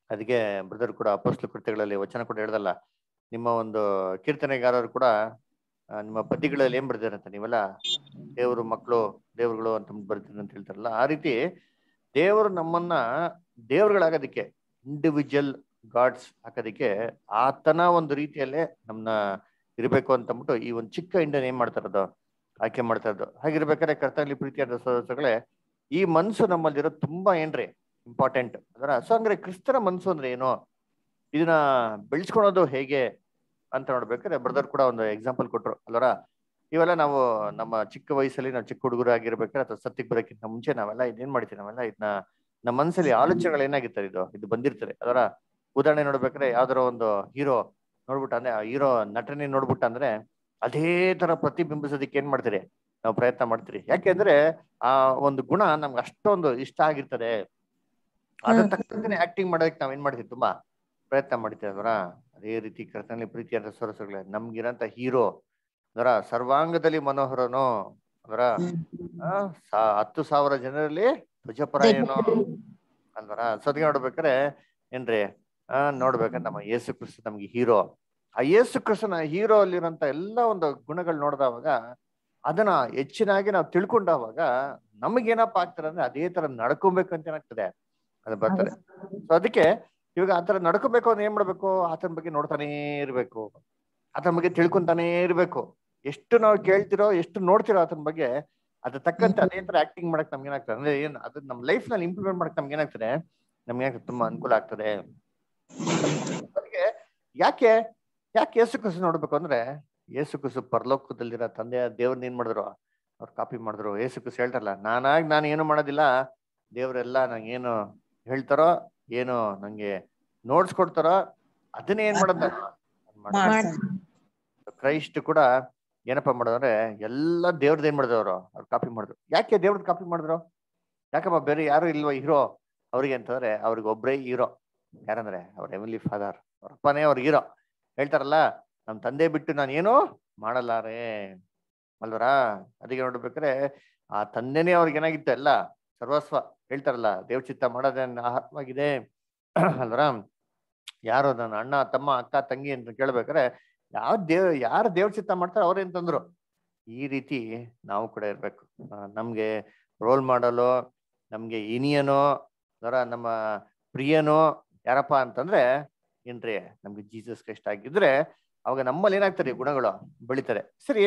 ಅದಕ್ಕೆ ಬ್ರದರ್ ಕೂಡ ಅಪೊಸ್ತಲ ಕೃತ್ಯಗಳಲ್ಲಿ ವಚನ ಕೂಡ ಹೇಳ್ದಲ್ಲ, ನಿಮ್ಮ ಒಂದು ಕೀರ್ತನೆಗಾರರು ಕೂಡ ನಿಮ್ಮ ಪದ್ಯಗಳಲ್ಲಿ ಏನ್ ಬರ್ದಿರಂತ, ನೀವೆಲ್ಲ ದೇವರು ಮಕ್ಕಳು ದೇವರುಗಳು ಅಂತ ಬರ್ತೀರಿ ಅಂತ ಹೇಳ್ತಾರಲ್ಲ, ಆ ರೀತಿ ದೇವರು ನಮ್ಮನ್ನ ದೇವರುಗಳಾಗೋದಕ್ಕೆ, ಇಂಡಿವಿಜುವಲ್ ಗಾಡ್ಸ್ ಹಾಕೋದಕ್ಕೆ ಆತನ ಒಂದು ರೀತಿಯಲ್ಲೇ ನಮ್ನ ಇರ್ಬೇಕು ಅಂತ ಅಂದ್ಬಿಟ್ಟು ಈ ಒಂದು ಚಿಕ್ಕ ಇಂಡಿಯನ್ ಏನ್ ಮಾಡ್ತಾ ಇರೋದು, ಆಯ್ಕೆ ಮಾಡ್ತಾ ಇರೋದು. ಹಾಗಿರ್ಬೇಕಾದ್ರೆ ಕರ್ತನಲ್ಲಿ ಪ್ರೀತಿಯಾದ ಸಹೋದರಗಳೇ, ಈ ಮನ್ಸು ನಮ್ಮಲ್ಲಿರೋ ತುಂಬಾ ಏನ್ರಿ ಇಂಪಾರ್ಟೆಂಟ್ ಅದರ. ಸೊ ಅಂದ್ರೆ ಕ್ರಿಸ್ತರ ಮನ್ಸು ಅಂದ್ರೆ ಏನು, ಇದನ್ನ ಬೆಳೆಸ್ಕೊಳೋದು ಹೇಗೆ ಅಂತ ನೋಡ್ಬೇಕಾದ್ರೆ ಬ್ರದರ್ ಕೂಡ ಒಂದು ಎಕ್ಸಾಂಪಲ್ ಕೊಟ್ರು ಅಲ್ವರ. ಇವೆಲ್ಲ ನಾವು ನಮ್ಮ ಚಿಕ್ಕ ವಯಸ್ಸಲ್ಲಿ ನಾವು ಚಿಕ್ಕ ಹುಡುಗರು ಆಗಿರ್ಬೇಕಾದ್ರೆ ಅಥವಾ ಸತ್ಯಕ್ಕೆ ಬರೋಕ್ಕಿಂತ ಮುಂಚೆ ನಾವೆಲ್ಲ ಇದೇನ್ ಮಾಡ್ತೀವಿ, ನಾವೆಲ್ಲ ಇದನ್ನ ನಮ್ಮ ಮನಸ್ಸಲ್ಲಿ ಆಲೋಚನೆಗಳು ಏನಾಗಿರ್ತಾರೆ, ಇದು ಇದು ಬಂದಿರ್ತಾರೆ ಅದರ. ಉದಾಹರಣೆ ನೋಡ್ಬೇಕಾದ್ರೆ ಯಾವ್ದಾರ ಒಂದು ಹೀರೋ ನೋಡ್ಬಿಟ್ಟ ಅಂದ್ರೆ, ಆ ಹೀರೋ ನಟನೆ ನೋಡ್ಬಿಟ್ಟ ಅಂದ್ರೆ ಅದೇ ತರ ಪ್ರತಿಬಿಂಬಿಸೋದಕ್ಕೆ ಏನ್ ಮಾಡ್ತೀರಿ, ನಾವು ಪ್ರಯತ್ನ ಮಾಡ್ತೀರಿ. ಯಾಕೆಂದ್ರೆ ಆ ಒಂದು ಗುಣ ನಮ್ಗೆ ಅಷ್ಟೊಂದು ಇಷ್ಟ ಆಗಿರ್ತದೆ, ಅದ್ರ ತಕ್ಕಂತೆ ಆಕ್ಟಿಂಗ್ ಮಾಡೋದಕ್ಕೆ ನಾವ್ ಏನ್ ಮಾಡ್ತೀವಿ, ತುಂಬಾ ಪ್ರಯತ್ನ ಮಾಡ್ತೀವಿ ಅದರ. ಅದೇ ರೀತಿ ಕರ್ತನಲ್ಲಿ ಪ್ರೀತಿಯಾದ ಸರಸುಗಳೇ, ನಮ್ಗಿರಂತ ಹೀರೋ ಅದರ ಸರ್ವಾಂಗದಲ್ಲಿ ಮನೋಹರನು ಅದರ, ಹತ್ತು ಸಾವಿರ ಜನರಲ್ಲಿ ಧ್ವಜಪರಾಯನು ಅಂದ್ರ. ಸದ್ಗೆ ನೋಡ್ಬೇಕಾರೆ ಏನ್ರಿ ಆ ನೋಡ್ಬೇಕಂದ್ರೆ ನಮ್ಮ ಯೇಸು ಕ್ರಿಸ್ತ ನಮ್ಗೆ ಹೀರೋ. ಆ ಯೇಸು ಕ್ರಿಸ್ತನ ಹೀರೋ ಅಲ್ಲಿರೋಂತ ಎಲ್ಲ ಒಂದು ಗುಣಗಳು ನೋಡಿದವಾಗ, ಅದನ್ನ ಹೆಚ್ಚಿನಾಗಿ ನಾವು ತಿಳ್ಕೊಂಡಾಗ ನಮಗೇನಪ್ಪ ಆಗ್ತಾರೆ ಅಂದ್ರೆ ಅದೇ ತರ ನಡ್ಕೊಬೇಕಂತ ಏನಾಗ್ತದೆ, ಅದು ಬರ್ತದೆ. ಸೊ ಅದಕ್ಕೆ ಇವಾಗ ಆತರ ನಡ್ಕೋಬೇಕು ಅಂದ್ರೆ ಏನ್ ಮಾಡ್ಬೇಕು, ಆತನ ಬಗ್ಗೆ ನೋಡ್ತಾನೇ ಇರ್ಬೇಕು, ಆತನ ಬಗ್ಗೆ ತಿಳ್ಕೊಂತಾನೇ ಇರ್ಬೇಕು. ಎಷ್ಟು ನಾವು ಕೇಳ್ತಿರೋ, ಎಷ್ಟು ನೋಡ್ತಿರೋ ಆತನ ಬಗ್ಗೆ, ಅದ್ರ ತಕ್ಕಂತೆ ಅದೇ ತರ ಆಕ್ಟಿಂಗ್ ಮಾಡಕ್ ನಮ್ಗೆ ಏನಾಗ್ತದೆ ಅಂದ್ರೆ, ಏನ್ ಅದು ನಮ್ಮ ಲೈಫ್ ನಲ್ಲಿ ಇಂಪ್ಲಿಮೆಂಟ್ ಮಾಡಕ್ ನಮ್ಗೆ ಏನಾಗ್ತದೆ, ನಮ್ಗೆ ತುಂಬಾ ಅನುಕೂಲ ಆಗ್ತದೆ. ಅದಕ್ಕೆ ಯಾಕೆ ಯಾಕೆ ಯೇಸು ಕ್ರಿಸ್ತ ನೋಡ್ಬೇಕು ಅಂದ್ರೆ, ಯೇಸು ಕ್ರಿಸ್ತ ಪರಲೋಕದಲ್ಲಿರೋ ತಂದೆಯ ದೇವ್ರನ್ನ ಏನ್ ಮಾಡಿದ್ರು, ಅವ್ರು ಕಾಪಿ ಮಾಡಿದ್ರು. ಯೇಸು ಕ್ರಿಸ್ತ ಹೇಳ್ತಾರಲ್ಲ, ನಾನಾಗಿ ನಾನು ಏನು ಮಾಡೋದಿಲ್ಲ, ದೇವ್ರೆಲ್ಲ ನಂಗೆ ಏನು ಹೇಳ್ತಾರೋ, ಏನು ನಂಗೆ ನೋಟ್ಸ್ ಕೊಡ್ತಾರೋ ಅದನ್ನೇ ಏನ್ ಮಾಡೋದ ಕ್ರೈಸ್ಟ್ ಕೂಡ ಏನಪ್ಪಾ ಮಾಡೋದಂದ್ರೆ ಎಲ್ಲ ದೇವ್ರದ್ದು ಏನ್ ಮಾಡಿದ್ರು, ಅವರು ಅವ್ರು ಕಾಪಿ ಮಾಡಿದ್ರು. ಯಾಕೆ ದೇವ್ರದ್ದು ಕಾಪಿ ಮಾಡಿದ್ರು, ಯಾಕಪ್ಪ ಬೇರೆ ಯಾರು ಇಲ್ವಾ ಹೀರೋ ಅವ್ರಿಗೆ ಅಂತಂದ್ರೆ, ಅವ್ರಿಗೆ ಒಬ್ಬರೇ ಹೀರೋ ಯಾರಂದ್ರೆ ಅವ್ರ ಹೆವನ್ಲಿ ಫಾದರ್, ಅವ್ರ ಅಪ್ಪನೇ ಅವ್ರ ಹೀರೋ. ಹೇಳ್ತಾರಲ್ಲ, ನಮ್ ತಂದೆ ಬಿಟ್ಟು ನಾನು ಏನು ಮಾಡಲಾರೆ ಅಲ್ವರ. ಅದಕ್ಕೆ ನೋಡ್ಬೇಕಾರೆ ಆ ತಂದೆನೇ ಅವ್ರಿಗೆ ಏನಾಗಿತ್ತು, ಎಲ್ಲ ಸರ್ವಸ್ವ. ಹೇಳ್ತಾರಲ್ಲ, ದೇವ್ ಚಿತ್ತ ಮಾಡೋದೇ ಆತ್ಮವಾಗಿದೆ ಅಲ್ವರ. ಯಾರು ನನ್ನ ಅಣ್ಣ ತಮ್ಮ ಅಕ್ಕ ತಂಗಿ ಅಂತ ಕೇಳ್ಬೇಕಾರೆ, ಯಾವ ದೇವ್ ಯಾರು ದೇವ್ರ ಚಿತ್ತ ಮಾಡ್ತಾರೆ ಅವ್ರೇನ್ ತಂದ್ರು. ಈ ರೀತಿ ನಾವು ಕೂಡ ಇರ್ಬೇಕು. ನಮ್ಗೆ ರೋಲ್ ಮಾಡಲು, ನಮ್ಗೆ ಇನಿಯನೋ ಅದರ ನಮ್ಮ ಪ್ರಿಯನೋ ಯಾರಪ್ಪ ಅಂತಂದ್ರೆ ಏನ್ರಿ, ನಮ್ಗೆ ಜೀಸಸ್ ಕ್ರೈಸ್ಟ್ ಆಗಿದ್ರೆ ಅವಾಗ ನಮ್ಮಲ್ಲಿ ಏನಾಗ್ತಾರೆ, ಗುಣಗಳು ಬೆಳಿತಾರೆ. ಸರಿ,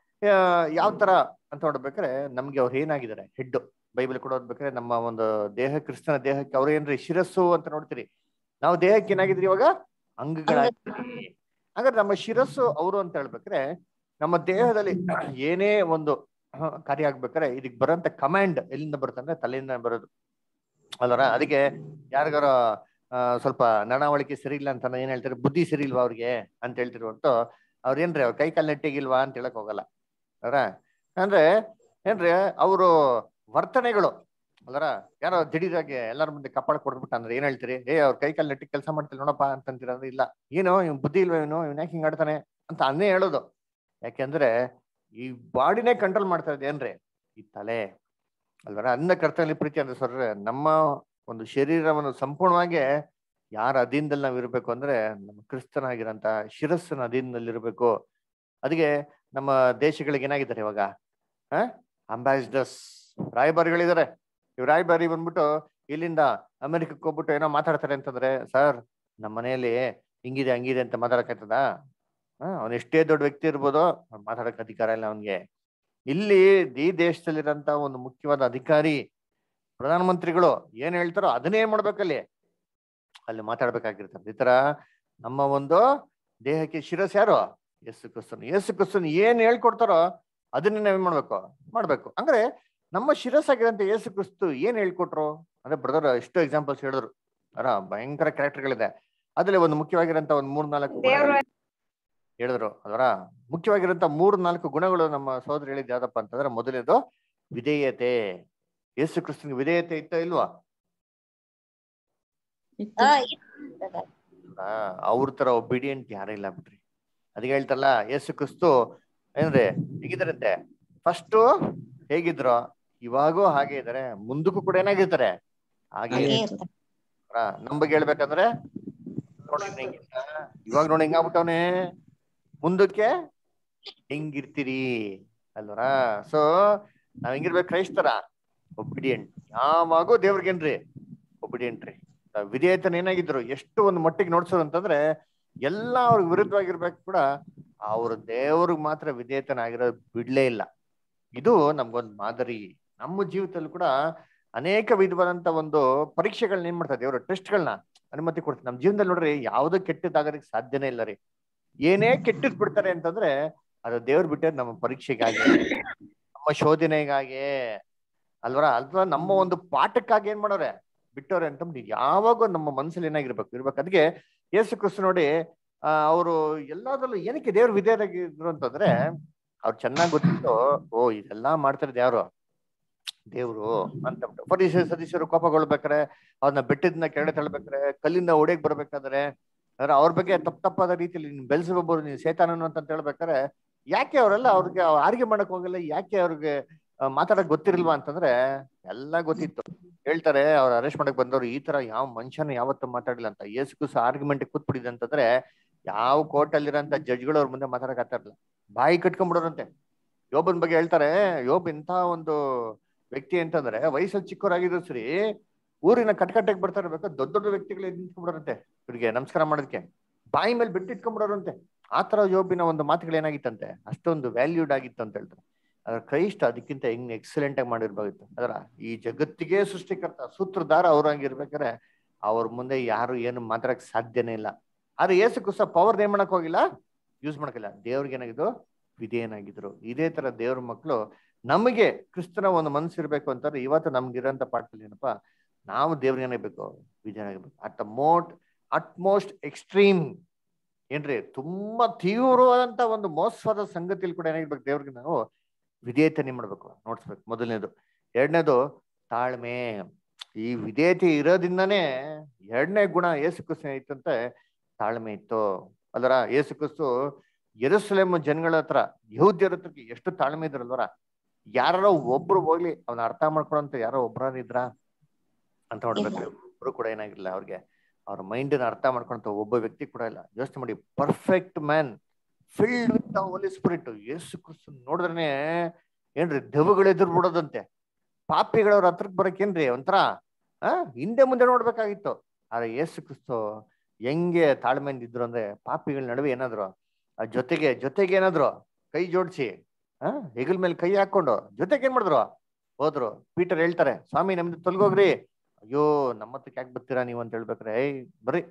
ಯಾವ ತರ ಅಂತ ನೋಡ್ಬೇಕಾದ್ರೆ ನಮ್ಗೆ ಅವ್ರು ಏನಾಗಿದ್ದಾರೆ, ಹೆಡ್. ಬೈಬಲ್ ಕೂಡ ಓದ್ಬೇಕಾದ್ರೆ ನಮ್ಮ ಒಂದು ದೇಹ, ಕ್ರಿಸ್ತನ ದೇಹಕ್ಕೆ ಅವ್ರು ಏನ್ರಿ ಶಿರಸ್ಸು ಅಂತ ನೋಡ್ತೀರಿ. ನಾವು ದೇಹಕ್ಕೆ ಏನಾಗಿದ್ರಿ ಇವಾಗ, ಅಂಗಗಳಾಗಿದ್ದೀರಿ. ಹಾಗಾದ್ರೆ ನಮ್ಮ ಶಿರಸ್ಸು ಅವರು ಅಂತ ಹೇಳ್ಬೇಕಾರೆ, ನಮ್ಮ ದೇಹದಲ್ಲಿ ಏನೇ ಒಂದು ಕಾರ್ಯ ಆಗ್ಬೇಕಾರೆ ಇದಕ್ ಬರೋಂತ ಕಮಾಂಡ್ ಎಲ್ಲಿಂದ ಬರುತ್ತಂದ್ರೆ ತಲೆಯಿಂದ ಬರೋದು ಅಲ್ವರ. ಅದಕ್ಕೆ ಯಾರಿಗಾರ ಆ ಸ್ವಲ್ಪ ನಡವಳಿಕೆ ಸರಿ ಇಲ್ಲ ಅಂತ ಏನ್ ಹೇಳ್ತಾರೆ, ಬುದ್ಧಿ ಸರಿ ಇಲ್ವಾ ಅವ್ರಿಗೆ ಅಂತ ಹೇಳ್ತಿರು ಹೊರತು ಅವ್ರೇನ್ರಿ ಅವ್ರ ಕೈ ಕಾಲು ನೆಟ್ಟಿಗಿಲ್ವಾ ಅಂತ ಹೇಳಕ್ ಹೋಗಲ್ಲ ಅವರ. ಅಂದ್ರೆ ಏನ್ರಿ ಅವರು ವರ್ತನೆಗಳು ಅಲ್ವರ. ಯಾರೋ ದಿಢೀರಾಗಿ ಎಲ್ಲಾರ ಮುಂದೆ ಕಪ್ಪಳ ಕೊಡ್ಬಿಟ್ಟ ಅಂದ್ರೆ ಏನ್ ಹೇಳ್ತೀರಿ, ಏ ಅವ್ರ ಕೈ ಕಾಲು ನೆಟ್ಟಿಗೆ ಕೆಲಸ ಮಾಡ್ತಿಲ್ಲ ನೋಡಪ್ಪ ಅಂತಂತೀರ ಅಂದ್ರೆ, ಇಲ್ಲ ಏನೋ ಇವ್ ಬುದ್ಧಿ ಇಲ್ವ, ಇವನು ಇವ್ನ ಯಾಕೆ ಹಿಂಗ್ ಆಡ್ತಾನೆ ಅಂತ ಅನ್ನೇ ಹೇಳೋದು. ಯಾಕೆಂದ್ರೆ ಈ ಬಾಡಿನೇ ಕಂಟ್ರೋಲ್ ಮಾಡ್ತಾ ಇದೆ ಏನ್ರಿ, ಈ ತಲೆ ಅಲ್ವರ. ಅನ್ನ ಕರ್ತನಲ್ಲಿ ಪ್ರೀತಿ ಅಂದ್ರೆ ಸರ್, ನಮ್ಮ ಒಂದು ಶರೀರವನ್ನು ಸಂಪೂರ್ಣವಾಗಿ ಯಾರ ಅಧೀನದಲ್ಲಿ ನಾವ್ ಇರ್ಬೇಕು ಅಂದ್ರೆ, ನಮ್ಮ ಕ್ರಿಸ್ತನಾಗಿರಂತ ಶಿರಸ್ಸಿನ ಅಧೀನದಲ್ಲಿ ಇರ್ಬೇಕು. ಅದಕ್ಕೆ ನಮ್ಮ ದೇಶಗಳಿಗೆ ಏನಾಗಿದ್ದಾರೆ ಇವಾಗ, ಹ ಅಂಬಾಸಿಡರ್ಸ್, ರಾಯಭಾರಿಗಳಿದ್ದಾರೆ. ಇವ್ ರಾಯಭಾರಿ ಬಂದ್ಬಿಟ್ಟು ಇಲ್ಲಿಂದ ಅಮೆರಿಕಕ್ಕೆ ಹೋಗ್ಬಿಟ್ಟು ಏನೋ ಮಾತಾಡ್ತಾರೆ ಅಂತಂದ್ರೆ, ಸರ್ ನಮ್ಮ ಮನೆಯಲ್ಲಿ ಹಿಂಗಿದೆ ಹಂಗಿದೆ ಅಂತ ಮಾತಾಡಕ್ಕಾಗ್ತದ? ಹ ಅವ್ನ ಎಷ್ಟೇ ದೊಡ್ಡ ವ್ಯಕ್ತಿ ಇರ್ಬೋದು, ಅವ್ನು ಮಾತಾಡಕ್ ಅಧಿಕಾರ ಇಲ್ಲ ಅವನ್ಗೆ. ಇಲ್ಲಿ ಈ ದೇಶದಲ್ಲಿರಂತ ಒಂದು ಮುಖ್ಯವಾದ ಅಧಿಕಾರಿ, ಪ್ರಧಾನಮಂತ್ರಿಗಳು ಏನ್ ಹೇಳ್ತಾರೋ ಅದನ್ನೇ ಏನ್ ಮಾಡ್ಬೇಕಲ್ಲಿ, ಅಲ್ಲಿ ಮಾತಾಡ್ಬೇಕಾಗಿರ್ತಾರೆ. ಈ ತರ ನಮ್ಮ ಒಂದು ದೇಹಕ್ಕೆ ಶಿರಸ್ ಯಾರು, ಯೇಸು ಕ್ರಿಸ್ತನು. ಯೇಸು ಕ್ರಿಸ್ತನು ಏನ್ ಹೇಳ್ಕೊಡ್ತಾರೋ ಅದನ್ನೇ ನಾವೇನ್ ಮಾಡ್ಬೇಕು, ಮಾಡ್ಬೇಕು. ಅಂದ್ರೆ ನಮ್ಮ ಶಿರಸ್ಸಾಗಿರಂತ ಯೇಸು ಕ್ರಿಸ್ತು ಏನ್ ಹೇಳ್ಕೊಟ್ರು ಅಂದ್ರೆ, ಬ್ರದರ್ ಎಷ್ಟೋ ಎಕ್ಸಾಂಪಲ್ಸ್ ಹೇಳಿದ್ರು ಅರ, ಭಯಂಕರ ಕ್ಯಾರೆಕ್ಟರ್ಗಳಿದೆ. ಅದ್ರಲ್ಲಿ ಒಂದು ಮುಖ್ಯವಾಗಿರಂತ ಒಂದ್ ಮೂರ್ ನಾಲ್ಕು ಹೇಳಿದ್ರು ಅದರ. ಮುಖ್ಯವಾಗಿರಂತ ಮೂರ್ ನಾಲ್ಕು ಗುಣಗಳು ನಮ್ಮ ಸಹೋದರ ಹೇಳಿದ್ ಯಾವ್ದಪ್ಪ ಅಂತಂದ್ರೆ, ಮೊದಲನೇದು ವಿಧೇಯತೆ. ಯೇಸು ಕ್ರಿಸ್ತನಿಗೆ ವಿಧೇಯತೆ ಇತ್ತ ಇಲ್ವಾ? ಅವ್ರ ತರ ಒಬಿಡಿಯಂಟ್ ಯಾರೇ ಇಲ್ಲ ಬಿಟ್ರಿ. ಅದಕ್ಕೆ ಹೇಳ್ತಾರಲ್ಲ, ಯೇಸು ಕ್ರಿಸ್ತು ಏನ್ರಿ ಹೇಗಿದ್ದಾರಂತೆ, ಫಸ್ಟ್ ಹೇಗಿದ್ರು ಇವಾಗೂ ಹಾಗೆ ಇದಾರೆ, ಮುಂದಕ್ಕೂ ಕೂಡ ಏನಾಗಿರ್ತಾರೆ ಹಾಗೆ. ನಮ್ ಬಗ್ಗೆ ಹೇಳ್ಬೇಕಂದ್ರೆ ನೋಡಿ ಹೆಂಗಿಲ್ಲ, ಇವಾಗ ನೋಡಿ ಹೆಂಗಾಗ್ಬಿಟ್ಟವನೆ, ಮುಂದಕ್ಕೆ ಹೆಂಗಿರ್ತೀರಿ ಅಲ್ವರ. ಸೊ ನಾವ್ ಹೆಂಗಿರ್ಬೇಕು ಕ್ರೈಸ್ತರ? ಒಬಿಡಿಯಂಟ್. ಯಾವಾಗೂ ದೇವ್ರಿಗೇನ್ರಿ? ಒಬಿಡಿಯಂಟ್ ರೀ. ವಿಧೇಯತನ ಏನಾಗಿದ್ರು ಎಷ್ಟು ಒಂದು ಮಟ್ಟಿಗೆ ನೋಡ್ಸೋದು ಅಂತಂದ್ರೆ, ಎಲ್ಲ ಅವ್ರಿಗೆ ವಿರುದ್ಧವಾಗಿರ್ಬೇಕು ಕೂಡ ಅವ್ರ ದೇವ್ರಿಗೆ ಮಾತ್ರ ವಿಧೇಯತನ ಆಗಿರೋದು ಬಿಡ್ಲೇ ಇಲ್ಲ. ಇದು ನಮ್ಗೊಂದು ಮಾದರಿ. ನಮ್ಮ ಜೀವಿತದಲ್ಲಿ ಕೂಡ ಅನೇಕ ವಿಧವಾದಂತ ಒಂದು ಪರೀಕ್ಷೆಗಳನ್ನ ಏನ್ ಮಾಡ್ತಾರೆ ದೇವರು, ಟೆಸ್ಟ್ಗಳನ್ನ ಅನುಮತಿ ಕೊಡ್ತಾರೆ ನಮ್ ಜೀವನದಲ್ಲಿ. ನೋಡ್ರಿ, ಯಾವ್ದು ಕೆಟ್ಟದಾಗೋದಕ್ಕೆ ಸಾಧ್ಯನೇ ಇಲ್ಲ ರೀ. ಏನೇ ಕೆಟ್ಟದ್ ಬಿಡ್ತಾರೆ ಅಂತಂದ್ರೆ ಅದು ದೇವ್ರು ಬಿಟ್ಟರೆ ನಮ್ಮ ಪರೀಕ್ಷೆಗಾಗಿ, ನಮ್ಮ ಶೋಧನೆಗಾಗಿ ಅಲ್ವರ, ಅಲ್ವಾ ನಮ್ಮ ಒಂದು ಪಾಠಕ್ಕಾಗಿ ಏನ್ ಮಾಡೋರೆ ಬಿಟ್ಟವ್ರೆ ಅಂತಂದ್ರೆ ಯಾವಾಗ ನಮ್ಮ ಮನಸ್ಸಲ್ಲಿ ಏನಾಗಿರ್ಬೇಕು ಇರ್ಬೇಕು. ಅದಕ್ಕೆ ಯೇಸು ಕ್ರಿಸ್ತ ನೋಡಿ ಆ ಅವರು ಎಲ್ಲದರಲ್ಲೂ ಏನಕ್ಕೆ ದೇವ್ರು ವಿಧೇಯರಾಗಿದ್ರು ಅಂತಂದ್ರೆ ಅವ್ರು ಚೆನ್ನಾಗಿ ಗೊತ್ತಿತ್ತು, ಓ ಇದೆಲ್ಲಾ ಮಾಡ್ತಿರೋದು ಯಾರು? ದೇವ್ರು ಅಂತ. ಫರಿಸೇಯ ಸದಸ್ಯರು ಕೋಪಗೊಳ್ಬೇಕಾರೆ, ಅವ್ರನ್ನ ಬೆಟ್ಟದಿಂದ ಕೆಳಗೆ ತಳ್ಬೇಕಾರೆ, ಕಲ್ಲಿಂದ ಒಡೆಯಕ್ ಬರ್ಬೇಕಾದ್ರೆ, ಅವ್ರ ಬಗ್ಗೆ ತಪ್ಪ ತಪ್ಪಾದ ರೀತಿಯಲ್ಲಿ ನೀನ್ ಬೆಲ್ಸೆಬೂಬನು, ನೀನ್ ಸೇತಾನನು ಅಂತ ಹೇಳ್ಬೇಕಾರೆ, ಯಾಕೆ ಅವರೆಲ್ಲ ಅವ್ರಿಗೆ ಆರ್ಗೆ ಮಾಡಕ್ ಹೋಗಲ್ಲ? ಯಾಕೆ ಅವ್ರಿಗೆ ಮಾತಾಡಕ್ ಗೊತ್ತಿರಲ್ವಾ ಅಂತಂದ್ರೆ ಎಲ್ಲ ಗೊತ್ತಿತ್ತು. ಹೇಳ್ತಾರೆ ಅವ್ರು ಅರೆಸ್ಟ್ ಮಾಡಕ್ ಬಂದವ್ರು, ಈ ತರ ಯಾವ ಮನುಷ್ಯನ ಯಾವತ್ತೂ ಮಾತಾಡಿಲ್ಲ ಅಂತ. ಯೇಸು ಕ್ರಿಸ್ತ ಆರ್ಗ್ಯುಮೆಂಟ್ ಕೂತ್ಬಿಟ್ಟಿದೆ ಅಂತಂದ್ರೆ ಯಾವ ಕೋರ್ಟ್ ಅಲ್ಲಿರೋಂಥ ಜಡ್ಜ್ಗಳು ಅವ್ರ ಮುಂದೆ ಮಾತಾಡಕ್ ಆಗ್ತಾ ಇರ್ಲಿಲ್ಲ, ಬಾಯಿ ಕಟ್ಕೊಂಡ್ಬಿಡೋರಂತೆ. ಯೋಬನ್ ಬಗ್ಗೆ ಹೇಳ್ತಾರೆ, ಯೋಬ್ ಇಂಥ ಒಂದು ವ್ಯಕ್ತಿ ಅಂತಂದ್ರೆ ವಯಸ್ಸಲ್ಲಿ ಚಿಕ್ಕವರಾಗಿದ್ರು ಸರಿ, ಊರಿನ ಕಟ್ಕಟ್ಟೆಗೆ ಬರ್ತಾ ಇರ್ಬೇಕು, ದೊಡ್ಡ ದೊಡ್ಡ ವ್ಯಕ್ತಿಗಳು ನಿಂತ್ಕೊಂಡ್ಬಿಡೋರಂತೆ ಇವ್ರಿಗೆ ನಮಸ್ಕಾರ ಮಾಡೋದಕ್ಕೆ, ಬಾಯಿ ಮೇಲೆ ಬಿಟ್ಟು ಇಟ್ಕೊಂಡ್ಬಿಡೋರಂತೆ. ಆತರ ಯೋಬಿನ ಒಂದು ಮಾತುಗಳು ಏನಾಗಿತ್ತಂತೆ, ಅಷ್ಟೊಂದು ವ್ಯಾಲ್ಯೂಡ್ ಆಗಿತ್ತು ಅಂತ ಹೇಳ್ತಾರೆ. ಅದ್ರ ಕ್ರೈಸ್ಟ್ ಅದಕ್ಕಿಂತ ಹೆಂಗ್ ಎಕ್ಸಲೆಂಟ್ ಆಗಿ ಮಾಡಿರ್ಬೋದಿತ್ತು. ಅದರ ಈ ಜಗತ್ತಿಗೆ ಸೃಷ್ಟಿಕರ್ತ ಸೂತ್ರಧಾರ ಅವ್ರು ಹಂಗಿರ್ಬೇಕಾರೆ ಅವ್ರ ಮುಂದೆ ಯಾರು ಏನು ಮಾತಾಡಕ್ ಸಾಧ್ಯನೇ ಇಲ್ಲ. ಆದ್ರೆ ಯೇಸು ಕ್ರಿಸ್ತ ಪವರ್ ಏನ್ ಮಾಡಕ್ ಹೋಗಿಲ್ಲ, ಯೂಸ್ ಮಾಡಕ್ಕಿಲ್ಲ. ದೇವ್ರಿಗೆ ಏನಾಗಿದ್ದು ವಿಧೇಯನಾಗಿದ್ರು. ಇದೇ ತರ ದೇವ್ರ ಮಕ್ಕಳು ನಮಗೆ ಕ್ರಿಸ್ತನ ಒಂದು ಮನಸ್ಸು ಇರ್ಬೇಕು ಅಂತಂದ್ರೆ ಇವತ್ತು ನಮ್ಗಿರೋಂಥ ಪಾಠದಲ್ಲಿ ಏನಪ್ಪಾ, ನಾವು ದೇವ್ರಿಗೆ ಏನಾಗಬೇಕು, ವಿಧೇಯನಾಗಬೇಕು. At the most utmost extreme ಏನ್ರಿ, ತುಂಬಾ ತೀವ್ರವಾದಂತ ಒಂದು ಮೋಸವಾದ ಸಂಗತಿಯಲ್ಲಿ ಕೂಡ ಏನಾಗಿರ್ಬೇಕು, ದೇವ್ರಿಗೆ ನಾವು ವಿಧೇಯತೆ ಮಾಡ್ಬೇಕು, ನೋಡ್ಸ್ಬೇಕು. ಮೊದಲನೇದು. ಎರಡನೇದು ತಾಳ್ಮೆ. ಈ ವಿಧೇಯತೆ ಇರೋದ್ರಿಂದಾನೇ ಎರಡನೇ ಗುಣ ಯೇಸು ಕ್ರಿಸ್ತ ಇತ್ತಂತೆ, ತಾಳ್ಮೆ ಇತ್ತು. ಅದರ ಯೇಸು ಕ್ರಿಸ್ತು ಯೆರೂಸಲೇಮ್ ಜನಗಳ ಹತ್ರ, ಯಹೂದ್ಯರ ಹತ್ರಕ್ಕೆ ಎಷ್ಟು ತಾಳ್ಮೆ ಇದ್ರಲ್ವರ. ಯಾರೋ ಒಬ್ರು ಹೋಗ್ಲಿ ಅವ್ನ ಅರ್ಥ ಮಾಡ್ಕೊಳಂತ ಯಾರೋ ಒಬ್ರಾರ ಇದ್ರ ಅಂತ ನೋಡ್ಬೇಕು. ಒಬ್ರು ಕೂಡ ಏನಾಗಿರ್ಲಿಲ್ಲ ಅವ್ರಿಗೆ, ಅವ್ರ ಮೈಂಡಿನ ಅರ್ಥ ಮಾಡ್ಕೊಂತ ಒಬ್ಬ ವ್ಯಕ್ತಿ ಕೂಡ ಇಲ್ಲ. ಯೋಚನೆ ಮಾಡಿ, perfect man filled with the holy spirit. ಯೇಸು ಕ್ರಿಸ್ತ ನೋಡಿದ್ರೆ ಏನ್ರಿ, ದೆವ್ವಗಳು ಎದುರು ಬಿಡೋದಂತೆ. ಪಾಪಿಗಳವ್ರ ಹತ್ರಕ್ ಬರಕೇನ್ರಿ ಒಂಥರ ಆ ಹಿಂದೆ ಮುಂದೆ ನೋಡ್ಬೇಕಾಗಿತ್ತು. ಆದ್ರೆ ಯೇಸು ಕ್ರಿಸ್ತ ಹೆಂಗೆ ತಾಳ್ಮೆಯಿಂದ ಇದ್ರು ಅಂದ್ರೆ, ಪಾಪಿಗಳ ನಡುವೆ ಏನಾದ್ರು ಆ ಜೊತೆಗೆ ಜೊತೆಗೆ ಏನಾದ್ರು ಕೈ ಜೋಡಿಸಿ ಆ ಹೆಗಲ ಮೇಲೆ ಕೈ ಹಾಕೊಂಡು ಜೊತೆಗೆ ಏನ್ ಮಾಡಿದ್ರು, ಹೋದ್ರು. ಪೀಟರ್ ಹೇಳ್ತಾರೆ, ಸ್ವಾಮಿ ನಮ್ದು ತೊಲ್ಗೋಗ್ರಿ. ಅಯ್ಯೋ ನಮ್ಮತ್ತಕ್ಕೆ ಯಾಕೆ ಬರ್ತೀರಾ ನೀವು ಅಂತ ಹೇಳ್ಬೇಕ್ರೆ, ಏಯ್ ಬರ್ರಿ,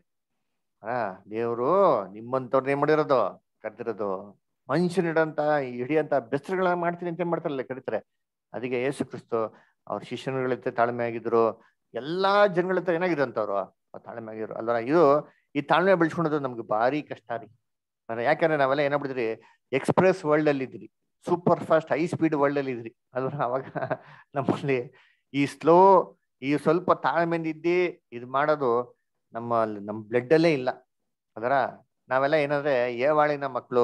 ಆ ದೇವ್ರು ನಿಮ್ಮಂತವ್ರನ್ನ ಏನ್ ಮಾಡಿರೋದು, ಕರೆದಿರೋದು. ಮನುಷ್ಯನಿಡಂತ ಹಿಡಿಯಂತ ಬೆಸ್ರುಗಳನ್ನ ಮಾಡ್ತೀನಿ ಅಂತ ಏನ್ ಮಾಡ್ತಾರಲ್ಲ, ಕರೀತಾರೆ. ಅದಕ್ಕೆ ಯೇಸು ಕ್ರಿಸ್ತು ಅವ್ರ ಶಿಷ್ಯನುಗಳ ಹತ್ರ ತಾಳ್ಮೆ ಆಗಿದ್ರು, ಎಲ್ಲಾ ಜನಗಳ ಹತ್ರ ಏನಾಗಿದ್ರು ಅಂತವ್ರು ತಾಳ್ಮೆ ಆಗಿದ್ರು ಅಲ್ವ. ಇದು ಈ ತಾಳ್ಮೆ ಬೆಳೆಸ್ಕೊಳೋದು ನಮ್ಗೆ ಭಾರಿ ಕಷ್ಟ ರೀ. ಯಾಕಂದ್ರೆ ನಾವೆಲ್ಲ ಏನಾಗ್ಬಿಡಿದ್ರಿ, ಎಕ್ಸ್ಪ್ರೆಸ್ ವರ್ಲ್ಡ್ ಅಲ್ಲಿ ಇದ್ರಿ, super fast high speed world ಅಲ್ಲಿ ಇದ್ರಿ ಅಲ್ವ. ಅವಾಗ ನಮ್ಮಲ್ಲಿ ಈ ಸ್ಲೋ, ಈ ಸ್ವಲ್ಪ ತಾಳ್ಮೆಯಿಂದ ಇದ್ದಿ ಇದು ಮಾಡೋದು ನಮ್ಮ ನಮ್ ಬ್ಲಡ್ ಅಲ್ಲೇ ಇಲ್ಲ. ಅದರ ನಾವೆಲ್ಲ ಏನಂದ್ರೆ ಏವಾಳಿನ ಮಕ್ಕಳು.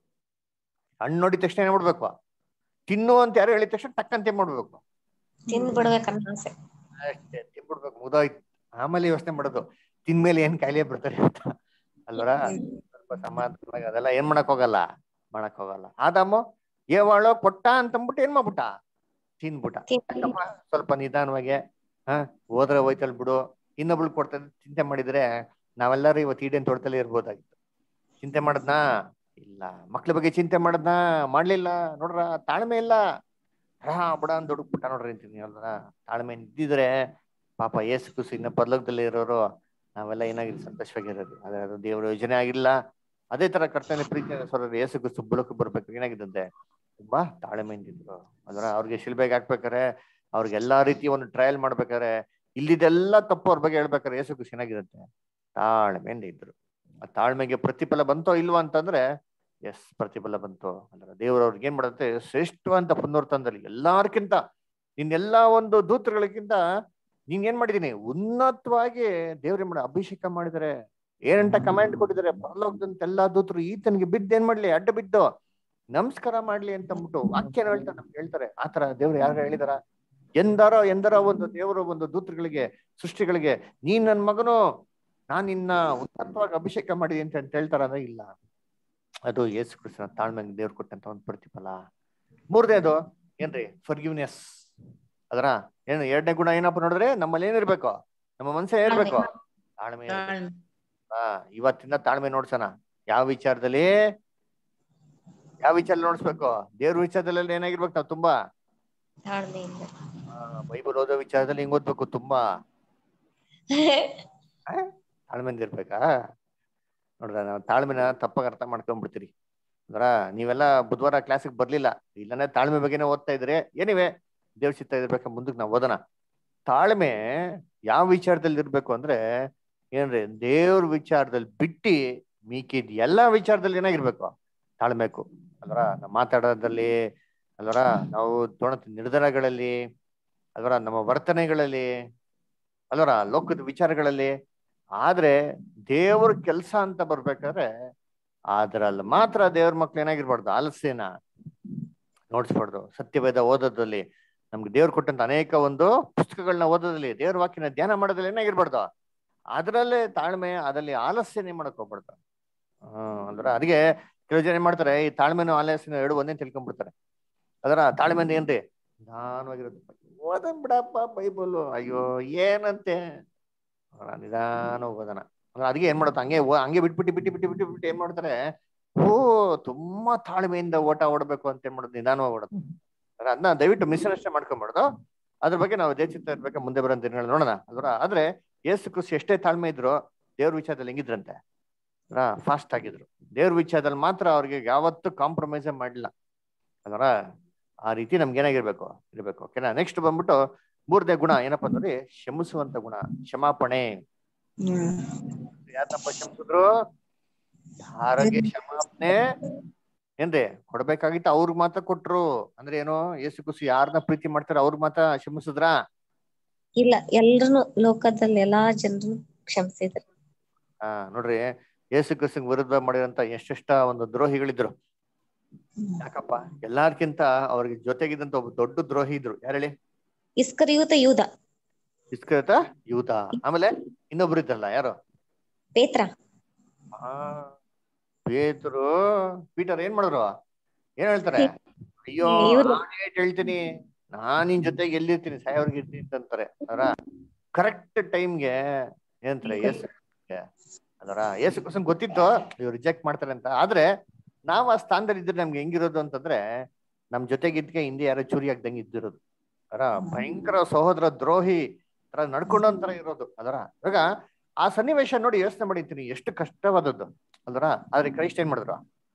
ಹಣ್ಣು ನೋಡಿದ ತಕ್ಷಣ ಏನ್ ಮಾಡ್ಬೇಕು, ತಿನ್ನು ಅಂತ ಯಾರು ಹೇಳಿದ ತಕ್ಷಣ ಟಕ್ಕಂತ ಏನ್ ಮಾಡ್ಬೇಕು, ತಿನ್ಬಿಡ್ಬೇಕನ್ನೋ ಆಸೆ ಅಷ್ಟೇ, ತಿನ್ಬಿಡ್ಬೇಕು, ಮುದಾಯ್ತು. ಆಮೇಲೆ ಯೋಚನೆ ಮಾಡೋದು ತಿನ್ಮೇಲೆ ಏನ್ ಕಾಯಿಲೆ ಬರ್ತಾರೆ ಅಂತ ಅಲ್ವರ. ಸ್ವಲ್ಪ ಸಮಾಧಾನವಾಗಿ ಅದೆಲ್ಲ ಏನ್ ಮಾಡಕ್ ಹೋಗಲ್ಲ, ಮಾಡಕ್ ಹೋಗಲ್ಲ. ಆದಾಮು ಏವಾಳೋ ಕೊಟ್ಟ ಅಂತಂದ್ಬಿಟ್ಟು ಏನ್ ಮಾಡ್ಬಿಟ್ಟ, ತಿನ್ಬಿಟ್ಟ. ಸ್ವಲ್ಪ ನಿಧಾನವಾಗಿ ಹ ಹೋದ್ರೆ ಹೋಯ್ತಲ್ ಬಿಡು, ಇನ್ನೊಬ್ಳು ಕೊಡ್ತದೆ ಚಿಂತೆ ಮಾಡಿದ್ರೆ ನಾವೆಲ್ಲರೂ ಇವತ್ತು ಈಡೇನ್ ತೊಡ್ತಲೇ ಇರ್ಬೋದಾಗಿತ್ತು. ಚಿಂತೆ ಮಾಡದ್ನಾ ಇಲ್ಲ, ಮಕ್ಳ ಬಗ್ಗೆ ಚಿಂತೆ ಮಾಡದ್ನಾ ಮಾಡ್ಲಿಲ್ಲ. ನೋಡ್ರ ತಾಳ್ಮೆ ಇಲ್ಲ, ಹಾ ಬಿಡ ಅಂತ ದುಡುಕ್ಬಿಟ್ಟ ನೋಡ್ರಿ ಅಂತೀನಿ ಅಲ್ರ. ತಾಳ್ಮೆ ಇದ್ದಿದ್ರೆ ಪಾಪ ಏಸು ಕುಸು ಇನ್ನ ಪರಲೋಕದಲ್ಲಿ ಇರೋರು ನಾವೆಲ್ಲ ಏನಾಗಿದ್ದು ಸಂತೋಷವಾಗಿರೋದು. ಅದೇ ಅದು ದೇವರ ಯೋಜನೆ ಆಗಿಲ್ಲ. ಅದೇ ತರ ಕರ್ತನೆ ಪ್ರೀತಿ ಸೋದರ ಏಸು ಕ್ರಿಸ್ತ ಬುಡಕ್ಕೆ ಬರ್ಬೇಕು ಏನಾಗಿದ್ದಂತೆ, ತುಂಬಾ ತಾಳ್ಮೆಯಿಂದ ಇದ್ರು ಅದ್ರ. ಅವ್ರಿಗೆ ಶಿಲ್ಬೆಗೆ ಹಾಕ್ಬೇಕಾರೆ, ಅವ್ರಿಗೆ ಎಲ್ಲಾ ರೀತಿ ಒಂದು ಟ್ರಯಲ್ ಮಾಡ್ಬೇಕಾರೆ, ಇಲ್ಲಿದೆಲ್ಲ ತಪ್ಪು ಅವ್ರ ಬಗ್ಗೆ ಹೇಳ್ಬೇಕಾರೆ ಏಸು ಕ್ರಿಸ್ತ ಏನಾಗಿರುತ್ತೆ, ತಾಳ್ಮೆಯಿಂದ ಇದ್ರು. ಆ ತಾಳ್ಮೆಗೆ ಪ್ರತಿಫಲ ಬಂತೋ ಇಲ್ವಾ ಅಂತಂದ್ರೆ ಎಸ್, ಪ್ರತಿಫಲ ಬಂತು. ಅಂದ್ರೆ ದೇವ್ರ ಅವ್ರಿಗೆ ಏನ್ ಮಾಡುತ್ತೆ, ಶ್ರೇಷ್ಠವಂತ ಪುನರುತ್ಥಾನದಲ್ಲಿ ಎಲ್ಲಾರ್ಕಿಂತ, ನಿನ್ನೆಲ್ಲಾ ಒಂದು ದೂತಗಳಿಗಿಂತ ನೀನ್ ಏನ್ ಮಾಡಿದೀನಿ, ಉನ್ನತವಾಗಿ ದೇವ್ರ ಮಾಡ ಅಭಿಷೇಕ ಮಾಡಿದರೆ, ಏನಂತ ಕಮಾಂಡ್ ಕೊಟ್ಟಿದ್ದಾರೆ, ಪರಲೋಕದಂತ ಎಲ್ಲಾ ದೂತರು ಈತನಿಗೆ ಬಿದ್ದು ಏನ್ ಮಾಡ್ಲಿ, ಅಡ್ಡ ಬಿದ್ದು ನಮಸ್ಕಾರ ಮಾಡ್ಲಿ ಅಂತ ಅಂದ್ಬಿಟ್ಟು ವಾಕ್ಯನ ಹೇಳ್ತಾರೆ, ನಮ್ಗೆ ಹೇಳ್ತಾರೆ. ಆತರ ದೇವ್ರು ಯಾರು ಹೇಳಿದಾರ? ಎಂದರ ಎಂದರ ಒಂದು ದೇವರ ಒಂದು ದೂತರುಗಳಿಗೆ ಸೃಷ್ಟಿಗಳಿಗೆ ನೀನ್ ನನ್ ಮಗನು, ನಾನ್ ನಿನ್ನ ಉನ್ನತವಾಗಿ ಅಭಿಷೇಕ ಮಾಡಿದೀನಿ ಅಂತ ಅಂತ ಹೇಳ್ತಾರ ಅಂದ್ರೆ ಇಲ್ಲ. ಅದು ಯೇಸು ಕ್ರಿಸ್ತನ ತಾಳ್ಮೆ ದೇವ್ರು ಕೊಟ್ಟಂತ ಒಂದು ಪ್ರತಿಫಲ. ಮೂರನೇದು ಏನ್ರಿ? ಫರ್ಗಿವ್ನೆಸ್. ಅದರ ಏನು ಎರಡನೇ ಗುಣ ಏನಪ್ಪ ನೋಡಿದ್ರೆ ನಮ್ಮಲ್ಲಿ ಏನಿರ್ಬೇಕು? ನಮ್ಮ ಮನಸ್ಸೇ ಏನಿರ್ಬೇಕು? ತಾಳ್ಮೆ. ಹಾ, ಇವತ್ತಿಂದ ತಾಳ್ಮೆ ನೋಡ್ಸೋಣ. ಯಾವ ವಿಚಾರದಲ್ಲಿ ಯಾವ ವಿಚಾರ ನೋಡ್ಸ್ಬೇಕು? ದೇವ್ರ ವಿಚಾರದಲ್ಲಿ ಏನಾಗಿರ್ಬೇಕು ನಾವು ತುಂಬಾ ತಾಳ್ಮೆಯಿಂದ. ಬೈಬಲ್ ಓದೋ ವಿಚಾರದಲ್ಲಿ ಹಿಂಗ್ ಓದ್ಬೇಕು ತುಂಬಾ ತಾಳ್ಮೆಯಿಂದ ಇರ್ಬೇಕಾ? ನೋಡ್ರ ನಾವು ತಾಳ್ಮೆನ ತಪ್ಪಾಗ ಅರ್ಥ ಮಾಡ್ಕೊಂಡ್ಬಿಡ್ತೀರಿ. ಅಂದ್ರ ನೀವೆಲ್ಲ ಬುಧವಾರ ಕ್ಲಾಸಿಗೆ ಬರ್ಲಿಲ್ಲ, ಇಲ್ಲನೇ ತಾಳ್ಮೆ ಬಗ್ಗೆನೇ ಓದ್ತಾ ಇದ್ರೆ ಏನಿವೆ ದೇವ್ರ ಚಿತ್ತ ಇರ್ಬೇಕ. ಮುಂದಕ್ಕೆ ನಾವು ಓದೋಣ. ತಾಳ್ಮೆ ಯಾವ ವಿಚಾರದಲ್ಲಿ ಇರ್ಬೇಕು ಅಂದ್ರೆ ಏನ್ರಿ? ದೇವ್ರ ವಿಚಾರದಲ್ಲಿ ಬಿಟ್ಟಿ ಮೀಕಿದ್ ಎಲ್ಲಾ ವಿಚಾರದಲ್ಲಿ ಏನಾಗಿರ್ಬೇಕು? ತಾಳ್ಬೇಕು. ಅಲ್ವರ ನಾವು ಮಾತಾಡೋದ್ರಲ್ಲಿ, ಅಲ್ವರ ನಾವು ತೊಗೊಳ ನಿರ್ಧಾರಗಳಲ್ಲಿ, ಅಲ್ವರ ನಮ್ಮ ವರ್ತನೆಗಳಲ್ಲಿ, ಅಲ್ವರ ಲೋಕದ ವಿಚಾರಗಳಲ್ಲಿ. ಆದ್ರೆ ದೇವ್ರ ಕೆಲ್ಸ ಅಂತ ಬರ್ಬೇಕಾದ್ರೆ ಅದ್ರಲ್ಲಿ ಮಾತ್ರ ದೇವ್ರ ಮಕ್ಳು ಏನಾಗಿರ್ಬಾರ್ದು? ಆಲಸ್ಯನ ನೋಡ್ಸ್ಬಾರ್ದು. ಸತ್ಯವೇದ ಓದೋದ್ರಲ್ಲಿ, ನಮ್ಗೆ ದೇವ್ರು ಕೊಟ್ಟಂತ ಅನೇಕ ಒಂದು ಪುಸ್ತಕಗಳನ್ನ ಓದೋದ್ರಲ್ಲಿ, ದೇವ್ರ ವಾಕ್ಯನ ಧ್ಯಾನ ಮಾಡೋದ್ರಲ್ಲಿ ಏನಾಗಿರ್ಬಾರ್ದು? ಅದ್ರಲ್ಲೇ ತಾಳ್ಮೆ, ಅದ್ರಲ್ಲಿ ಆಲಸ್ಯನೇ ಮಾಡಕ್ ಹೋಗ್ಬಾರ್ದು. ಹ್ಮ್ ಅಂದ್ರೆ ಅದಕ್ಕೆ ಕೆಲವು ಜನ ಏನ್ ಮಾಡ್ತಾರೆ, ಈ ತಾಳ್ಮೆನೂ ಆಲಸ್ಯನ ಎರಡು ಒಂದೇ ತಿಳ್ಕೊಂಡ್ಬಿಡ್ತಾರೆ. ಅದರ ತಾಳ್ಮೆಯಿಂದ ಏನ್ರಿ? ನಿಧಾನವಾಗಿರೋದು. ಓದನ್ ಬಿಡಪ್ಪ ಬೈಬಲ್, ಅಯ್ಯೋ ಏನಂತೆ ನಿಧಾನ ಓದೋಣ. ಅದಕ್ಕೆ ಏನ್ ಮಾಡುತ್ತ ಹಂಗೆ ಹಂಗೆ ಬಿಟ್ಬಿಟ್ಟು ಬಿಟ್ಟು ಬಿಟ್ಟು ಬಿಟ್ಟು ಬಿಟ್ಟು ಏನ್ ಮಾಡ್ತಾರೆ? ಓ ತುಂಬಾ ತಾಳ್ಮೆಯಿಂದ ಓಟ ಓಡ್ಬೇಕು ಅಂತ ಏನ್ ಮಾಡೋದು? ನಿಧಾನವಾಗಿ ಓಡೋದು. ಅದನ್ನ ದಯವಿಟ್ಟು ಮಿಸ್ಅಂಡರ್ಸ್ಟ್ಯಾಂಡ್ ಮಾಡ್ಕೊಂಬಾರ್ದು. ಅದ್ರ ಬಗ್ಗೆ ನಾವು ದೇಚಿತ್ತ ಇರ್ಬೇಕು ಮುಂದೆ ಬರೋ ದಿನಗಳು ನೋಡೋಣ. ಅಲ್ವರ ಆದ್ರೆ ಯೇಸು ಕ್ರಿಸ್ತ ಎಷ್ಟೇ ತಾಳ್ಮೆ ಇದ್ರು ದೇವ್ರ ವಿಚಾರದಲ್ಲಿ ಹೆಂಗಿದ್ರಂತೆ? ಫಾಸ್ಟ್ ಆಗಿದ್ರು. ದೇವ್ರ ವಿಚಾರದಲ್ಲಿ ಮಾತ್ರ ಅವ್ರಿಗೆ ಯಾವತ್ತೂ ಕಾಂಪ್ರಮೈಸ್ ಮಾಡಿಲ್ಲ. ಅಲ್ವರ ಆ ರೀತಿ ನಮ್ಗೆ ಏನಾಗಿರ್ಬೇಕು? ಇರ್ಬೇಕು. ಓಕೆನಾ? ನೆಕ್ಸ್ಟ್ ಬಂದ್ಬಿಟ್ಟು ಮೂರನೇ ಗುಣ ಏನಪ್ಪಾ ಅಂದ್ರೆ ಕ್ಷಮಿಸುವಂತ ಗುಣ, ಕ್ಷಮಾಪಣೆ. ಯಾರನ್ನಪ್ಪ ಕ್ಷಮಿಸಿದ್ರು? ಯಾರಿಗೆ ಕ್ಷಮಾಪಣೆ ಏನ್ರಿ ಕೊಡ್ಬೇಕಾಗಿತ್ತು ಅವ್ರಿಗೆ ಮಾತ್ರ ಕೊಟ್ರು. ಅಂದ್ರೆ ಏನು? ಯೇಸು ಕ್ರಿಸ್ತ ಯಾರನ್ನ ಪ್ರೀತಿ ಮಾಡ್ತಾರ ಅವ್ರಿಗೆ ಮಾತ್ರ ಕ್ಷಮಿಸಿದ್ರ? ಇಲ್ಲ, ಎಲ್ರು ಲೋಕದಲ್ಲಿ ಎಲ್ಲಾ ಜನರು ಕ್ಷಮಿಸಿದ್ರು. ಹಾ ನೋಡ್ರಿ, ಯೇಸು ಕ್ರಿಸ್ತಂಗ್ ವಿರುದ್ಧ ಮಾಡಿರಂತ ಎಷ್ಟೆಷ್ಟ ಒಂದು ದ್ರೋಹಿಗಳಿದ್ರು. ಯಾಕಪ್ಪ? ಎಲ್ಲಾರ್ಕಿಂತ ಅವ್ರಿಗೆ ಜೊತೆಗಿದ್ದಂತ ಒಬ್ಬ ದೊಡ್ಡ ದ್ರೋಹಿ ಇದ್ರು. ಯಾರು ಹೇಳಿ? ಇಸ್ಕರಿಯೋತ ಯೂದ. ಇಸ್ಕರಿಯೋತ ಯೂದ. ಆಮೇಲೆ ಇನ್ನೊಬ್ರು ಇದ್ರಲ್ಲ, ಯಾರು? ಪೇತ್ರ. ಹಾ ಪೇತರು. ಪೀಟರ್ ಏನ್ ಮಾಡಿದ್ರು? ಏನ್ ಹೇಳ್ತಾರೆ? ಅಯ್ಯೋ ನಾನ್ ಏಟ್ ಹೇಳ್ತೀನಿ, ನಾನ್ ನಿನ್ ಜೊತೆಗೆ ಎಲ್ಲಿರ್ತೀನಿ, ಸಾಯೋರ್ಗೆ ಇರ್ತೀನಿ ಅಂತಾರೆ. ಅದರ ಕರೆಕ್ಟ್ ಟೈಮ್ಗೆ ಏನಂತಾರೆ? ಯೇಸು ಅದರ ಯೇಸು ಕ್ರಿಸ್ತಂಗೆ ಗೊತ್ತಿತ್ತು ಇವ್ರು ರಿಜೆಕ್ಟ್ ಮಾಡ್ತಾರೆ ಅಂತ. ಆದ್ರೆ ನಾವ್ ಆ ಸ್ಥಾನದಲ್ಲಿ ಇದ್ರೆ ನಮ್ಗೆ ಹೆಂಗಿರೋದು ಅಂತಂದ್ರೆ, ನಮ್ ಜೊತೆಗಿದ್ಕೆ ಹಿಂದೆ ಯಾರೋ ಚೂರಿ ಆಗ್ದಂಗೆ ಇದ್ದಿರೋದು. ಅದರ ಭಯಂಕರ ಸಹೋದರ ದ್ರೋಹಿ ತರ ನಡ್ಕೊಂಡಂತರ ಇರೋದು. ಅದರ ಇವಾಗ ಆ ಸನ್ನಿವೇಶ ನೋಡಿ ಯೋಚನೆ ಮಾಡಿರ್ತೀನಿ, ಎಷ್ಟು ಕಷ್ಟವಾದದ್ದು ಅಲ್ವರ. ಆದ್ರೆ ಕ್ರೈಸ್ಟ್ ಏನ್ ಮಾಡಿದ್ರು?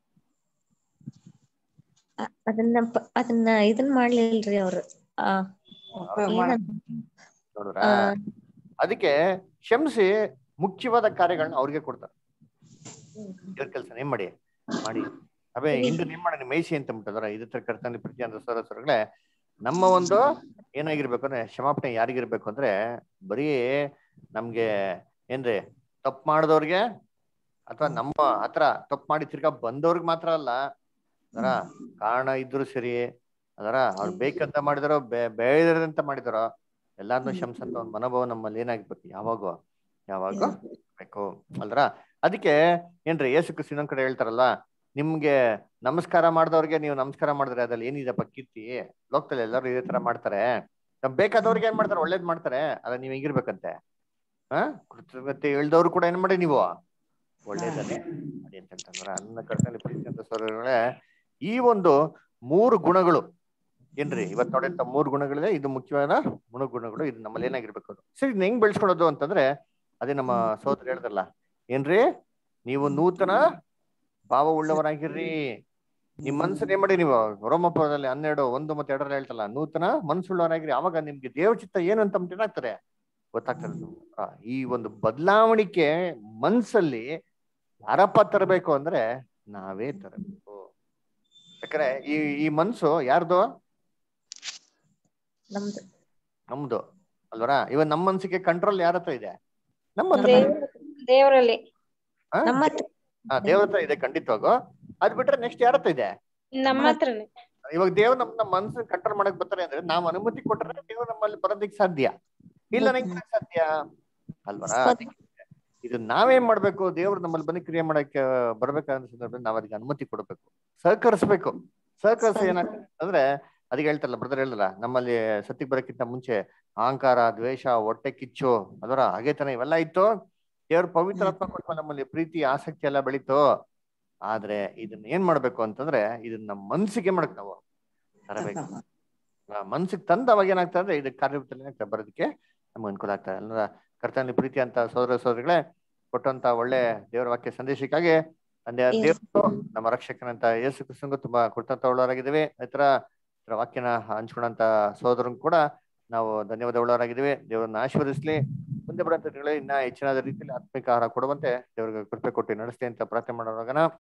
ಅದನ್ನ ಅದನ್ನ ಇದನ್ ಮಾಡ್ಲಿಲ್ರಿ ಅವ್ರು. ನೋಡ್ರ ಅದಕ್ಕೆ ಕ್ಷಮಿಸಿ ಮುಖ್ಯವಾದ ಕಾರ್ಯಗಳನ್ನ ಅವ್ರಿಗೆ ಕೊಡ್ತಾರೆ. ಇವ್ರ ಕೆಲ್ಸ ಏನ್ ಮಾಡಿ ಮಾಡಿ ಅವೇ ಹಿಂದೆ ಏನ್ ಮಾಡಿ ಮೇಯಿಸಿ ಅಂತ ಬಿಟ್ಟದ್ರ. ಇದ್ರ ತರ ಕರ್ತನಲ್ಲಿ ಪ್ರೀತಿ ಅಂತ ಸರಸರುಗಳೇ, ನಮ್ಮ ಒಂದು ಏನಾಗಿರ್ಬೇಕು ಅಂದ್ರೆ ಕ್ಷಮಾಪಣೆ ಯಾರಿಗಿರ್ಬೇಕು ಅಂದ್ರೆ, ಬರೀ ನಮ್ಗೆ ಏನ್ರಿ ತಪ್ಪು ಮಾಡಿದವ್ರಿಗೆ ಅಥವಾ ನಮ್ಮ ಹತ್ರ ತಪ್ಪು ಮಾಡಿ ತಿರ್ಗಾ ಬಂದವ್ರಿಗೆ ಮಾತ್ರ ಅಲ್ಲ, ಅದರ ಕಾರಣ ಇದ್ರು ಸರಿ, ಅದರ ಅವ್ರು ಬೇಕಂತ ಮಾಡಿದಾರೋ ಬೇ ಬೇಡದಂತ ಮಾಡಿದಾರೋ ಎಲ್ಲಾರನ್ನೂ ಕ್ಷಮಿಸಂತ ಒಂದು ಮನೋಭಾವ ನಮ್ಮಲ್ಲಿ ಏನಾಗಿರ್ಬೇಕು? ಯಾವಾಗೋ ಯಾವಾಗೋ ಬೇಕು ಅಲ್ರ. ಅದಕ್ಕೆ ಏನ್ರಿ ಯೇಸು ಕ್ರಿಸ್ತ ಇನ್ನೊಂದ್ ಕಡೆ ಹೇಳ್ತಾರಲ್ಲ, ನಿಮ್ಗೆ ನಮಸ್ಕಾರ ಮಾಡಿದವ್ರಿಗೆ ನೀವು ನಮಸ್ಕಾರ ಮಾಡಿದ್ರೆ ಅದ್ರಲ್ಲಿ ಏನಿದೆಪ್ಪ ಕೀರ್ತಿ? ಲೋಕದಲ್ಲಿ ಎಲ್ಲರೂ ಇದೇ ತರ ಮಾಡ್ತಾರೆ. ಬೇಕಾದವ್ರಿಗೆ ಏನ್ ಮಾಡ್ತಾರೆ? ಒಳ್ಳೇದ್ ಮಾಡ್ತಾರೆ. ಅದ ನೀವ್ ಹೆಂಗಿರ್ಬೇಕಂತೆ? ಹ ಕೃತಜ್ಞತೆ ಹೇಳ್ದವ್ರು ಕೂಡ ಏನ್ ಮಾಡಿ ನೀವು ಒಳ್ಳೇದನ್ನೇ ಮಾಡಿ ಅಂತ ಹೇಳ್ತಂದ್ರ. ನನ್ನ ಕರ್ತನಲ್ಲಿ ಪ್ರೀತಿ ಅಂತ ಸೋದರಗಳೇ, ಈ ಒಂದು ಮೂರು ಗುಣಗಳು ಏನ್ರಿ ಇವತ್ ನೋಡಿದಂತ ಮೂರು ಗುಣಗಳಿದೆ. ಇದು ಮುಖ್ಯವಾದ ಮೂರು ಗುಣಗಳು. ಇದು ನಮ್ಮಲ್ಲಿ ಏನಾಗಿರ್ಬೇಕು? ಸರಿ, ಇದನ್ನ ಹೆಂಗ್ ಬೆಳೆಸ್ಕೊಳ್ಳೋದು ಅಂತಂದ್ರೆ, ಅದೇ ನಮ್ಮ ಸೋದರ ಹೇಳ್ದಲ್ಲ ಏನ್ರಿ, ನೀವು ನೂತನ ಭಾವ ಉಳ್ಳವರಾಗಿರ್ರಿ. ನಿಮ್ ಮನ್ಸನ್ನ ಏನ್ ಮಾಡಿ ನೀವು ರೋಮಪುರದಲ್ಲಿ ಹನ್ನೆರಡು ಒಂದು ಮತ್ತೆ ಎರಡರಲ್ಲಿ ಹೇಳ್ತಲ್ಲ, ನೂತನ ಮನ್ಸುಳ್ಳವರಾಗಿರಿ. ಅವಾಗ ನಿಮ್ಗೆ ದೇವ್ರ ಚಿತ್ತ ಏನು ಅಂತ ಏನಾಗ್ತದೆ? ಗೊತ್ತಾಗ್ತದೆ. ಈ ಒಂದು ಬದಲಾವಣಿಕೆ ಮನ್ಸಲ್ಲಿ ಯಾರಪ್ಪ ತರಬೇಕು ಅಂದ್ರೆ ನಾವೇ ತರಬೇಕು. ಯಾಕಂದ್ರೆ ಈ ಈ ಮನ್ಸು ಯಾರ್ದು? ನಮ್ದು ನಮ್ದು ಅಲ್ವರ. ಇವನ್ ನಮ್ಮ ಮನ್ಸಿಗೆ ಕಂಟ್ರೋಲ್ ಯಾರ ಹತ್ರ ಇದೆ? ನಮ್ಮ ಹತ್ರ, ದೇವರಲ್ಲಿ. ಹಾ ದೇವ್ರ ಹತ್ರ ಇದೆ ಖಂಡಿತವಾಗೂ. ಅದ್ ಬಿಟ್ರೆ ನೆಕ್ಸ್ಟ್ ಯಾರ ಹತ್ರ ಇದೆ? ನಮ್ಮ ಹತ್ರನೇ. ಇವಾಗ ದೇವ್ರು ನಮ್ ನಮ್ಮ ಮನಸ್ಸನ್ನ ಕಂಟ್ರೋಲ್ ಮಾಡಕ್ ಬರ್ತಾರೆ ಅಂದ್ರೆ ನಾವ್ ಅನುಮತಿ ಕೊಟ್ಟರೆ ದೇವ್ರು ನಮ್ಮಲ್ಲಿ ಬರೋದಿಕ್ ಸಾಧ್ಯ, ಇಲ್ಲ ನಂಗೆ ಸಾಧ್ಯ ಅಲ್ವರ. ಇದು ನಾವೇನ್ ಮಾಡ್ಬೇಕು, ದೇವ್ರು ನಮ್ಮಲ್ಲಿ ಬಂದು ಕ್ರಿಯೆ ಮಾಡಕ್ಕೆ ಬರ್ಬೇಕಾದ ಸಂದರ್ಭದಲ್ಲಿ ನಾವ್ ಅದಕ್ಕೆ ಅನುಮತಿ ಕೊಡ್ಬೇಕು, ಸಹಕರಿಸ್ಬೇಕು. ಸಹಕರಿಸ ಏನಾಗ್ತದೆ ಅಂದ್ರೆ ಅದಕ್ಕೆ ಹೇಳ್ತಾರಲ್ಲ ಬ್ರದರ್ ಹೇಳಲ್ಲ, ನಮ್ಮಲ್ಲಿ ಸತ್ತಿಗೆ ಬರೋಕ್ಕಿಂತ ಮುಂಚೆ ಅಹಂಕಾರ, ದ್ವೇಷ, ಹೊಟ್ಟೆ ಕಿಚ್ಚು, ಅದರ ಹಾಗೆತನ ಇವೆಲ್ಲ ಇತ್ತು. ದೇವ್ರ ಪವಿತ್ರಾತ್ಮ ಕೊಟ್ಟು ನಮ್ಮಲ್ಲಿ ಪ್ರೀತಿ, ಆಸಕ್ತಿ ಎಲ್ಲ ಬೆಳೀತು. ಆದ್ರೆ ಇದನ್ನ ಏನ್ ಮಾಡ್ಬೇಕು ಅಂತಂದ್ರೆ ಇದನ್ನ ನಮ್ಮ ಮನ್ಸಿಗೆ ಮಾಡಕ್ ನಾವು ತರಬೇಕು. ಮನ್ಸಿಗೆ ತಂದ ಅವಾಗ ಏನಾಗ್ತದೆ ಅಂದ್ರೆ ಇದಕ್ಕೆ ಕಾರ್ಯರೂಪದಲ್ಲಿ ಬರೋದಕ್ಕೆ ನಮ್ಗೆ ಅನುಕೂಲ ಆಗ್ತದೆ. ಅಲ್ಲ ಕರ್ತನಲ್ಲಿ ಪ್ರೀತಿ ಅಂತ ಸಹೋದರ ಸಹೋದರಿಗಳೇ, ಕೊಟ್ಟಂತ ಒಳ್ಳೆ ದೇವರ ವಾಕ್ಯ ಸಂದೇಶಕ್ಕಾಗಿ ತಂದೆ ದೇವರು ನಮ್ಮ ರಕ್ಷಕನಂತ ಯೇಸು ಕ್ರಿಸ್ತನಿಗೂ ತುಂಬಾ ಕೊಟ್ಟಂತ ಒಳ್ಳೆಯವರಾಗಿದ್ದೇವೆ. ಈ ತರ ವಾಕ್ಯನ ಹಂಚ್ಕೊಂಡಂತ ಸಹೋದರನ್ ಕೂಡ ನಾವು ಧನ್ಯವಾದ ಉಳ್ಳವರಾಗಿದ್ದೇವೆ. ದೇವರನ್ನ ಆಶೀರ್ವದಿಸ್ಲಿ. ಮುಂದೆ ಬರುವಂತ ಇನ್ನ ಹೆಚ್ಚಿನ ರೀತಿಯಲ್ಲಿ ಆತ್ಮಿಕ ಆಹಾರ ಕೊಡುವಂತೆ ದೇವರಿಗೆ ಕೃಪೆ ಕೊಟ್ಟು ನಡೆಸ್ಲಿ ಅಂತ ಪ್ರಾರ್ಥನೆ ಮಾಡೋವಾಗನ